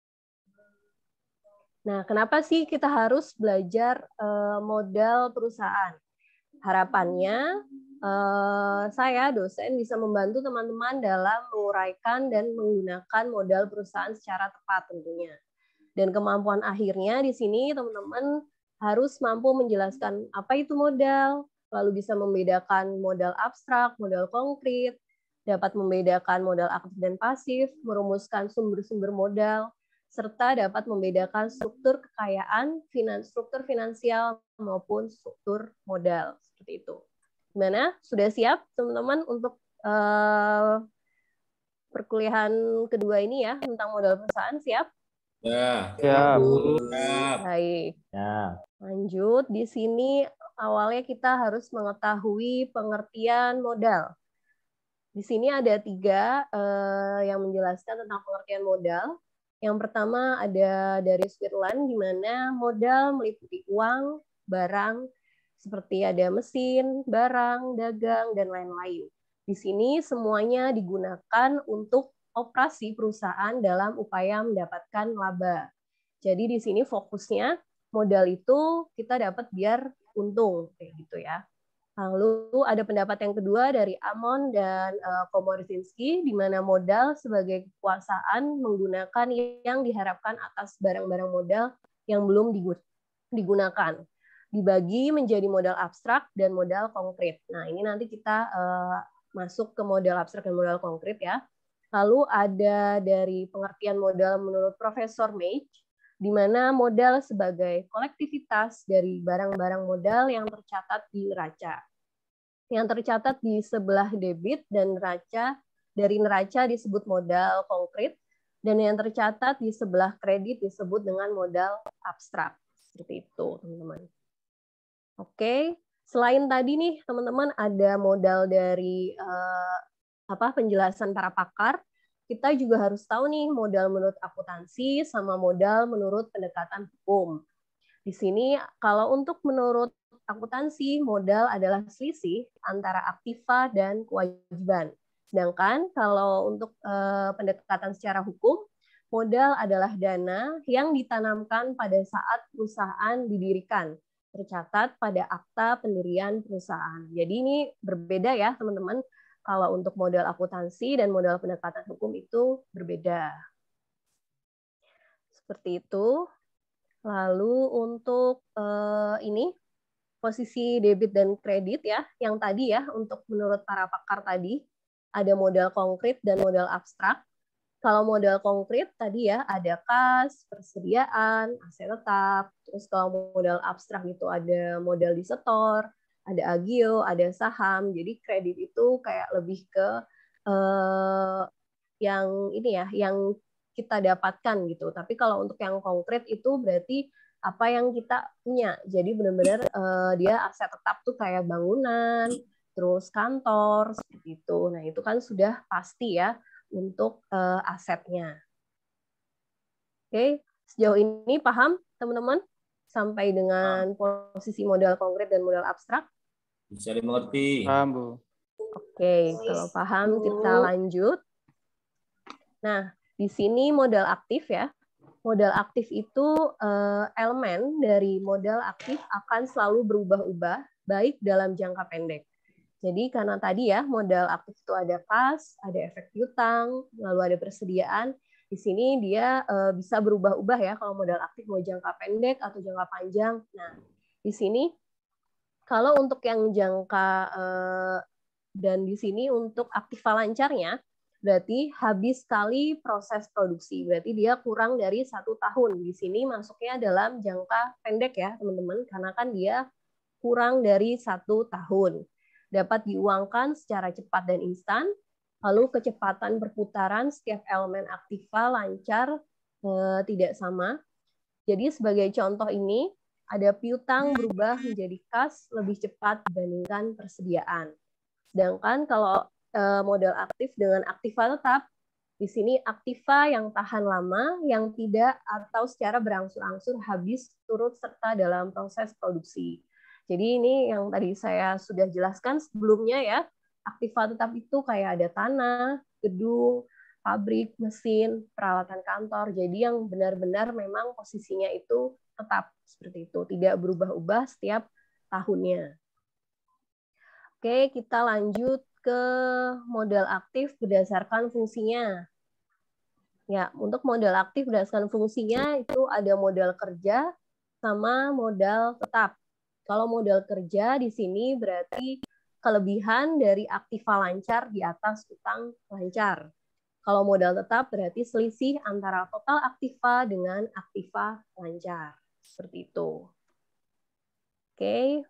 I: Nah, kenapa sih kita harus belajar uh, modal perusahaan? Harapannya, uh, saya, dosen, bisa membantu teman-teman dalam menguraikan dan menggunakan modal perusahaan secara tepat tentunya. Dan kemampuan akhirnya di sini teman-teman harus mampu menjelaskan apa itu modal, lalu bisa membedakan modal abstrak, modal konkret, dapat membedakan modal aktif dan pasif, merumuskan sumber-sumber modal, serta dapat membedakan struktur kekayaan, finans, struktur finansial, maupun struktur modal. Seperti itu. Gimana? Sudah siap teman-teman untuk uh, perkuliahan kedua ini ya, tentang modal perusahaan? Siap?
A: Ya,
H: ya,
A: Bu.
I: Baik.
L: Ya.
I: Lanjut, di sini awalnya kita harus mengetahui pengertian modal. Di sini ada tiga eh, yang menjelaskan tentang pengertian modal. Yang pertama ada dari Switzerland, di mana modal meliputi uang, barang, seperti ada mesin, barang, dagang, dan lain-lain. Di sini semuanya digunakan untuk operasi perusahaan dalam upaya mendapatkan laba. Jadi di sini fokusnya modal itu kita dapat biar untung kayak gitu ya. Lalu ada pendapat yang kedua dari Amon dan uh, Komorzinski, di mana modal sebagai kekuasaan menggunakan yang diharapkan atas barang-barang modal yang belum digunakan. Dibagi menjadi modal abstrak dan modal konkret. Nah ini nanti kita uh, masuk ke modal abstrak dan modal konkret ya. Lalu ada dari pengertian modal menurut Profesor Mage, di mana modal sebagai kolektivitas dari barang-barang modal yang tercatat di neraca. Yang tercatat di sebelah debit dan neraca, dari neraca disebut modal konkret, dan yang tercatat di sebelah kredit disebut dengan modal abstrak. Seperti itu, teman-teman. Oke, selain tadi nih teman-teman ada modal dari uh, apa penjelasan para pakar, kita juga harus tahu nih modal menurut akuntansi sama modal menurut pendekatan hukum. Di sini kalau untuk menurut akuntansi, modal adalah selisih antara aktiva dan kewajiban. Sedangkan kalau untuk uh, pendekatan secara hukum, modal adalah dana yang ditanamkan pada saat perusahaan didirikan, tercatat pada akta pendirian perusahaan. Jadi ini berbeda ya teman-teman, kalau untuk modal akuntansi dan modal pendekatan hukum itu berbeda. Seperti itu. Lalu untuk uh, ini posisi debit dan kredit ya, yang tadi ya untuk menurut para pakar tadi ada modal konkret dan modal abstrak. Kalau modal konkret tadi ya ada kas, persediaan, aset tetap. Terus kalau modal abstrak itu ada modal disetor, ada agio, ada saham. Jadi kredit itu kayak lebih ke uh, yang ini ya, yang kita dapatkan gitu. Tapi kalau untuk yang konkret itu berarti apa yang kita punya. Jadi benar-benar uh, dia aset tetap tuh kayak bangunan, terus kantor, seperti itu. Nah itu kan sudah pasti ya untuk uh, asetnya. Oke, sejauh ini paham teman-teman? Sampai dengan posisi modal konkret dan modal abstrak?
A: Bisa dimengerti.
H: Paham, Bu.
I: Oke, kalau paham kita lanjut. Nah, di sini modal aktif ya. Modal aktif itu eh, elemen dari modal aktif akan selalu berubah-ubah, baik dalam jangka pendek. Jadi karena tadi ya modal aktif itu ada kas, ada efek piutang, lalu ada persediaan. Di sini dia eh, bisa berubah-ubah ya kalau modal aktif mau jangka pendek atau jangka panjang. Nah, di sini kalau untuk yang jangka eh, dan di sini untuk aktiva lancarnya berarti habis sekali proses produksi. Berarti dia kurang dari satu tahun. Di sini masuknya dalam jangka pendek ya, teman-teman. Karena kan dia kurang dari satu tahun. Dapat diuangkan secara cepat dan instan. Lalu kecepatan perputaran setiap elemen aktiva lancar eh, tidak sama. Jadi sebagai contoh ini, ada piutang berubah menjadi kas lebih cepat dibandingkan persediaan. Sedangkan kalau modal aktif dengan aktiva tetap, di sini aktiva yang tahan lama, yang tidak atau secara berangsur-angsur habis turut serta dalam proses produksi. Jadi ini yang tadi saya sudah jelaskan sebelumnya ya, aktiva tetap itu kayak ada tanah, gedung, pabrik, mesin, peralatan kantor. Jadi yang benar-benar memang posisinya itu tetap seperti itu, tidak berubah-ubah setiap tahunnya. Oke, kita lanjut ke modal aktif berdasarkan fungsinya. Ya, untuk modal aktif berdasarkan fungsinya itu ada modal kerja sama modal tetap. Kalau modal kerja di sini berarti kelebihan dari aktiva lancar di atas utang lancar. Kalau modal tetap berarti selisih antara total aktiva dengan aktiva lancar. Seperti itu. Oke.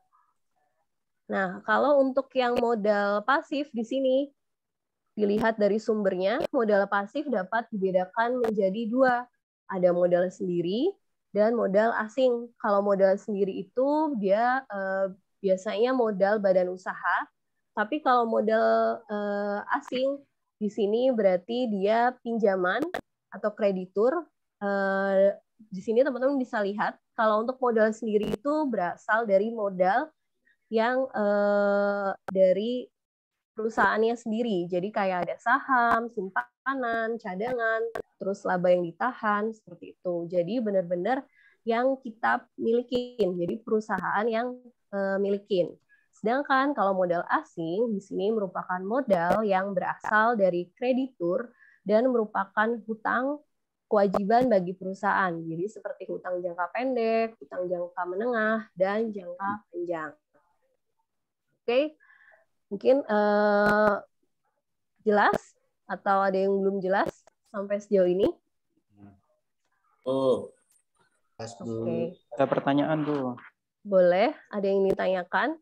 I: Nah, kalau untuk yang modal pasif di sini, dilihat dari sumbernya, modal pasif dapat dibedakan menjadi dua. Ada modal sendiri dan modal asing. Kalau modal sendiri itu dia eh, biasanya modal badan usaha, tapi kalau modal eh, asing di sini berarti dia pinjaman atau kreditur. Eh, di sini teman-teman bisa lihat, kalau untuk modal sendiri itu berasal dari modal yang eh, dari perusahaannya sendiri. Jadi kayak ada saham, simpanan, cadangan, terus laba yang ditahan, seperti itu. Jadi benar-benar yang kita milikin, jadi perusahaan yang eh, milikin. Sedangkan kalau modal asing, di sini merupakan modal yang berasal dari kreditur dan merupakan hutang kewajiban bagi perusahaan. Jadi seperti hutang jangka pendek, hutang jangka menengah, dan jangka panjang. Oke, mungkin uh, jelas atau ada yang belum jelas sampai sejauh ini?
A: Oh,
H: oke. Okay. Ada pertanyaan, Bu?
I: Boleh, ada yang ditanyakan?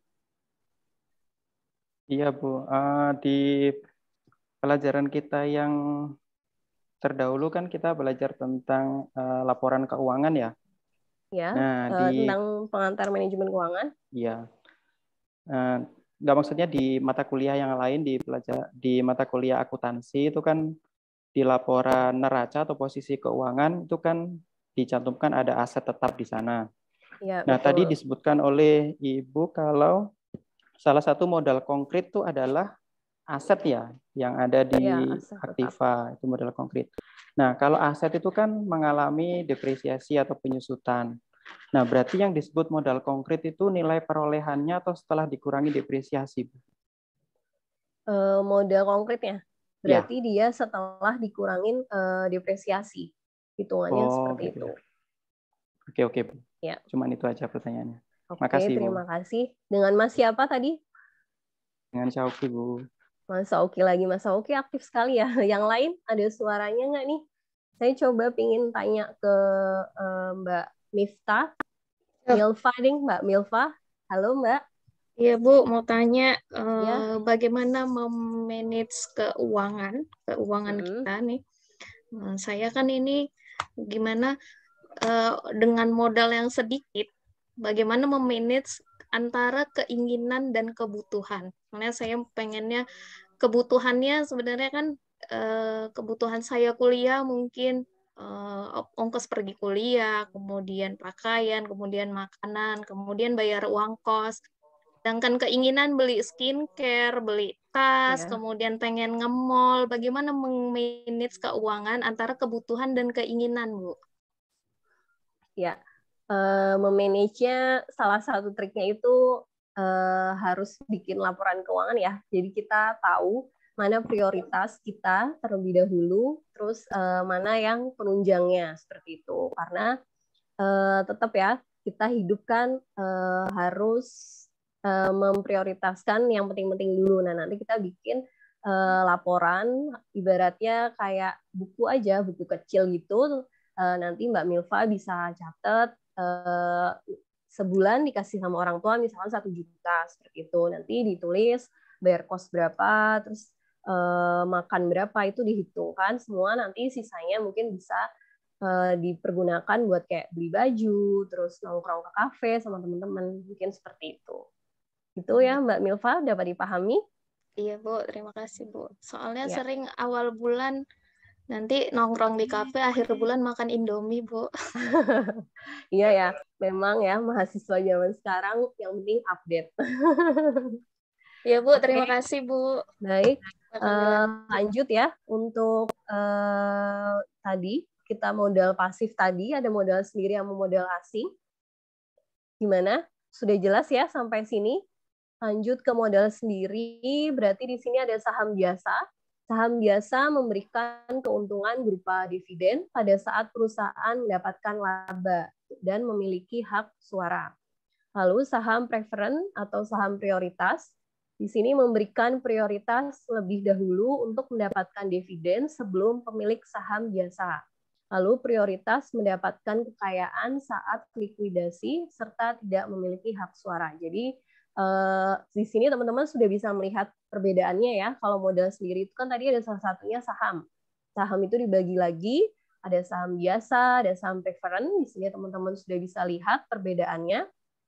H: Iya, Bu. Uh, di pelajaran kita yang terdahulu kan kita belajar tentang uh, laporan keuangan ya.
I: Ya,
H: Nah,
I: uh,
H: di
I: tentang pengantar manajemen keuangan.
H: Iya. Uh, nggak maksudnya di mata kuliah yang lain di pelajar di mata kuliah akuntansi itu kan di laporan neraca atau posisi keuangan itu kan dicantumkan ada aset tetap di sana.
I: Ya,
H: nah,
I: betul.
H: tadi disebutkan oleh Ibu kalau salah satu modal konkret itu adalah aset ya yang ada di
I: ya, aset
H: aktiva tetap. Itu modal konkret. Nah, kalau aset itu kan mengalami depresiasi atau penyusutan. Nah, berarti yang disebut modal konkret itu nilai perolehannya atau setelah dikurangi depresiasi?
I: Uh, modal konkretnya? Berarti ya. Dia setelah dikurangin uh, depresiasi. Hitungannya oh, seperti gitu. itu.
H: Oke, oke.
I: Ya.
H: Cuman itu aja pertanyaannya.
I: Oke,
H: Makasih,
I: terima
H: Bu.
I: kasih. Dengan Mas siapa tadi?
H: Dengan Syauki, Bu.
I: Mas Syauki lagi. Mas Syauki aktif sekali ya. Yang lain ada suaranya nggak nih? Saya coba pingin tanya ke uh, Mbak Miftah. Milva nih, Mbak Milva. Halo, Mbak.
C: Iya, Bu, mau tanya uh,
I: ya.
C: bagaimana memanage keuangan, keuangan hmm. kita nih. Nah, saya kan ini gimana uh, dengan modal yang sedikit, bagaimana memanage antara keinginan dan kebutuhan. Soalnya saya pengennya kebutuhannya sebenarnya kan uh, kebutuhan saya kuliah mungkin uh, ongkos pergi kuliah, kemudian pakaian, kemudian makanan, kemudian bayar uang kos. Sedangkan keinginan beli skincare, beli tas, yeah. kemudian pengen nge-mall, bagaimana memanage keuangan antara kebutuhan dan keinginan, Bu?
I: Ya, uh, memanage-nya salah satu triknya itu uh, harus bikin laporan keuangan ya. Jadi kita tahu mana prioritas kita terlebih dahulu, terus uh, mana yang penunjangnya seperti itu. Karena uh, tetap ya kita hidup kan uh, harus memprioritaskan yang penting-penting dulu. Nah, nanti kita bikin uh, laporan, ibaratnya kayak buku aja, buku kecil gitu. Uh, nanti Mbak Milva bisa catat uh, sebulan dikasih sama orang tua misalkan satu juta seperti itu. Nanti ditulis bayar kos berapa, terus uh, makan berapa itu dihitungkan semua. Nanti sisanya mungkin bisa uh, dipergunakan buat kayak beli baju, terus nongkrong ke kafe sama teman-teman, mungkin seperti itu. Itu ya Mbak Milva, dapat dipahami?
C: Iya Bu, terima kasih Bu. Soalnya ya. Sering awal bulan nanti nongkrong di kafe, akhir bulan makan Indomie Bu.
I: Iya ya, memang ya mahasiswa zaman sekarang yang penting update.
C: Iya Bu, terima okay. kasih Bu.
I: Baik, uh, lanjut ya untuk uh, tadi kita modal pasif tadi, ada modal sendiri sama modal asing. Gimana? Sudah jelas ya sampai sini? Lanjut ke modal sendiri, berarti di sini ada saham biasa. Saham biasa memberikan keuntungan berupa dividen pada saat perusahaan mendapatkan laba dan memiliki hak suara. Lalu saham preferen atau saham prioritas, di sini memberikan prioritas lebih dahulu untuk mendapatkan dividen sebelum pemilik saham biasa. Lalu prioritas mendapatkan kekayaan saat likuidasi serta tidak memiliki hak suara. Jadi Uh, di sini teman-teman sudah bisa melihat perbedaannya ya. Kalau modal sendiri itu kan tadi ada salah satunya saham. Saham itu dibagi lagi, ada saham biasa, ada saham preferen. Di sini teman-teman sudah bisa lihat perbedaannya.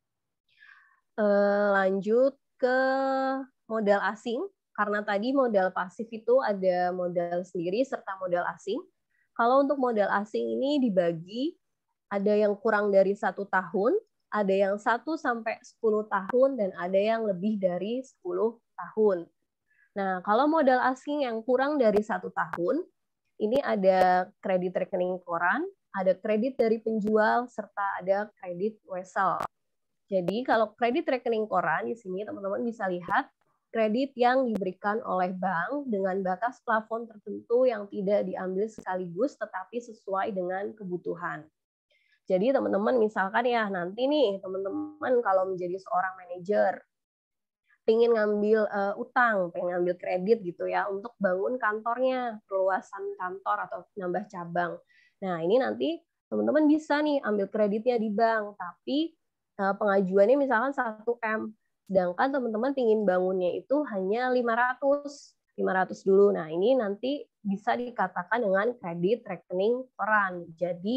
I: Uh, lanjut ke modal asing. Karena tadi modal pasif itu ada modal sendiri serta modal asing. Kalau untuk modal asing ini dibagi, ada yang kurang dari satu tahun, ada yang satu sampai sepuluh tahun, dan ada yang lebih dari sepuluh tahun. Nah, kalau modal asing yang kurang dari satu tahun, ini ada kredit rekening koran, ada kredit dari penjual, serta ada kredit wesel. Jadi, kalau kredit rekening koran, di sini teman-teman bisa lihat kredit yang diberikan oleh bank dengan batas plafon tertentu yang tidak diambil sekaligus, tetapi sesuai dengan kebutuhan. Jadi teman-teman misalkan ya nanti nih teman-teman kalau menjadi seorang manajer pengen ngambil uh, utang, pengen ngambil kredit gitu ya untuk bangun kantornya, perluasan kantor atau nambah cabang. Nah ini nanti teman-teman bisa nih ambil kreditnya di bank, tapi uh, pengajuannya misalkan satu M, sedangkan teman-teman pengen bangunnya itu hanya lima ratus dulu. Nah ini nanti bisa dikatakan dengan kredit rekening koran. Jadi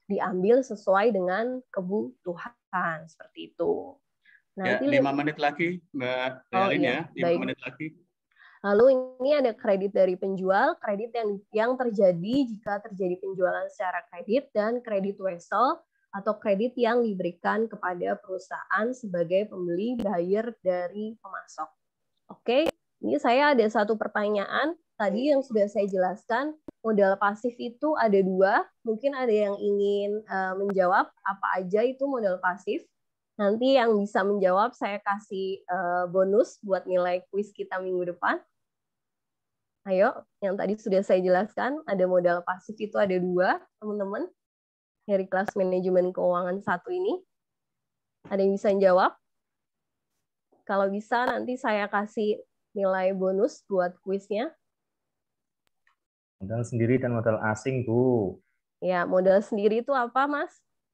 I: diambil sesuai dengan kebutuhan seperti itu.
B: Nanti ya, lima menit lagi Mbak Realin, oh, iya. ya, lima menit lagi.
I: Lalu ini ada kredit dari penjual, kredit yang yang terjadi jika terjadi penjualan secara kredit, dan kredit wesel atau kredit yang diberikan kepada perusahaan sebagai pembeli buyer dari pemasok. Oke, ini saya ada satu pertanyaan tadi yang sudah saya jelaskan. Modal pasif itu ada dua, mungkin ada yang ingin uh, menjawab apa aja itu modal pasif. Nanti yang bisa menjawab saya kasih uh, bonus buat nilai kuis kita minggu depan. Ayo, yang tadi sudah saya jelaskan, ada modal pasif itu ada dua, teman-teman. Dari kelas manajemen keuangan satu ini. Ada yang bisa menjawab? Kalau bisa, nanti saya kasih nilai bonus buat kuisnya.
L: Modal sendiri dan modal asing, Bu.
I: Ya, modal sendiri itu apa, Mas?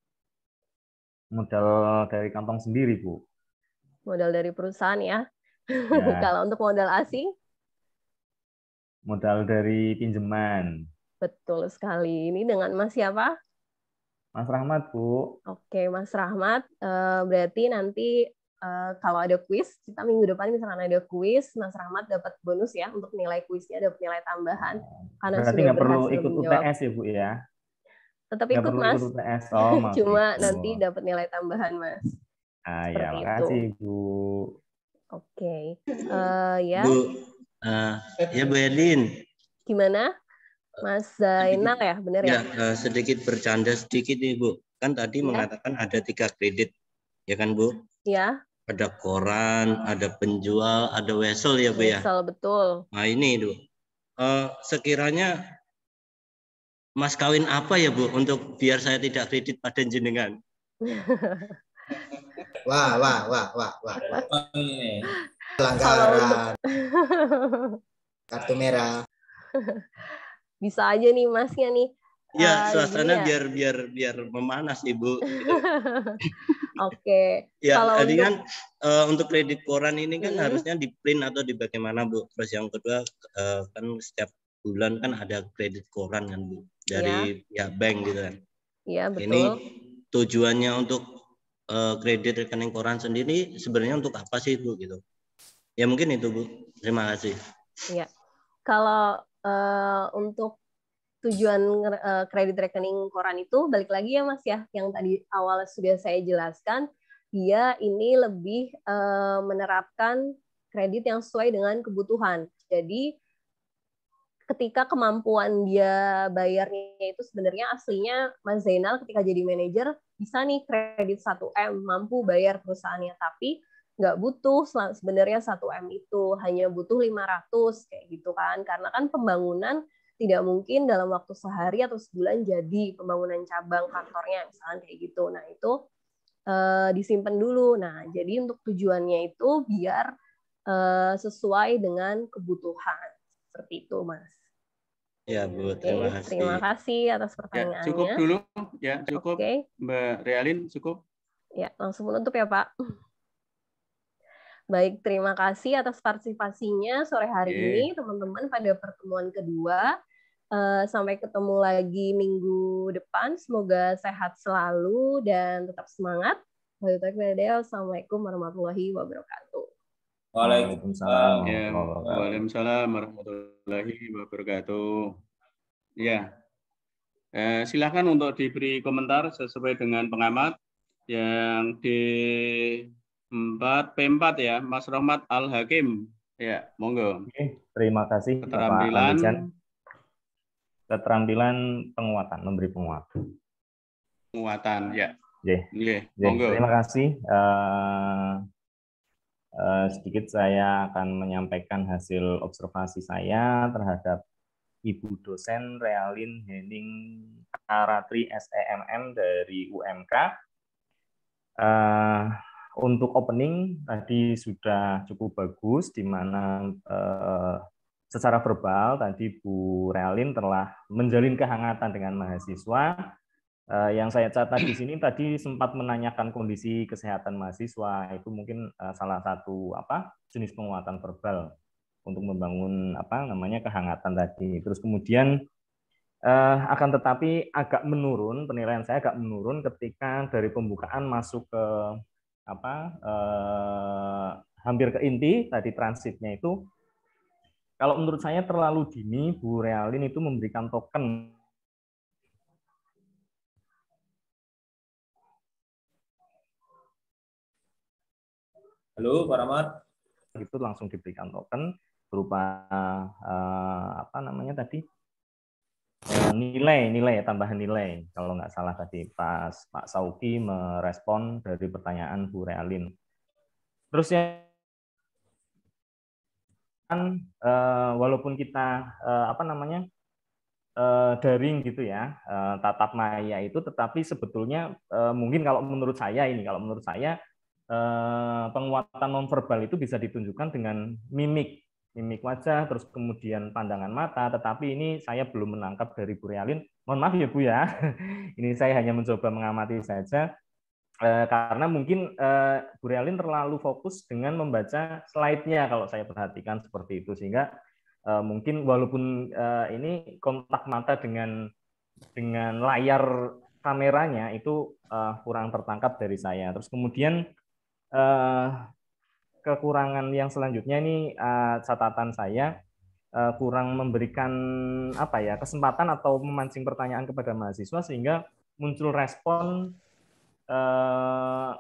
L: Modal dari kantong sendiri, Bu.
I: Modal dari perusahaan, ya. ya. Kalau untuk modal asing?
L: Modal dari pinjaman.
I: Betul sekali. Ini dengan Mas siapa?
L: Mas Rahmat, Bu.
I: Oke, Mas Rahmat. Uh, berarti nanti uh, kalau ada kuis, kita minggu depan misalkan ada kuis, Mas Rahmat dapat bonus ya untuk nilai kuisnya, dapat nilai tambahan. Karena
L: berarti nggak perlu ikut U T S ya, Bu ya?
I: Tetap ikut,
L: perlu
I: Mas.
L: Ikut U T S. Oh,
I: Cuma
L: ikut.
I: nanti dapat nilai tambahan, Mas.
L: Ah, ya, makasih, itu. Bu.
I: Oke. Uh, ya.
F: Bu, uh, ya Bu Edin.
I: Gimana? Mas Zainal ya, benar ya?
F: Ya, sedikit bercanda sedikit nih Bu. Kan tadi ya. mengatakan ada tiga kredit, ya kan Bu?
I: Ya.
F: Ada koran, ada penjual, ada wesel ya Bu ya?
I: Wesel, betul.
F: Nah ini Bu, uh, sekiranya Mas kawin apa ya Bu untuk biar saya tidak kredit pada jenengan?
J: Wah, wah, wah, wah, wah. Pelanggaran. Kartu merah.
I: Bisa aja nih Masnya nih.
F: Ya, suasana uh, ya. biar biar biar memanas Ibu. Gitu.
I: Oke. Okay.
F: Ya, kalau tadi untuk... kan uh, untuk kredit koran ini kan mm-hmm. harusnya di print atau di bagaimana Bu. Terus yang kedua uh, kan setiap bulan kan ada kredit koran kan Bu dari ya. pihak bank gitu kan.
I: Iya, betul.
F: Ini tujuannya untuk uh, kredit rekening koran sendiri sebenarnya untuk apa sih Bu gitu? Ya mungkin itu Bu. Terima kasih.
I: Iya. Kalau uh, untuk tujuan uh, kredit rekening koran itu balik lagi ya Mas ya, yang tadi awal sudah saya jelaskan, dia ini lebih uh, menerapkan kredit yang sesuai dengan kebutuhan. Jadi ketika kemampuan dia bayarnya itu sebenarnya aslinya Mas Zainal ketika jadi manajer bisa nih kredit satu M mampu bayar perusahaannya, tapi nggak butuh sebenarnya satu M itu, hanya butuh lima ratus kayak gitu kan, karena kan pembangunan tidak mungkin dalam waktu sehari atau sebulan jadi pembangunan cabang kantornya misalnya kayak gitu. Nah itu eh, disimpan dulu. Nah jadi untuk tujuannya itu biar eh, sesuai dengan kebutuhan seperti itu Mas.
F: Ya Bu, terima Oke, kasih.
I: Terima kasih atas pertanyaannya.
B: Ya, cukup dulu, ya cukup. Oke. Mbak Realin cukup.
I: Ya langsung menutup ya Pak. Baik, terima kasih atas partisipasinya sore hari okay. ini, teman-teman, pada pertemuan kedua. Uh, sampai ketemu lagi minggu depan. Semoga sehat selalu dan tetap semangat. Wassalamualaikum warahmatullahi wabarakatuh.
L: Waalaikumsalam.
B: Ya, Waalaikumsalam warahmatullahi wabarakatuh. Ya, eh, silakan untuk diberi komentar sesuai dengan pengamat yang di empat P empat ya, Mas Rahmat Al Hakim. Ya, monggo.
L: Oke, terima kasih
B: keterampilan
L: Bapak keterampilan penguatan, memberi penguatan.
B: Penguatan, ya.
L: Yeah.
B: Yeah,
L: monggo. Terima kasih. Uh, uh, sedikit saya akan menyampaikan hasil observasi saya terhadap Ibu dosen Realin Henning Aratri S E M M dari U M K. Uh, Untuk opening tadi sudah cukup bagus, di mana eh, secara verbal tadi Bu Realin telah menjalin kehangatan dengan mahasiswa. Eh, yang saya catat di sini tadi sempat menanyakan kondisi kesehatan mahasiswa, itu mungkin eh, salah satu apa jenis penguatan verbal untuk membangun apa namanya kehangatan tadi. Terus kemudian Uh, akan tetapi agak menurun, penilaian saya agak menurun ketika dari pembukaan masuk ke apa uh, hampir ke inti tadi transitnya itu. Kalau menurut saya terlalu dini Bu Realin itu memberikan token.
A: Halo Pak Rahmat.
L: Itu langsung diberikan token berupa uh, apa namanya tadi? nilai nilai tambahan nilai kalau nggak salah tadi pas Pak Sauki merespon dari pertanyaan Bu Realin. Terus ya kan uh, walaupun kita uh, apa namanya uh, daring gitu ya uh, tatap maya itu, tetapi sebetulnya uh, mungkin kalau menurut saya ini kalau menurut saya uh, penguatan nonverbal itu bisa ditunjukkan dengan mimik. mimik wajah, terus kemudian pandangan mata, tetapi ini saya belum menangkap dari Bu Realin. Mohon maaf ya Bu ya, ini saya hanya mencoba mengamati saja, eh, karena mungkin eh, Bu Realin terlalu fokus dengan membaca slide-nya kalau saya perhatikan seperti itu, sehingga eh, mungkin walaupun eh, ini kontak mata dengan dengan layar kameranya itu eh, kurang tertangkap dari saya. Terus kemudian eh, kekurangan yang selanjutnya ini uh, catatan saya uh, kurang memberikan apa ya kesempatan atau memancing pertanyaan kepada mahasiswa sehingga muncul respon uh,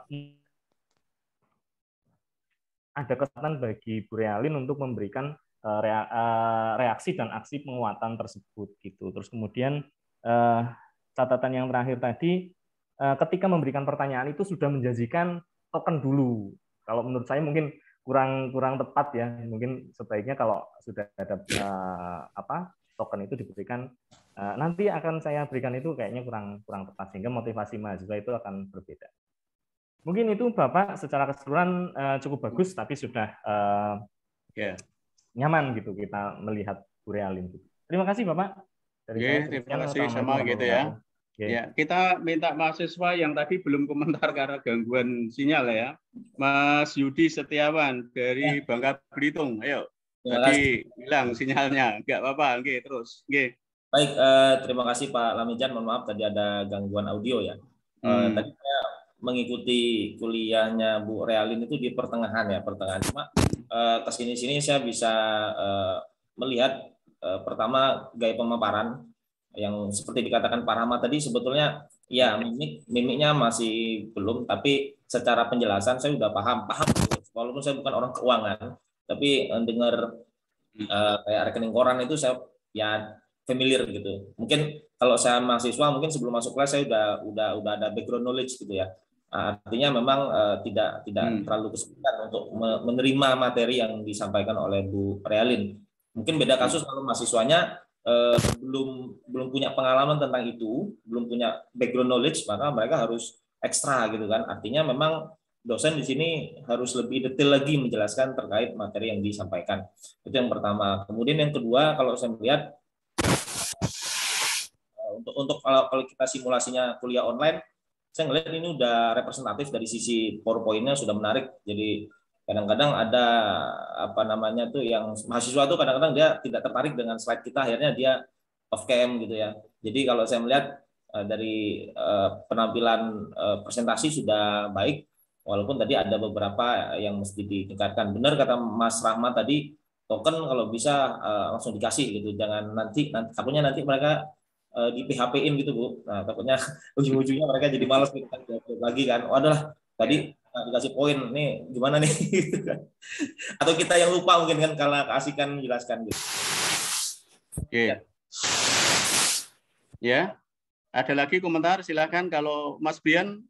L: ada kesempatan bagi Bu Realin untuk memberikan uh, rea, uh, reaksi dan aksi penguatan tersebut gitu. Terus kemudian uh, catatan yang terakhir tadi uh, ketika memberikan pertanyaan itu sudah menjanjikan token dulu. Kalau menurut saya mungkin kurang kurang tepat ya. Mungkin sebaiknya kalau sudah ada uh, apa token itu diberikan uh, nanti akan saya berikan itu kayaknya kurang kurang tepat sehingga motivasi mahasiswa itu akan berbeda. Mungkin itu Bapak secara keseluruhan uh, cukup bagus tapi sudah uh, yeah. nyaman gitu kita melihat Bu Realin. Terima kasih Bapak.
B: Dari yeah, saya, terima kasih sama gitu ya. Okay. Ya, kita minta mahasiswa yang tadi belum komentar karena gangguan sinyal ya. Mas Yudi Setiawan dari ya. Bangka Belitung, ayo. Terima tadi kasih. Hilang sinyalnya, nggak apa-apa, oke, terus. Oke.
A: Baik, eh, terima kasih Pak Lamijan, mohon maaf tadi ada gangguan audio ya. Hmm. Eh, tadi saya mengikuti kuliahnya Bu Realin itu di pertengahan ya, pertengahan. Cuma eh, kesini-sini saya bisa eh, melihat eh, pertama gaya pemaparan yang seperti dikatakan Pak Rahmat tadi sebetulnya ya mimik mimiknya masih belum, tapi secara penjelasan saya sudah paham paham walaupun saya bukan orang keuangan tapi dengar uh, kayak rekening koran itu saya ya familiar gitu. Mungkin kalau saya mahasiswa mungkin sebelum masuk kelas saya udah udah udah ada background knowledge gitu ya. Artinya memang uh, tidak tidak hmm. terlalu kesulitan untuk menerima materi yang disampaikan oleh Bu Realin. Mungkin beda kasus kalau mahasiswanya Uh, belum belum punya pengalaman tentang itu, belum punya background knowledge, maka mereka harus ekstra gitu kan. Artinya memang dosen di sini harus lebih detail lagi menjelaskan terkait materi yang disampaikan. Itu yang pertama. Kemudian yang kedua, kalau saya melihat uh, untuk untuk kalau, kalau kita simulasinya kuliah online, saya melihat ini udah representatif dari sisi PowerPoint-nya sudah menarik. Jadi kadang-kadang ada apa namanya tuh yang mahasiswa tuh kadang-kadang dia tidak tertarik dengan slide kita, akhirnya dia off cam gitu ya. Jadi kalau saya melihat uh, dari uh, penampilan uh, presentasi sudah baik, walaupun tadi ada beberapa yang mesti ditingkatkan. Benar kata Mas Rahmat tadi, token kalau bisa uh, langsung dikasih gitu, jangan nanti nanti takutnya nanti mereka uh, di P H P-in gitu Bu. Nah takutnya ujung-ujungnya mereka jadi malas lagi kan. Waduh lah tadi nah, dikasih poin nih gimana nih gitu kan. Atau kita yang lupa mungkin kan karena keasikan menjelaskan gitu.
B: Oke. Ya. Ya. Ada lagi komentar silakan kalau Mas Bian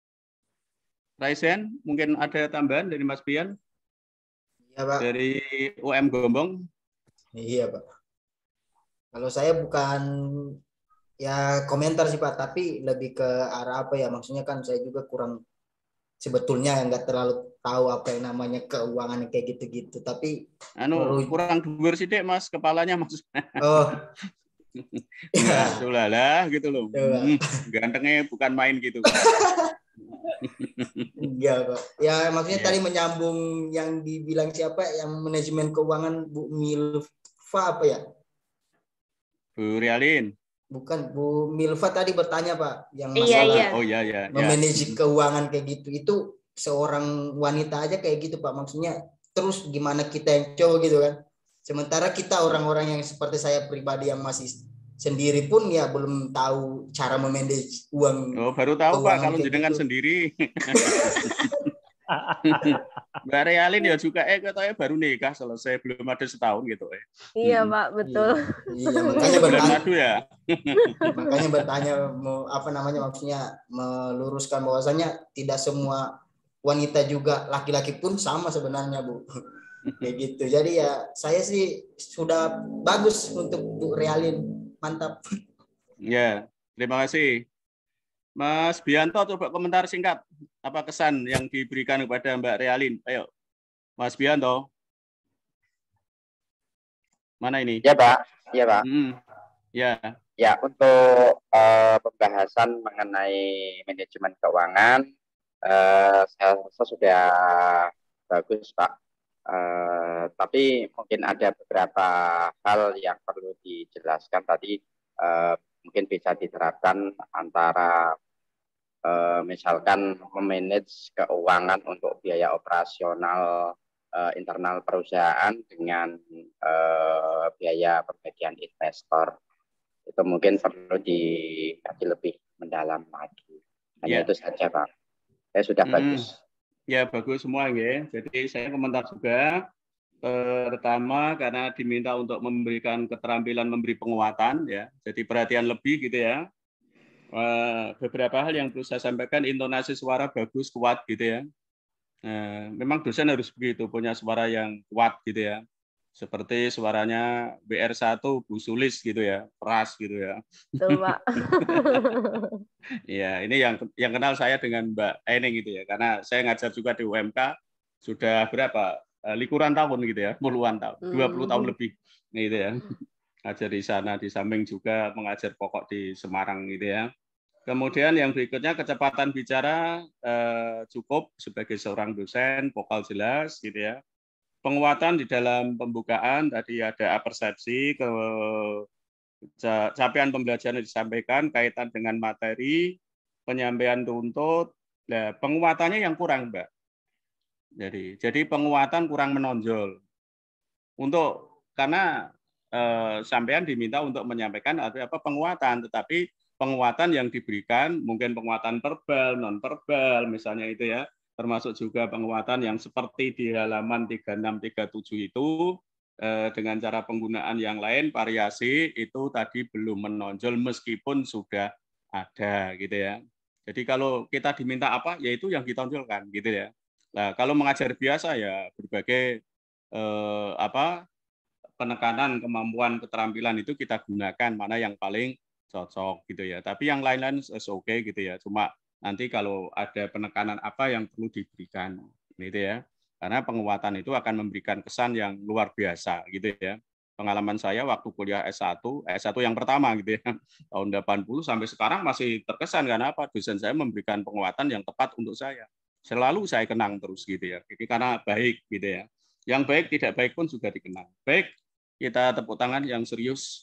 B: Raisen mungkin ada tambahan dari Mas Bian.
J: Iya, Pak.
B: Dari U M Gombong.
J: Iya, Pak. Kalau saya bukan ya komentar sih Pak, tapi lebih ke arah apa ya, maksudnya kan saya juga kurang sebetulnya nggak terlalu tahu apa yang namanya keuangan kayak gitu-gitu, tapi
B: anu perlu... kurang dhuwur sithik Mas kepalanya Mas.
J: Oh.
B: Ya, sudah lah gitu loh. Hmm, gantengnya bukan main gitu.
J: Enggak, Pak. Ya maksudnya ya. Tadi menyambung yang dibilang siapa yang manajemen keuangan Bu Milva apa ya?
B: Bu Realin.
J: bukan Bu Milva tadi bertanya Pak yang
C: Iya,
J: masalah
C: iya.
B: Oh ya ya. ya.
J: memanage keuangan kayak gitu. Itu seorang wanita aja kayak gitu Pak. Maksudnya terus gimana kita yang cowok gitu kan. Sementara kita orang-orang yang seperti saya pribadi yang masih sendiri pun ya belum tahu cara memanage uang.
B: Oh, baru tahu Pak
J: keuangan
B: kalau
J: kayak
B: jenengan
J: gitu.
B: sendiri. Mbak Realin ya juga eh katanya baru nikah selesai belum ada setahun gitu eh.
I: Iya
B: Mm-mm.
I: Pak, betul.
J: Iya, makanya
B: Bulan
J: bertanya.
B: madu ya.
J: Makanya bertanya mau apa namanya maksudnya meluruskan bahwasanya tidak semua wanita juga laki-laki pun sama sebenarnya Bu. Kayak gitu. Jadi ya saya sih sudah bagus untuk Bu Realin. Mantap.
B: Ya, terima kasih. Mas Bianto coba komentar singkat apa kesan yang diberikan kepada Mbak Realin. Ayo. Mas Bianto. Mana ini?
G: Ya, Pak. Ya, Pak.
B: Hmm. Ya.
G: Ya, untuk uh, pembahasan mengenai manajemen keuangan, uh, saya rasa sudah bagus, Pak. Uh, tapi mungkin ada beberapa hal yang perlu dijelaskan tadi, uh, mungkin bisa diterapkan antara uh, misalkan memanage keuangan untuk biaya operasional uh, internal perusahaan dengan uh, biaya pembagian investor. Itu mungkin perlu dikaji lebih mendalam lagi. Hanya
B: Ya.
G: itu saja, Pak. Saya sudah
B: Hmm.
G: bagus.
B: Ya, bagus semua ya. Jadi saya komentar juga. Pertama karena diminta untuk memberikan keterampilan memberi penguatan ya. Jadi perhatian lebih gitu ya. Beberapa hal yang perlu saya sampaikan, intonasi suara bagus, kuat gitu ya. Nah, memang dosen harus begitu, punya suara yang kuat gitu ya. Seperti suaranya B R satu Bu Sulis gitu ya, keras gitu ya.
I: Betul, Pak.
B: Ya, ini yang yang kenal saya dengan Mbak Eneng gitu ya, karena saya ngajar juga di U M K sudah berapa? Likuran tahun gitu ya, puluhan tahun, dua puluh tahun lebih gitu ya. Ngajar di sana, di samping juga mengajar pokok di Semarang gitu ya. Kemudian yang berikutnya kecepatan bicara eh, cukup sebagai seorang dosen, vokal jelas gitu ya. Penguatan di dalam pembukaan tadi ada persepsi, ke capaian pembelajaran yang disampaikan, kaitan dengan materi, penyampaian tuntut. Nah, penguatannya yang kurang, Mbak. Jadi, jadi penguatan kurang menonjol. Untuk karena eh, sampean diminta untuk menyampaikan ada apa penguatan, tetapi penguatan yang diberikan mungkin penguatan verbal, non verbal, misalnya itu ya. Termasuk juga penguatan yang seperti di halaman tiga enam tiga tujuh itu eh, dengan cara penggunaan yang lain, variasi itu tadi belum menonjol meskipun sudah ada gitu ya. Jadi kalau kita diminta apa, yaitu yang ditonjolkan gitu ya. Nah, kalau mengajar biasa ya berbagai eh, apa penekanan kemampuan keterampilan itu kita gunakan mana yang paling cocok gitu ya. Tapi yang lain-lain oke okay, gitu ya. Cuma nanti kalau ada penekanan apa yang perlu diberikan gitu ya, karena penguatan itu akan memberikan kesan yang luar biasa gitu ya. Pengalaman saya waktu kuliah S satu, S satu yang pertama gitu ya, tahun delapan puluh sampai sekarang masih terkesan karena apa, dosen saya memberikan penguatan yang tepat untuk saya, selalu saya kenang terus gitu ya. Jadi karena baik gitu ya, yang baik tidak baik pun juga dikenang. Baik, kita tepuk tangan yang serius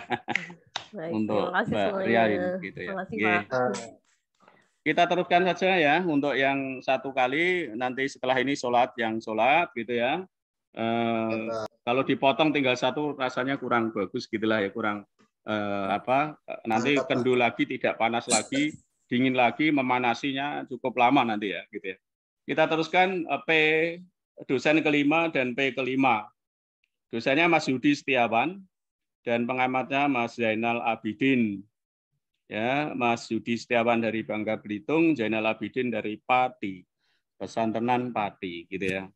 I: Baik,
B: untuk Mbak Rialin gitu ya.
I: Terima kasih, Pak.
B: Kita teruskan saja ya untuk yang satu kali, nanti setelah ini sholat yang sholat gitu ya. Eh, kalau dipotong tinggal satu rasanya kurang bagus gitulah ya, kurang eh, apa nanti kendu lagi, tidak panas lagi, dingin lagi, memanasinya cukup lama nanti ya gitu ya. Kita teruskan P dosen kelima dan P kelima. Dosennya Mas Yudi Setiawan dan pengamatnya Mas Zainal Abidin. Ya, Mas Yudi Setiawan dari Bangka Belitung, Zainal Abidin dari Pati, Pesantrenan Pati, gitu ya.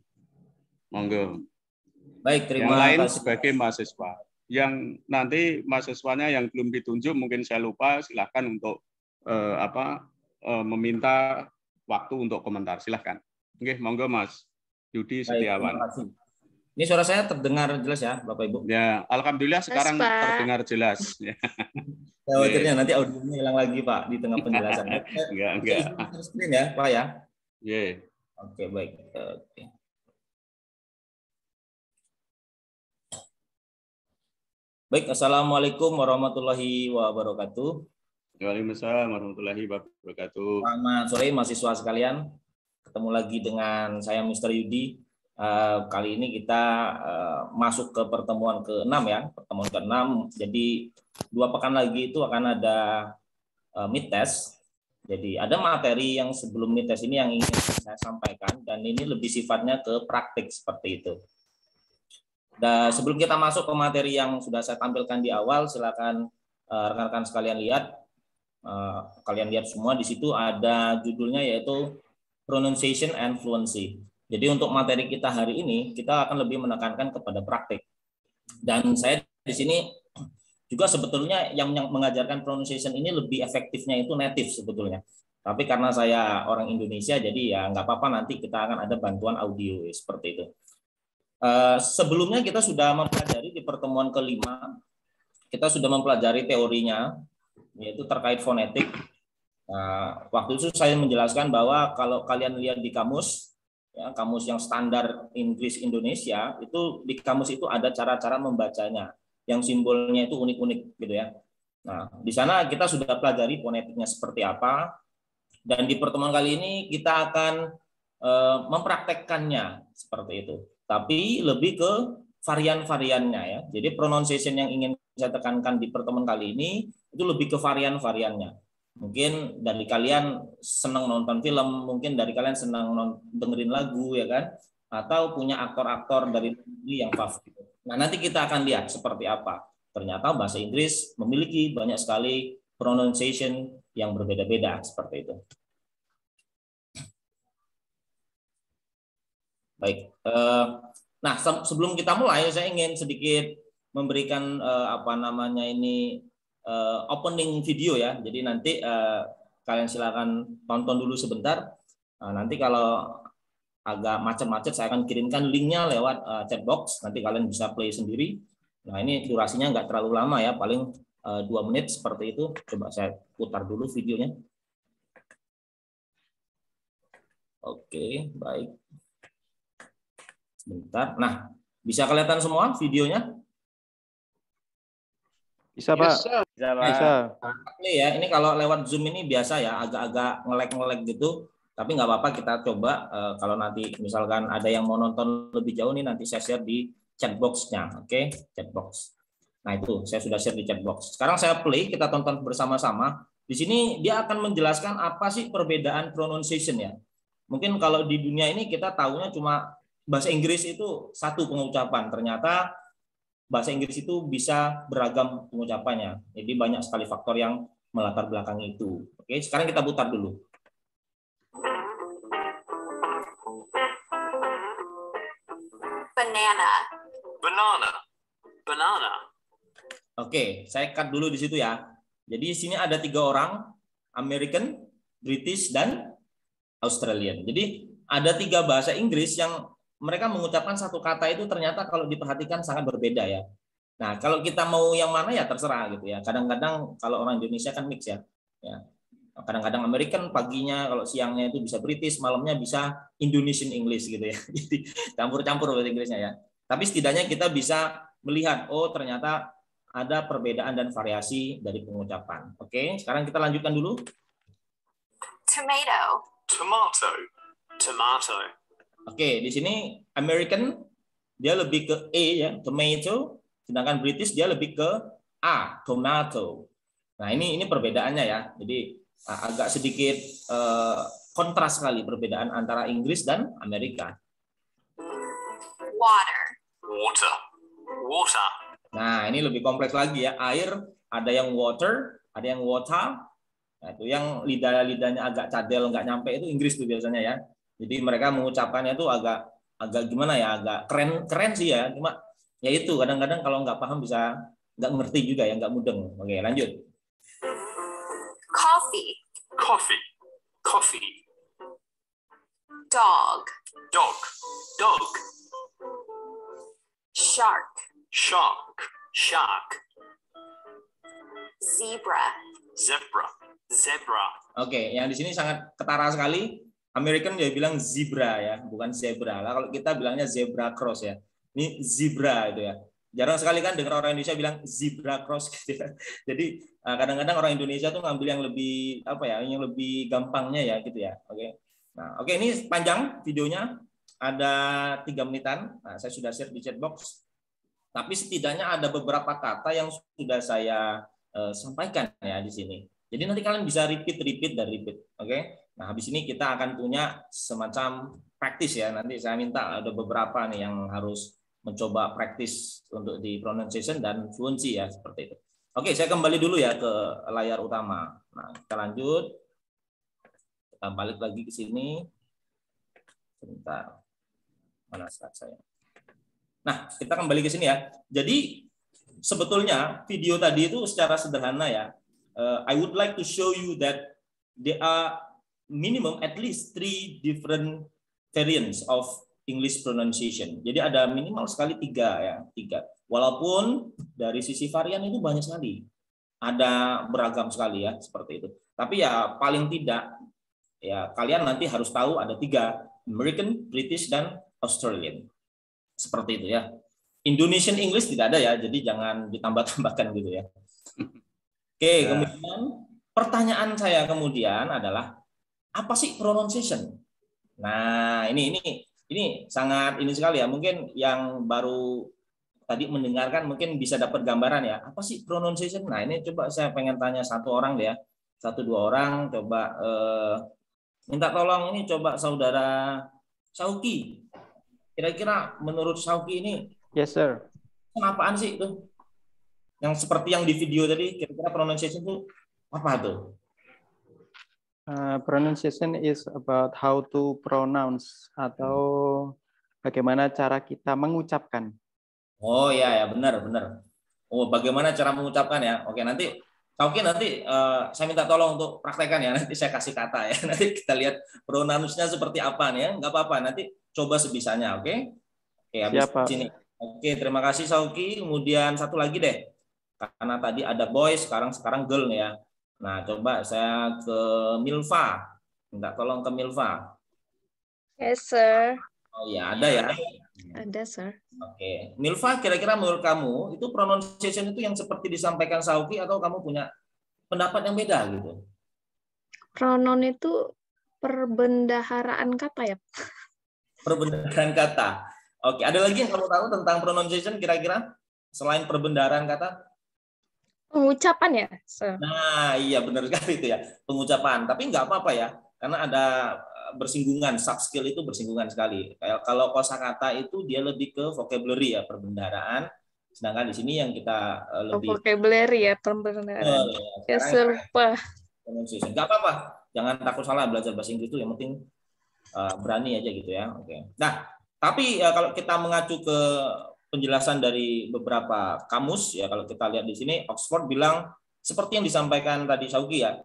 B: Monggo.
A: Baik, terima
B: yang lain
A: kasih.
B: Sebagai mahasiswa. Yang nanti mahasiswanya yang belum ditunjuk, mungkin saya lupa, silahkan untuk eh, apa eh, meminta waktu untuk komentar. Silahkan. Oke, monggo Mas Yudi Setiawan.
A: Baik, terima kasih. Ini suara saya terdengar jelas ya, Bapak Ibu?
B: Ya, alhamdulillah sekarang
C: Mas,
B: terdengar jelas.
A: Khawatirnya nanti audionya hilang lagi, Pak, di tengah penjelasan.
B: Enggak, enggak.
A: Screen ya, Pak ya?
B: Yeah.
A: Oke, baik. Oke. Baik, assalamualaikum warahmatullahi wabarakatuh.
B: Waalaikumsalam warahmatullahi wabarakatuh.
A: Selamat sore mahasiswa sekalian. Ketemu lagi dengan saya Mister Yudi. Uh, kali ini kita uh, masuk ke pertemuan keenam ya, pertemuan keenam. Jadi dua pekan lagi itu akan ada uh, mid test. Jadi ada materi yang sebelum mid test ini yang ingin saya sampaikan dan ini lebih sifatnya ke praktik seperti itu. Dan sebelum kita masuk ke materi yang sudah saya tampilkan di awal, silakan uh, rekan-rekan sekalian lihat. Uh, kalian lihat semua di situ ada judulnya yaitu Pronunciation and Fluency. Jadi untuk materi kita hari ini kita akan lebih menekankan kepada praktik. Dan saya di sini juga sebetulnya yang, yang mengajarkan pronunciation ini lebih efektifnya itu native sebetulnya. Tapi karena saya orang Indonesia jadi ya nggak apa-apa, nanti kita akan ada bantuan audio seperti itu. Uh, sebelumnya kita sudah mempelajari di pertemuan kelima, kita sudah mempelajari teorinya yaitu terkait fonetik. Nah, waktu itu saya menjelaskan bahwa kalau kalian lihat di kamus, ya, kamus yang standar Inggris Indonesia, itu di kamus itu ada cara-cara membacanya, yang simbolnya itu unik-unik gitu ya. Nah, di sana kita sudah pelajari fonetiknya seperti apa, dan di pertemuan kali ini kita akan e, mempraktekkannya seperti itu. Tapi lebih ke varian-variannya ya. Jadi pronunciation yang ingin saya tekankan di pertemuan kali ini itu lebih ke varian-variannya. Mungkin dari kalian senang nonton film, mungkin dari kalian senang dengerin lagu ya kan, atau punya aktor-aktor dari yang favorit. Nah, nanti kita akan lihat seperti apa. Ternyata bahasa Inggris memiliki banyak sekali pronunciation yang berbeda-beda seperti itu. Baik. Nah, sebelum kita mulai saya ingin sedikit memberikan apa namanya ini Uh, opening video ya, jadi nanti uh, kalian silakan tonton dulu sebentar. Uh, nanti kalau agak macet-macet saya akan kirimkan linknya lewat uh, chat box. Nanti kalian bisa play sendiri. Nah ini durasinya nggak terlalu lama ya, paling uh, dua menit seperti itu. Coba saya putar dulu videonya. Oke, baik. Sebentar. Nah, bisa kelihatan semua videonya?
H: Bisa, Pak.
A: Bisa, Pak. Bisa. Ini ya, ini kalau lewat Zoom ini biasa ya, agak-agak ngelek-ngelek gitu. Tapi nggak apa-apa, kita coba. Uh, kalau nanti misalkan ada yang mau nonton lebih jauh nih, nanti saya share di chat box-nya. Oke, okay? Chat box. Nah itu, saya sudah share di chat box. Sekarang saya play, kita tonton bersama-sama. Di sini dia akan menjelaskan apa sih perbedaan pronunciation ya. Mungkin kalau di dunia ini kita tahunya cuma bahasa Inggris itu satu pengucapan. Ternyata bahasa Inggris itu bisa beragam pengucapannya. Jadi banyak sekali faktor yang melatar belakangi itu. Oke, sekarang kita putar dulu.
M: Banana. Banana. Banana.
A: Oke, saya cut dulu di situ ya. Jadi di sini ada tiga orang, American, British, dan Australian. Jadi ada tiga bahasa Inggris yang mereka mengucapkan satu kata itu ternyata kalau diperhatikan sangat berbeda ya. Nah, kalau kita mau yang mana ya terserah gitu ya. Kadang-kadang kalau orang Indonesia kan mix ya. Ya. Kadang-kadang American paginya, kalau siangnya itu bisa British, malamnya bisa Indonesian English gitu ya. Jadi campur-campur bahasa Inggrisnya ya. Tapi setidaknya kita bisa melihat oh ternyata ada perbedaan dan variasi dari pengucapan. Oke, sekarang kita lanjutkan dulu.
M: Tomato. Tomato. Tomato.
A: Oke, di sini American dia lebih ke E ya, tomato, sedangkan British dia lebih ke A, tomato. Nah, ini ini perbedaannya ya. Jadi agak sedikit uh, kontras sekali perbedaan antara Inggris dan Amerika.
M: Water. Water. Water.
A: Nah, ini lebih kompleks lagi ya. Air, ada yang water, ada yang water. Nah, itu yang lidah-lidahnya agak cadel, nggak nyampe itu Inggris tuh biasanya ya. Jadi mereka mengucapkannya tuh agak agak gimana ya, agak keren keren sih ya. Cuma ya itu kadang-kadang kalau nggak paham bisa nggak ngerti juga ya, nggak mudeng. Oke, lanjut.
M: Coffee. Coffee. Coffee. Dog. Dog. Dog. Shark. Shark. Shark. Zebra. Zebra. Zebra.
A: Oke, yang di sini sangat ketara sekali. American dia bilang zebra ya, bukan zebra. Lah kalau kita bilangnya zebra cross ya. Ini zebra itu ya. Jarang sekali kan dengar orang Indonesia bilang zebra cross gitu ya. Jadi kadang-kadang orang Indonesia tuh ngambil yang lebih apa ya, yang lebih gampangnya ya gitu ya. Oke. Nah, oke ini panjang videonya, ada tiga menitan. Nah, saya sudah share di chat box. Tapi setidaknya ada beberapa kata yang sudah saya uh, sampaikan ya di sini. Jadi nanti kalian bisa repeat, repeat dan repeat. Oke. Nah, habis ini kita akan punya semacam praktis ya. Nanti saya minta ada beberapa nih yang harus mencoba praktis untuk di pronunciation dan fluency ya, seperti itu. Oke, saya kembali dulu ya ke layar utama. Nah, kita lanjut. Kita balik lagi ke sini. Sebentar. Mana slide saya? Nah, kita kembali ke sini ya. Jadi, sebetulnya video tadi itu secara sederhana ya. Uh, I would like to show you that there are minimum at least three different variants of English pronunciation. Jadi ada minimal sekali tiga ya, tiga. Walaupun dari sisi varian itu banyak sekali, ada beragam sekali ya seperti itu. Tapi ya paling tidak ya kalian nanti harus tahu ada tiga, American, British, dan Australian. Seperti itu ya. Indonesian English tidak ada ya, jadi jangan ditambah-tambahkan gitu ya. Oke, kemudian pertanyaan saya kemudian adalah apa sih pronunciation? Nah ini ini Ini sangat ini sekali ya, mungkin yang baru tadi mendengarkan mungkin bisa dapat gambaran ya, apa sih pronunciation? Nah ini coba saya pengen tanya satu orang deh ya, satu dua orang, coba eh, minta tolong ini coba saudara Sauki. Kira-kira menurut Sauki ini,
H: yes sir,
A: apaan sih itu? Yang seperti yang di video tadi, kira-kira pronunciation itu apa tuh?
H: Uh, pronunciation is about how to pronounce atau bagaimana cara kita mengucapkan.
A: Oh ya ya benar benar. Oh bagaimana cara mengucapkan ya? Oke nanti Oke nanti uh, saya minta tolong untuk praktekkan ya. Nanti saya kasih kata ya. Nanti kita lihat pronounce-nya seperti apa nih ya. Nggak apa-apa. Nanti coba sebisanya. Oke. Oke habis
H: Siapa?
A: sini. Oke terima kasih Sauki. Kemudian satu lagi deh. Karena tadi ada boy, sekarang sekarang girl nih ya. Nah, coba saya ke Milva. Minta tolong ke Milva.
C: Yes, sir.
A: Oh ya, ada ya.
C: Ada, sir.
A: Oke. Milva, kira-kira menurut kamu, itu pronunciation itu yang seperti disampaikan Sauki atau kamu punya pendapat yang beda gitu?
C: Pronoun itu perbendaharaan kata ya?
A: Perbendaharaan kata. Oke, ada lagi yang kamu tahu tentang pronunciation kira-kira? Selain perbendaharaan kata?
C: Pengucapan ya, sir.
A: Nah, iya benar sekali itu ya, pengucapan. Tapi nggak apa-apa ya, karena ada bersinggungan, soft skill itu bersinggungan sekali. Kayak kalau kosakata itu dia lebih ke vocabulary ya, perbendaharaan. Sedangkan di sini yang kita lebih
C: oh, vocabulary ya, perbendaharaan. Oh, ya, sir, lupa.
A: Nggak apa-apa, jangan takut salah belajar bahasa Inggris itu, yang penting uh, berani aja gitu ya. Oke. Nah, tapi uh, kalau kita mengacu ke penjelasan dari beberapa kamus ya, kalau kita lihat di sini Oxford bilang seperti yang disampaikan tadi Sauki ya,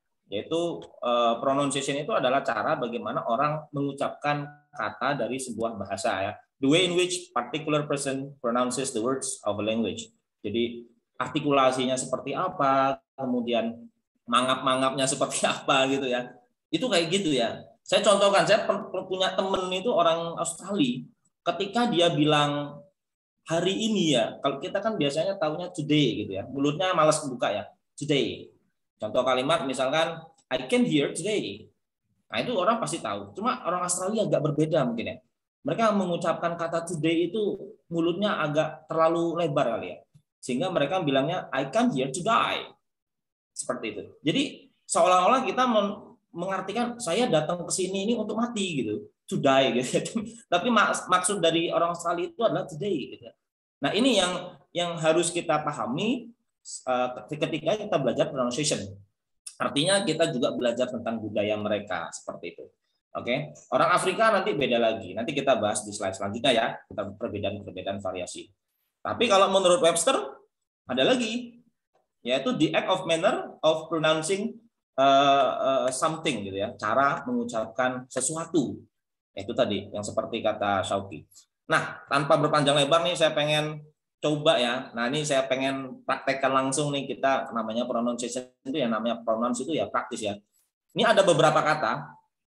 A: yaitu uh, pronunciation itu adalah cara bagaimana orang mengucapkan kata dari sebuah bahasa ya, the way in which particular person pronounces the words of a language. Jadi artikulasinya seperti apa, kemudian mangap-mangapnya seperti apa gitu ya, itu kayak gitu ya. Saya contohkan, saya punya temen itu orang Australia, ketika dia bilang hari ini ya, kalau kita kan biasanya tahunya today gitu ya, mulutnya malas buka ya, today. Contoh kalimat misalkan I came here today. Nah itu orang pasti tahu. Cuma orang Australia agak berbeda mungkin ya. Mereka mengucapkan kata today itu mulutnya agak terlalu lebar kali ya, sehingga mereka bilangnya I come here to die. Seperti itu. Jadi seolah-olah kita mengartikan saya datang ke sini ini untuk mati gitu, to die gitu. Tapi maksud dari orang Australia itu adalah today gitu. Nah, ini yang yang harus kita pahami uh, ketika kita belajar pronunciation. Artinya kita juga belajar tentang budaya mereka seperti itu. Oke. Okay? Orang Afrika nanti beda lagi. Nanti kita bahas di slide selanjutnya ya, kita perbedaan-perbedaan variasi. Tapi kalau menurut Webster ada lagi, yaitu the act of manner of pronouncing uh, uh, something gitu ya, cara mengucapkan sesuatu. Itu tadi yang seperti kata Sauki. Nah, tanpa berpanjang lebar nih saya pengen coba ya. Nah, ini saya pengen praktekkan langsung nih, kita namanya pronunciation itu ya, namanya pronounce itu ya praktis ya. Ini ada beberapa kata.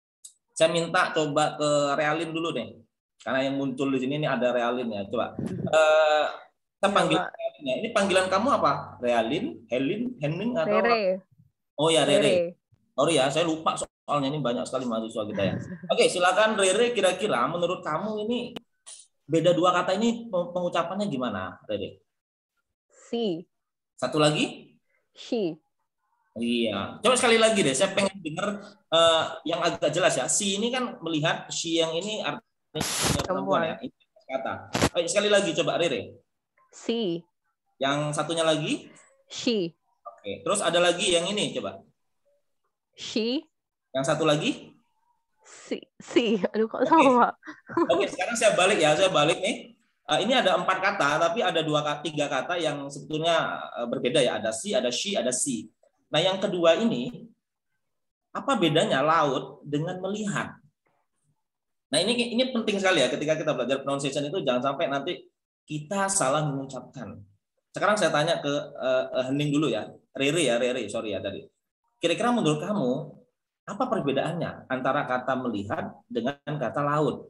A: Saya minta coba ke Realin dulu nih. Karena yang muncul di sini ini ada Realin ya. Coba. Uh, Kita panggil ya, ini panggilan kamu apa? Realin, Helin, Henning atau
I: Rere.
A: Oh ya Rere.
I: Rere.
A: Sorry ya, saya lupa soalnya ini banyak sekali mahasiswa kita ya. Oke, silakan Rere, kira-kira menurut kamu ini beda dua kata ini pengucapannya gimana, Rere?
I: Si.
A: Satu lagi?
I: She.
A: Iya. Coba sekali lagi deh, saya pengen dengar uh, yang agak jelas ya. Si ini kan melihat si yang ini artinya perempuan ya. Ini kata. Ayo, sekali lagi coba Rere.
I: Si.
A: Yang satunya lagi?
I: She.
A: Oke. Terus ada lagi yang ini coba.
I: She.
A: Yang satu lagi?
I: Si. Si. Aduh kok sama.
A: Oke, sekarang saya balik ya. Saya balik nih. Uh, ini ada empat kata, tapi ada dua tiga kata yang sebetulnya uh, berbeda ya. Ada si, ada she, ada si. Nah, yang kedua ini, apa bedanya laut dengan melihat? Nah, ini ini penting sekali ya ketika kita belajar pronunciation itu, jangan sampai nanti kita salah mengucapkan. Sekarang saya tanya ke uh, Hening dulu ya, Rere ya, Rere, sorry ya tadi. Kira-kira menurut kamu, apa perbedaannya antara kata melihat dengan kata laut?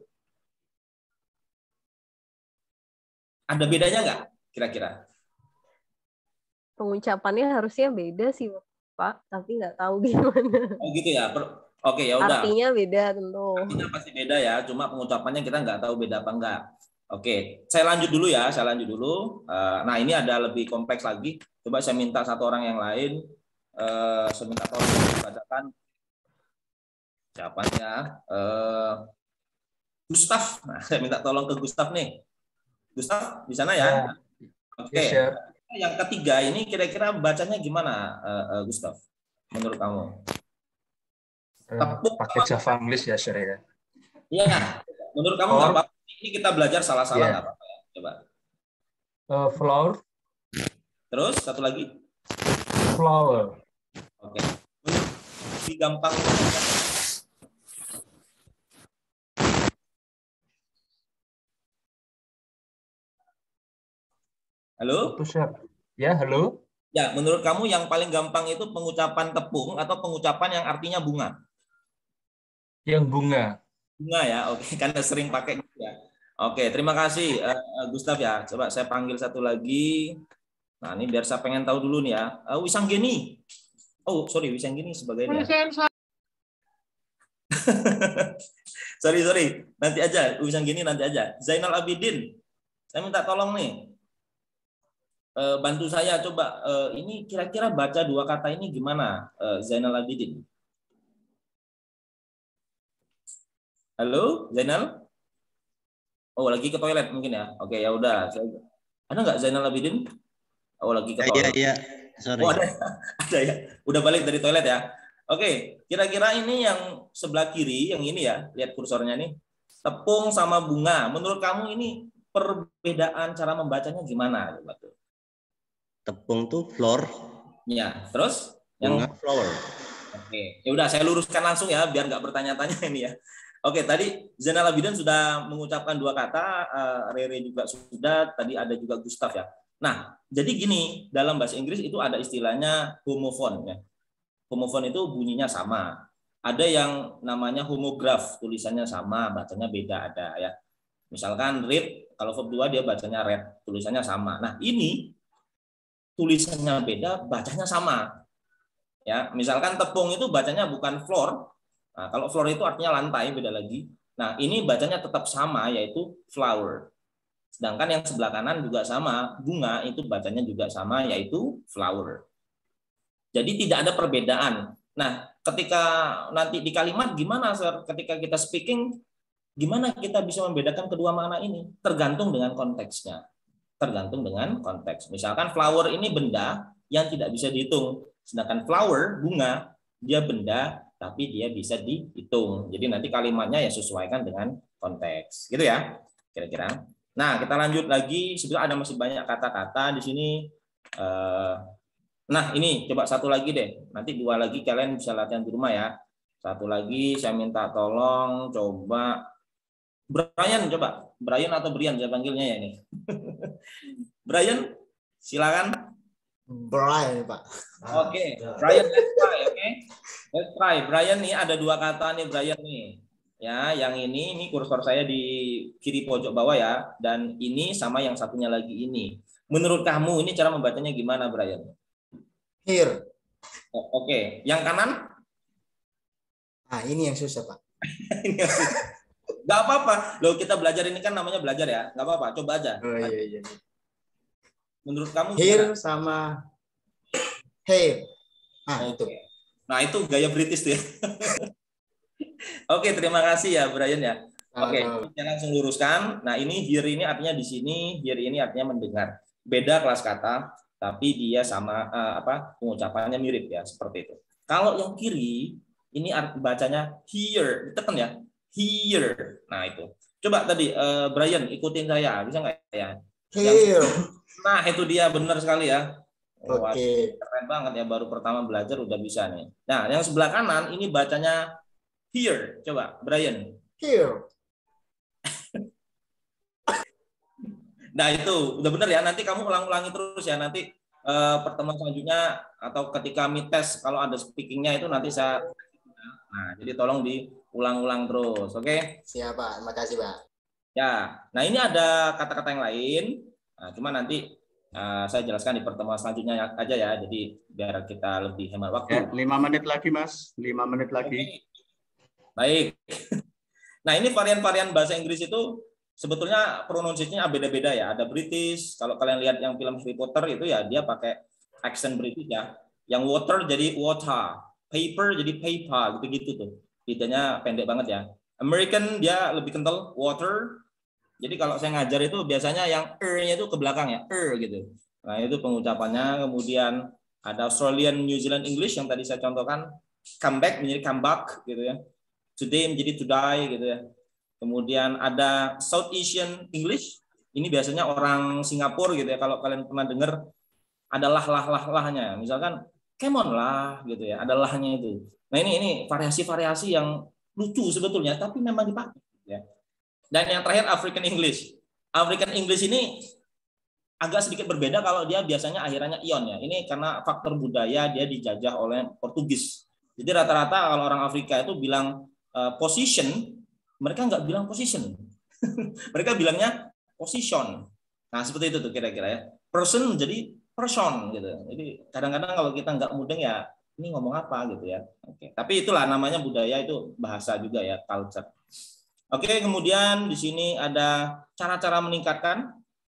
A: Ada bedanya nggak kira-kira?
I: Pengucapannya harusnya beda sih, Pak, tapi nggak tahu gimana.
A: Oh gitu ya. Oke, ya udah.
I: Artinya beda tentu.
A: Artinya pasti beda ya, cuma pengucapannya kita nggak tahu beda apa enggak. Oke, saya lanjut dulu ya, saya lanjut dulu. Nah, ini ada lebih kompleks lagi. Coba saya minta satu orang yang lain, saya minta tolong dibacakan. Siapa ya? Gustaf. Nah, saya minta tolong ke Gustaf nih. Gustaf, di sana ya? Oke. Yang ketiga ini kira-kira bacanya gimana, uh, uh, Gustaf? Menurut kamu?
D: Uh, pakai Java English ya, Sir ya.
A: Iya. Menurut kamu nggak apa-apa? Ini kita belajar salah-salah nggak yeah. apa-apa ya? Coba.
D: Uh, flower.
A: Terus satu lagi?
D: Flower.
A: Oke. Lebih gampang. Halo?
D: Ya, halo.
A: Ya, menurut kamu yang paling gampang itu pengucapan tepung atau pengucapan yang artinya bunga?
D: Yang bunga.
A: Bunga ya, oke. Karena sering pakai gitu ya. Oke, terima kasih uh, Gustaf ya. Coba saya panggil satu lagi. Nah, ini biar saya pengen tahu dulu nih ya. Uh, Wisanggeni. Oh, sorry, Wisanggeni sebagai ini. Ya. sorry, sorry. Nanti aja, Wisanggeni nanti aja. Zainal Abidin. Saya minta tolong nih. Bantu saya coba ini kira-kira baca dua kata ini gimana, Zainal Abidin? Halo Zainal? Oh lagi ke toilet mungkin ya? Oke ya udah. Ada nggak Zainal Abidin? Oh lagi ke toilet.
F: Iya iya. Sorry.
A: Oh ada, ada ya. Udah balik dari toilet ya? Oke. Kira-kira ini yang sebelah kiri yang ini ya, lihat kursornya nih. Tepung sama bunga. Menurut kamu ini perbedaan cara membacanya gimana? Betul.
F: Tepung tuh floor.
A: Ya, terus yang
F: bunga flower.
A: Oke, ya udah saya luruskan langsung ya biar nggak bertanya-tanya ini ya. Oke, tadi Zainal Abidin sudah mengucapkan dua kata, uh, Rere juga sudah, tadi ada juga Gustaf ya. Nah, jadi gini, dalam bahasa Inggris itu ada istilahnya homophone ya. Homophone itu bunyinya sama. Ada yang namanya homograph, tulisannya sama, bacanya beda ada ya. Misalkan read, kalau verb dua dia bacanya read, tulisannya sama. Nah, ini tulisannya beda, bacanya sama. Ya, misalkan tepung itu bacanya bukan floor. Nah, kalau floor itu artinya lantai, beda lagi. Nah, ini bacanya tetap sama, yaitu flower. Sedangkan yang sebelah kanan juga sama, bunga itu bacanya juga sama, yaitu flower. Jadi tidak ada perbedaan. Nah, ketika nanti di kalimat gimana, Sir? Ketika kita speaking, gimana kita bisa membedakan kedua makna ini? Tergantung dengan konteksnya. Tergantung dengan konteks. Misalkan flower ini benda yang tidak bisa dihitung. Sedangkan flower, bunga, dia benda, tapi dia bisa dihitung. Jadi nanti kalimatnya ya sesuaikan dengan konteks. Gitu ya, kira-kira. Nah, kita lanjut lagi. Sebetulnya ada masih banyak kata-kata di sini. Nah, ini coba satu lagi deh. Nanti dua lagi kalian bisa latihan di rumah ya. Satu lagi saya minta tolong coba Brian, coba. Brian atau Brian saya panggilnya ya ini. Brian, silakan.
J: Brian, Pak.
A: Oke, okay. Brian, let's try, oke. Okay? Let's try. Brian nih ada dua kata nih Brian nih. Ya, yang ini ini kursor saya di kiri pojok bawah ya, dan ini sama yang satunya lagi ini. Menurut kamu ini cara membacanya gimana, Brian?
J: Here.
A: Oh, Oke, okay. Yang kanan?
J: Ah, ini yang susah, Pak.
A: Gak apa-apa. Loh, kita belajar ini kan namanya belajar ya. Gak apa-apa, coba aja.
J: Oh iya iya.
A: Menurut kamu
J: here
A: gimana?
J: Sama here. Ah,
A: oh,
J: itu.
A: Nah, itu gaya British tuh ya. Oke, terima kasih ya, Brian ya. Oke, kita langsung luruskan. Nah, ini hear ini artinya di sini, hear ini artinya mendengar. Beda kelas kata, tapi dia sama uh, apa pengucapannya mirip ya, seperti itu. Kalau yang kiri ini bacanya hear, ditekan ya, hear. Nah itu. Coba tadi uh, Brian ikutin saya, bisa nggak ya?
J: Hear.
A: Nah itu dia, benar sekali ya.
J: Oke. Okay.
A: Keren banget ya, baru pertama belajar udah bisa nih. Nah yang sebelah kanan ini bacanya hear. Coba Brian.
J: Hear.
A: Nah itu udah benar ya. Nanti kamu ulang-ulangi terus ya. Nanti uh, pertemuan selanjutnya atau ketika mid test kalau ada speakingnya itu nanti saya. Nah jadi tolong diulang-ulang terus, oke? Okay?
J: Siap Pak. Terima kasih Pak.
A: Ya. Nah ini ada kata-kata yang lain. Nah, cuma nanti uh, saya jelaskan di pertemuan selanjutnya aja ya. Jadi biar kita lebih hemat waktu.
B: Ya, lima menit lagi Mas. Lima menit lagi.
A: Okay. Baik. Nah ini varian-varian bahasa Inggris itu sebetulnya pronunciation-nya beda-beda ya. Ada British. Kalau kalian lihat yang film Harry Potter itu ya dia pakai accent British ya. Yang water jadi water, paper jadi paper, gitu-gitu tuh. Lidahnya pendek banget ya. American dia lebih kental, water. Jadi kalau saya ngajar itu biasanya yang er-nya itu ke belakang ya, er gitu. Nah itu pengucapannya. Kemudian ada Australian, New Zealand English yang tadi saya contohkan, come back menjadi come back gitu ya. Today menjadi to die gitu ya. Kemudian ada South Asian English. Ini biasanya orang Singapura gitu ya. Kalau kalian pernah dengar ada lah-lah-lah-lahnya. Misalkan come on lah gitu ya. Ada lahnya itu. Nah ini ini variasi-variasi yang lucu sebetulnya, tapi memang dipakai ya. Dan yang terakhir African English. African English ini agak sedikit berbeda kalau dia biasanya akhirannya ion ya. Ini karena faktor budaya dia dijajah oleh Portugis. Jadi rata-rata kalau orang Afrika itu bilang uh, position, mereka nggak bilang position. Mereka bilangnya position. Nah, seperti itu tuh kira-kira ya. Person jadi person gitu. Jadi kadang-kadang kalau kita nggak mudeng ya, ini ngomong apa gitu ya. Oke. Tapi itulah namanya budaya, itu bahasa juga ya, culture. Oke, kemudian di sini ada cara-cara meningkatkan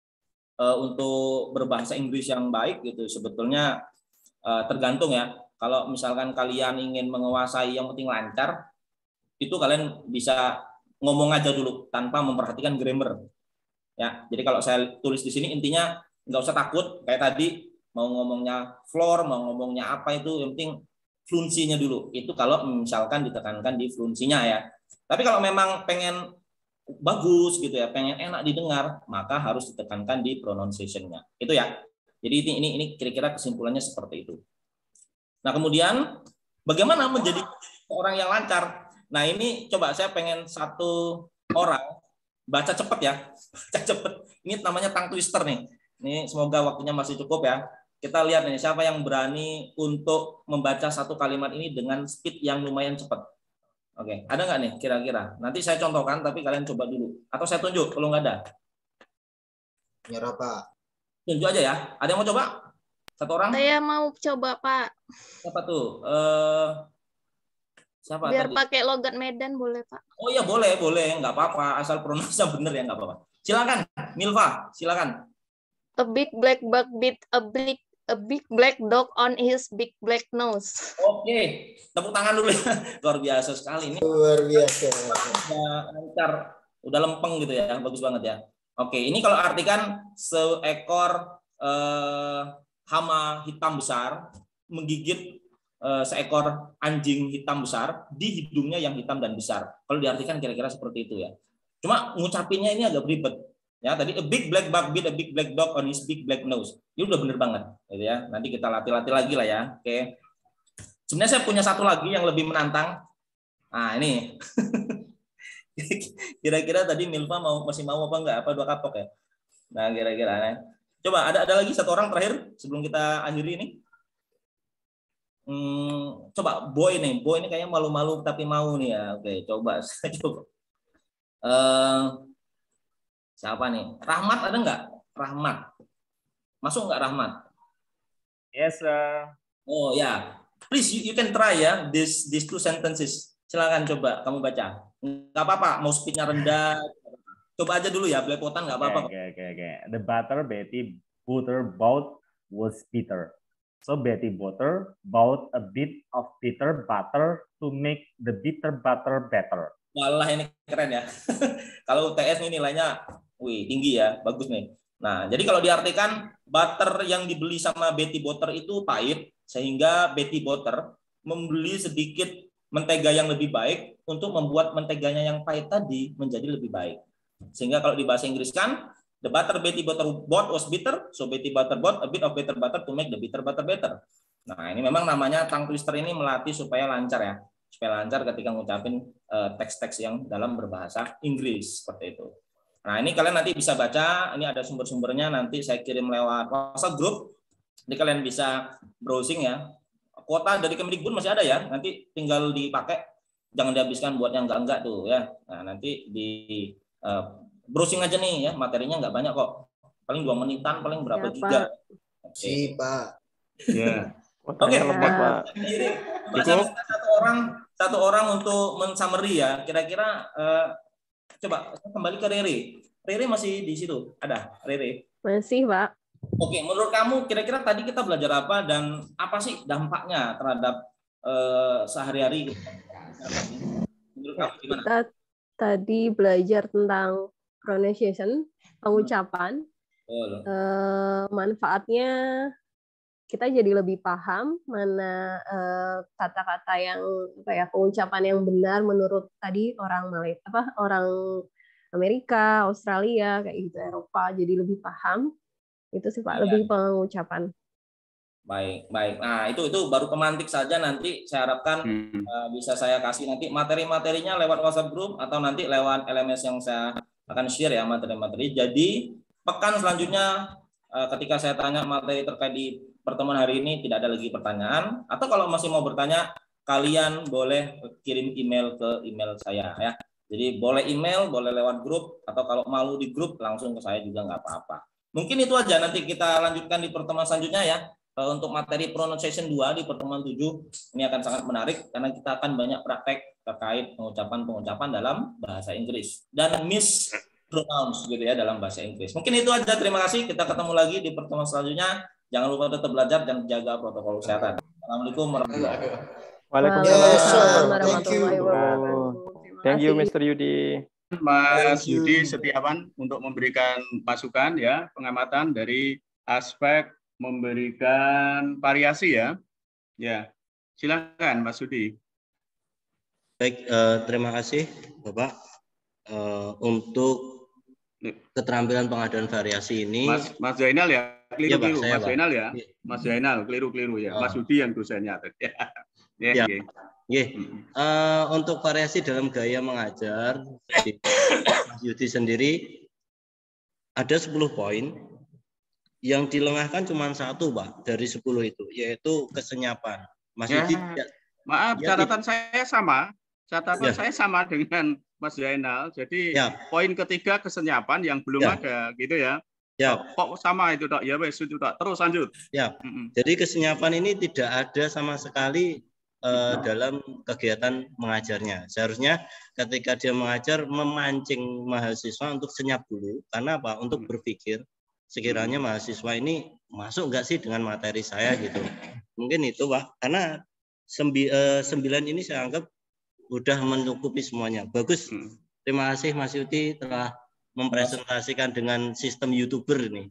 A: uh, untuk berbahasa Inggris yang baik gitu. Sebetulnya uh, tergantung ya. Kalau misalkan kalian ingin menguasai yang penting lancar, itu kalian bisa ngomong aja dulu tanpa memperhatikan grammar. Ya, jadi kalau saya tulis di sini intinya nggak usah takut kayak tadi mau ngomongnya floor, mau ngomongnya apa itu yang penting fluensinya dulu. Itu kalau misalkan ditekankan di fluensinya ya. Tapi kalau memang pengen bagus gitu ya, pengen enak didengar, maka harus ditekankan di pronunciation-nya. Itu ya. Jadi ini ini ini kira-kira kesimpulannya seperti itu. Nah, kemudian bagaimana menjadi orang yang lancar? Nah, ini coba saya pengen satu orang baca cepat ya. Baca cepat. Ini namanya tongue twister nih. Ini semoga waktunya masih cukup ya. Kita lihat nih siapa yang berani untuk membaca satu kalimat ini dengan speed yang lumayan cepat. Oke, ada nggak nih kira-kira? Nanti saya contohkan tapi kalian coba dulu. Atau saya tunjuk kalau nggak ada.
J: Nyerah, Pak.
A: Tunjuk aja ya. Ada yang mau coba? Satu orang?
C: Saya mau coba, Pak.
A: Siapa tuh? Uh, siapa
C: Biar
A: tadi?
C: pakai logat Medan boleh, Pak?
A: Oh iya boleh, boleh. Nggak apa-apa. Asal pronuncia bener ya nggak apa-apa. Silakan, Milva. Silakan.
C: A big black bug bit a big a big black dog on his big black nose.
A: Oke, tepuk tangan dulu ya. Luar biasa sekali ini.
J: Luar biasa.
A: Udah lancar, udah lempeng gitu ya. Bagus banget ya. Oke, ini kalau artikan seekor eh, hama hitam besar menggigit uh, seekor anjing hitam besar di hidungnya yang hitam dan besar. Kalau diartikan kira-kira seperti itu ya. Cuma ngucapinnya ini agak ribet. Ya, tadi a big black bug bit a big black dog on his big black nose. Ini udah bener banget, gitu ya. Nanti kita latih-latih lagi lah ya. Oke. Sebenarnya saya punya satu lagi yang lebih menantang. Nah, ini. Kira-kira tadi Milva mau masih mau apa enggak? Apa dua kapok ya? Nah, kira-kira ya. Coba ada ada lagi satu orang terakhir sebelum kita akhiri ini. Hmm, coba boy nih, boy ini kayaknya malu-malu tapi mau nih ya. Oke, coba saya coba. Uh, siapa nih? Rahmat ada nggak? Rahmat. Masuk nggak Rahmat?
L: Yes, sir.
A: Oh ya, please you, you can try ya this these two sentences. Silakan coba kamu baca. Nggak apa-apa, mau speednya rendah. Coba aja dulu ya, belepotan nggak apa-apa.
L: Oke, oke, oke. The butter Betty butter bought was bitter. So Betty butter bought a bit of bitter butter to make the bitter butter better.
A: Walah ini keren ya. Kalau U T S ini nilainya, wih tinggi ya, bagus nih. Nah, jadi kalau diartikan butter yang dibeli sama Betty Butter itu pahit, sehingga Betty Butter membeli sedikit mentega yang lebih baik untuk membuat menteganya yang pahit tadi menjadi lebih baik. Sehingga kalau di bahasa Inggris kan, the butter Betty Butter bought was bitter, so Betty Butter bought a bit of bitter butter to make the bitter butter better. Nah, ini memang namanya tongue twister ini melatih supaya lancar ya, supaya lancar ketika ngucapin uh, teks-teks yang dalam berbahasa Inggris seperti itu. Nah, ini kalian nanti bisa baca, ini ada sumber-sumbernya, nanti saya kirim lewat WhatsApp group, jadi kalian bisa browsing ya. Kuota dari Kemdikbud masih ada ya, nanti tinggal dipakai, jangan dihabiskan buat yang enggak-enggak tuh ya. Nah, nanti di uh, browsing aja nih ya, materinya nggak banyak kok, paling dua menitan, paling berapa ya, giga. Oke,
J: si, Pak.
A: Ya. Oke, okay. Cukup satu orang, satu orang untuk men-summary ya. Kira-kira uh, coba kembali ke Rere. Rere masih di situ? Ada Rere?
I: Masih, Pak.
A: Oke, menurut kamu kira-kira tadi kita belajar apa dan apa sih dampaknya terhadap uh, sehari-hari? Menurut kamu gimana?
I: Kita tadi belajar tentang pronunciation, pengucapan, uh, manfaatnya kita jadi lebih paham mana kata-kata uh, yang apa ya pengucapan yang benar menurut tadi orang Malaysia apa orang Amerika, Australia kayak gitu, Eropa, jadi lebih paham. Itu sih Pak, iya. Lebih pengucapan.
A: Baik, baik. Nah, itu itu baru pemantik saja, nanti saya harapkan hmm. uh, bisa saya kasih nanti materi-materinya lewat WhatsApp group atau nanti lewat L M S yang saya akan share ya materi-materi. Jadi, pekan selanjutnya uh, ketika saya tanya materi terkait di pertemuan hari ini tidak ada lagi pertanyaan, atau kalau masih mau bertanya kalian boleh kirim email ke email saya ya. Jadi boleh email, boleh lewat grup, atau kalau malu di grup langsung ke saya juga nggak apa-apa. Mungkin itu aja, nanti kita lanjutkan di pertemuan selanjutnya ya. Untuk materi pronunciation dua di pertemuan tujuh ini akan sangat menarik karena kita akan banyak praktek terkait pengucapan-pengucapan dalam bahasa Inggris dan mispronounce gitu ya dalam bahasa Inggris. Mungkin itu aja, terima kasih. Kita ketemu lagi di pertemuan selanjutnya. Jangan lupa tetap belajar dan jaga protokol kesehatan. Assalamualaikum warahmatullahi wabarakatuh.
H: Waalaikumsalam warahmatullahi wabarakatuh. Thank you, Mister Yudi.
B: Mas Yudi Setiawan untuk memberikan masukan ya, pengamatan dari aspek memberikan variasi ya. Ya, silakan Mas Yudi.
F: Baik, eh, terima kasih Bapak eh, untuk keterampilan pengadaan variasi ini.
B: Mas Mas Zainal ya, keliru-keliru. Ya, Mas Zainal ya, Mas Zainal keliru-keliru ya. Oh. Mas Yudi yang dosennya. ya,
F: ya. Okay. Yeah. Uh, untuk variasi dalam gaya mengajar, Mas Yudi sendiri ada sepuluh poin. Yang dilengahkan cuma satu, Pak, dari sepuluh itu, yaitu kesenyapan. Mas
B: ya,
F: Yudi,
B: ya, maaf, ya, catatan ya, saya sama. Catatan ya. saya sama dengan Mas Zainal. Jadi ya. poin ketiga kesenyapan yang belum ya. ada, gitu ya.
F: Ya.
B: Kok sama itu, Dok? Ya, wes, itu, Dok. Terus lanjut.
F: Ya. Mm-mm. Jadi kesenyapan ini tidak ada sama sekali uh, dalam kegiatan mengajarnya. Seharusnya ketika dia mengajar memancing mahasiswa untuk senyap dulu. Karena apa? Untuk berpikir sekiranya mahasiswa ini masuk nggak sih dengan materi saya gitu. Mungkin itu Pak. Karena sembi, uh, sembilan ini saya anggap udah mencukupi semuanya. Bagus. Terima kasih Mas Yudi telah mempresentasikan dengan sistem YouTuber ini.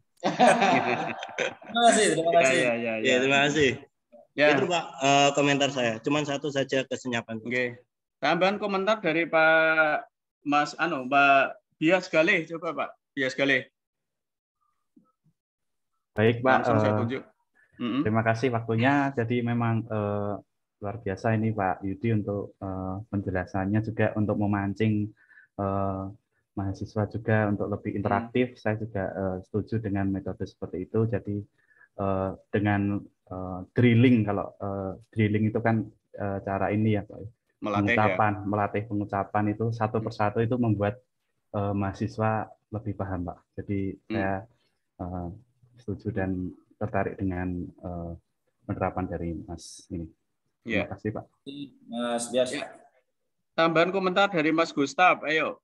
A: Terima kasih, terima kasih.
F: Ya, ya, ya, ya. Terima kasih. Ya. Itu Pak uh, komentar saya. Cuman satu saja kesenyapan.
B: Oke. Okay. Tambahan komentar dari Pak Mas Anu, Pak Bias Galih, coba Pak Bias Galih.
K: Baik Pak, uh,
B: mm-hmm.
K: terima kasih waktunya. Jadi memang uh, luar biasa ini Pak Yudi untuk uh, penjelasannya juga untuk memancing uh, mahasiswa juga untuk lebih interaktif. Mm. Saya juga uh, setuju dengan metode seperti itu. Jadi uh, dengan uh, drilling, kalau uh, drilling itu kan uh, cara ini ya Pak,
B: melatih,
K: pengucapan,
B: ya.
K: melatih pengucapan itu satu persatu itu membuat uh, mahasiswa lebih paham Pak. Jadi mm. saya uh, setuju dan tertarik dengan uh, penerapan dari Mas ini. Terima
B: Ya.
K: kasih Pak.
A: Mas Bias.
B: Ya. Tambahan komentar dari Mas Gustaf, ayo.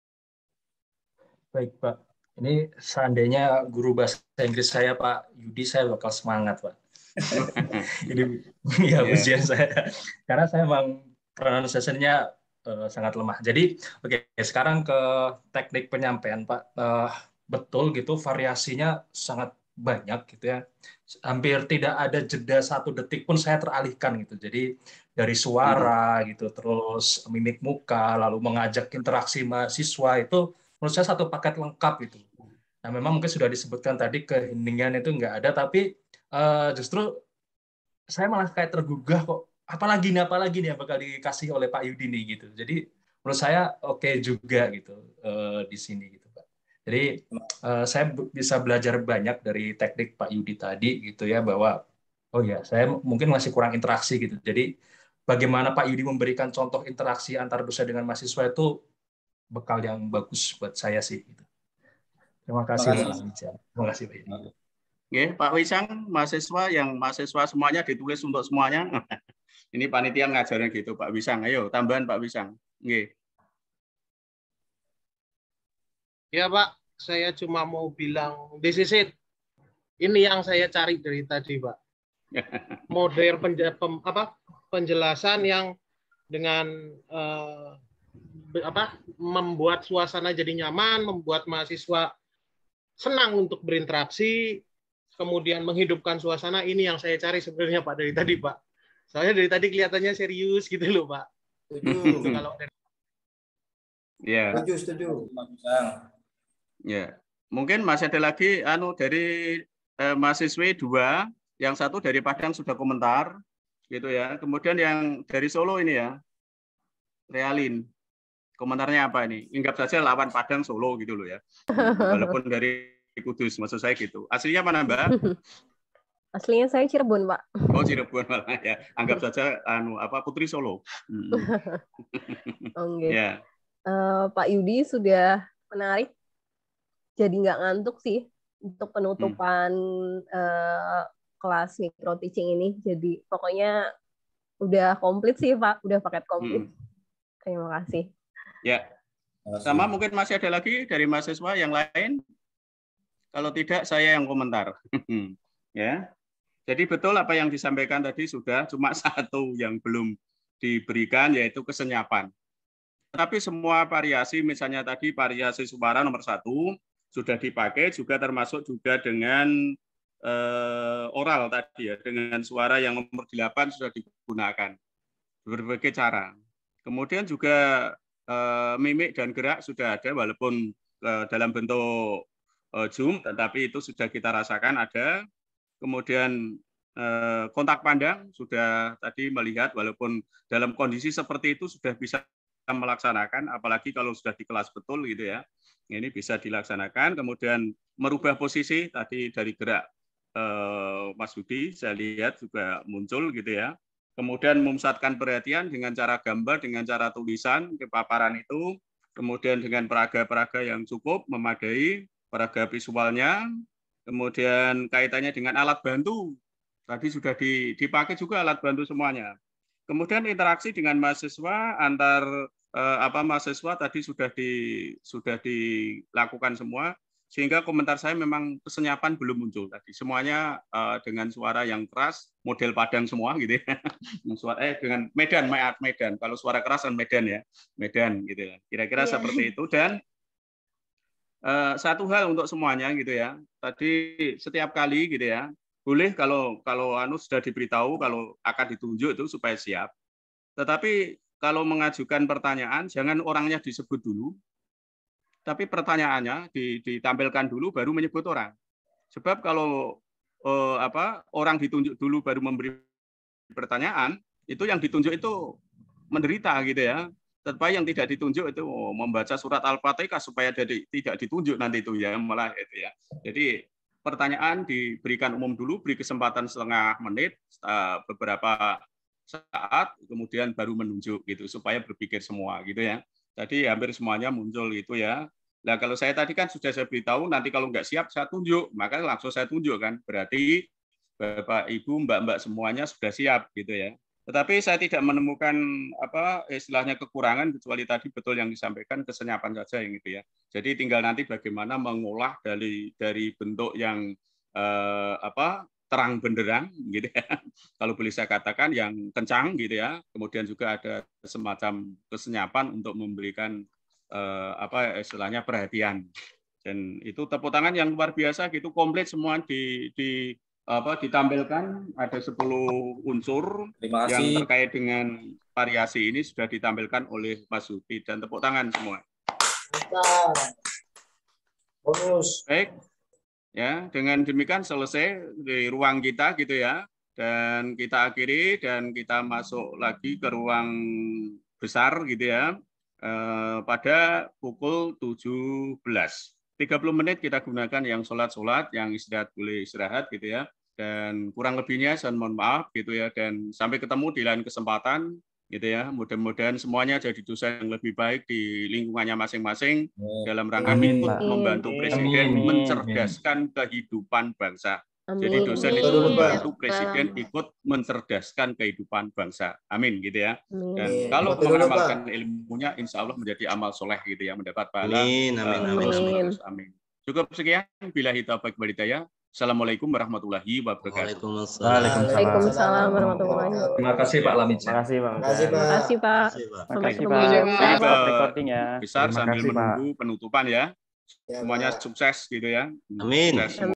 D: Baik Pak, ini seandainya guru bahasa Inggris saya Pak Yudi, saya bakal semangat Pak. Ini ya
B: Yeah.
D: ujian saya, karena saya memang pronunciation-nya uh, sangat lemah. Jadi oke, okay, sekarang ke teknik penyampaian Pak. Uh, betul gitu, variasinya sangat banyak gitu ya. Hampir tidak ada jeda satu detik pun saya teralihkan gitu. Jadi dari suara gitu, terus mimik muka, lalu mengajak interaksi mahasiswa, itu menurut saya satu paket lengkap itu. Nah, memang mungkin sudah disebutkan tadi keheningan itu nggak ada, tapi uh, justru saya malah kayak tergugah kok. Apalagi nih, apalagi nih yang bakal dikasih oleh Pak Yudi nih gitu. Jadi menurut saya oke okay juga gitu uh, di sini gitu Pak. Jadi uh, saya bisa belajar banyak dari teknik Pak Yudi tadi gitu ya, bahwa oh ya saya mungkin masih kurang interaksi gitu. Jadi bagaimana Pak Yudi memberikan contoh interaksi antar dosen dengan mahasiswa itu bekal yang bagus buat saya sih. Gitu. Terima kasih Pak Wisang. Terima kasih Pak Yudi.
B: Oke, Pak Wisang, mahasiswa yang mahasiswa semuanya ditulis untuk semuanya. Ini panitia ngajarnya gitu, Pak Wisang. Ayo, tambahan Pak Wisang. Oke.
E: Ya Pak, saya cuma mau bilang, this is it. Ini yang saya cari dari tadi Pak. Model penja, pem, apa, penjelasan yang dengan uh, apa, membuat suasana jadi nyaman, membuat mahasiswa senang untuk berinteraksi, kemudian menghidupkan suasana. Ini yang saya cari sebenarnya Pak dari tadi Pak. Soalnya dari tadi kelihatannya serius gitu loh Pak.
J: Setuju.
E: Kalau dari...
B: Ya.
J: Setuju, setuju.
B: Ya, mungkin masih ada lagi anu dari eh, mahasiswi dua, yang satu dari Padang sudah komentar, gitu ya. Kemudian yang dari Solo ini ya, Realin, komentarnya apa ini? Inggap saja lawan Padang Solo gitu loh ya. Walaupun dari Kudus, maksud saya gitu. Aslinya mana Mbak?
I: Aslinya saya Cirebon Pak.
B: Oh Cirebon malah ya. Anggap saja anu apa Putri Solo. Hmm.
I: Oh, okay.
B: Ya.
I: Uh, Pak Yudi sudah menarik. Jadi nggak ngantuk sih untuk penutupan hmm. uh, kelas micro teaching ini. Jadi pokoknya udah komplit sih Pak, udah paket komplit. Hmm. Terima kasih.
B: Ya, sama mungkin masih ada lagi dari mahasiswa yang lain. Kalau tidak saya yang komentar. Ya, jadi betul apa yang disampaikan tadi sudah, cuma satu yang belum diberikan yaitu kesenyapan. Tapi semua variasi, misalnya tadi variasi suara nomor satu sudah dipakai, juga termasuk juga dengan eh, oral tadi ya, dengan suara yang nomor delapan sudah digunakan berbagai cara. Kemudian juga eh, mimik dan gerak sudah ada, walaupun eh, dalam bentuk eh, Zoom, tetapi itu sudah kita rasakan ada. Kemudian eh, kontak pandang sudah tadi melihat, walaupun dalam kondisi seperti itu sudah bisa melaksanakan, apalagi kalau sudah di kelas betul gitu ya. Ini bisa dilaksanakan. Kemudian merubah posisi tadi dari gerak eh, Mas Budi, saya lihat juga muncul gitu ya. Kemudian memusatkan perhatian dengan cara gambar, dengan cara tulisan ke paparan itu. Kemudian dengan peraga-peraga yang cukup memadai, peraga visualnya. Kemudian kaitannya dengan alat bantu. Tadi sudah dipakai juga alat bantu semuanya. Kemudian interaksi dengan mahasiswa antar eh, apa mahasiswa tadi sudah di sudah dilakukan semua, sehingga komentar saya memang kesenyapan belum muncul tadi. Semuanya eh, dengan suara yang keras, model Padang semua gitu ya. Suara eh dengan Medan, Medan. Kalau suara keras kan Medan ya, Medan gitu ya. Kira-kira yeah. seperti itu. Dan eh, satu hal untuk semuanya gitu ya. Tadi setiap kali gitu ya. Boleh kalau kalau anu sudah diberitahu kalau akan ditunjuk itu supaya siap. Tetapi kalau mengajukan pertanyaan jangan orangnya disebut dulu. Tapi pertanyaannya ditampilkan dulu baru menyebut orang. Sebab kalau eh, apa orang ditunjuk dulu baru memberi pertanyaan, itu yang ditunjuk itu menderita gitu ya. Tetapi yang tidak ditunjuk itu oh, membaca surat Al-Fatihah supaya jadi, tidak ditunjuk nanti itu ya malah itu ya. Jadi pertanyaan diberikan umum dulu, beri kesempatan setengah menit, beberapa saat, kemudian baru menunjuk gitu supaya berpikir semua gitu ya. Tadi hampir semuanya muncul itu ya. Nah, kalau saya tadi kan sudah saya beritahu, nanti kalau nggak siap saya tunjuk, maka langsung saya tunjuk kan. Berarti Bapak, Ibu, Mbak-mbak semuanya sudah siap gitu ya. Tetapi saya tidak menemukan apa istilahnya kekurangan, kecuali tadi betul yang disampaikan kesenyapan saja yang gitu ya. Jadi tinggal nanti bagaimana mengolah dari dari bentuk yang eh, apa terang benderang gitu ya. Kalau boleh saya katakan yang kencang gitu ya. Kemudian juga ada semacam kesenyapan untuk memberikan eh, apa istilahnya perhatian. Dan itu tepuk tangan yang luar biasa gitu, komplit semua di di apa ditampilkan, ada sepuluh unsur yang terkait dengan variasi ini sudah ditampilkan oleh Mas Zuti, dan tepuk tangan semua. Baik. Ya, dengan demikian selesai di ruang kita gitu ya. Dan kita akhiri dan kita masuk lagi ke ruang besar gitu ya. Eh, pada pukul tujuh belas. tiga puluh menit kita gunakan yang sholat-sholat, yang istirahat boleh istirahat gitu ya. Dan kurang lebihnya saya mohon maaf gitu ya. Dan sampai ketemu di lain kesempatan gitu ya. Mudah-mudahan semuanya jadi dosen yang lebih baik di lingkungannya masing-masing dalam rangka
H: Amin,
B: ikut
H: Pak.
B: membantu Presiden
H: Amin.
B: mencerdaskan kehidupan bangsa.
I: Amin.
B: Jadi dosen itu
I: Amin.
B: membantu Presiden ikut mencerdaskan kehidupan bangsa. Amin gitu ya. Dan
I: Amin.
B: kalau
J: Betul, Pak.
B: mengamalkan ilmunya, insya Allah menjadi amal soleh gitu ya, mendapat pahala.
F: Amin, amin,
B: uh,
F: amin,
B: terus
F: amin.
B: menerus. Amin. Cukup sekian. Billahi taufiq wal hidayah. Assalamualaikum warahmatullahi wabarakatuh.
I: Waalaikumsalam warahmatullahi wabarakatuh.
D: Terima kasih Pak Lamid.
L: Terima kasih Bang.
J: Terima kasih, Pak.
I: Terima kasih, Pak.
H: Terima
I: Sampai
H: kasih,
I: ketemu.
H: Pak.
B: Jadi
H: Stop
B: ke
H: recording ya.
B: besar
L: Terima
B: sambil
L: kasih, Pak.
B: menunggu penutupan ya.
J: Ya,
B: Semuanya
J: Pak.
B: sukses gitu ya.
F: Amin.
B: Sukses.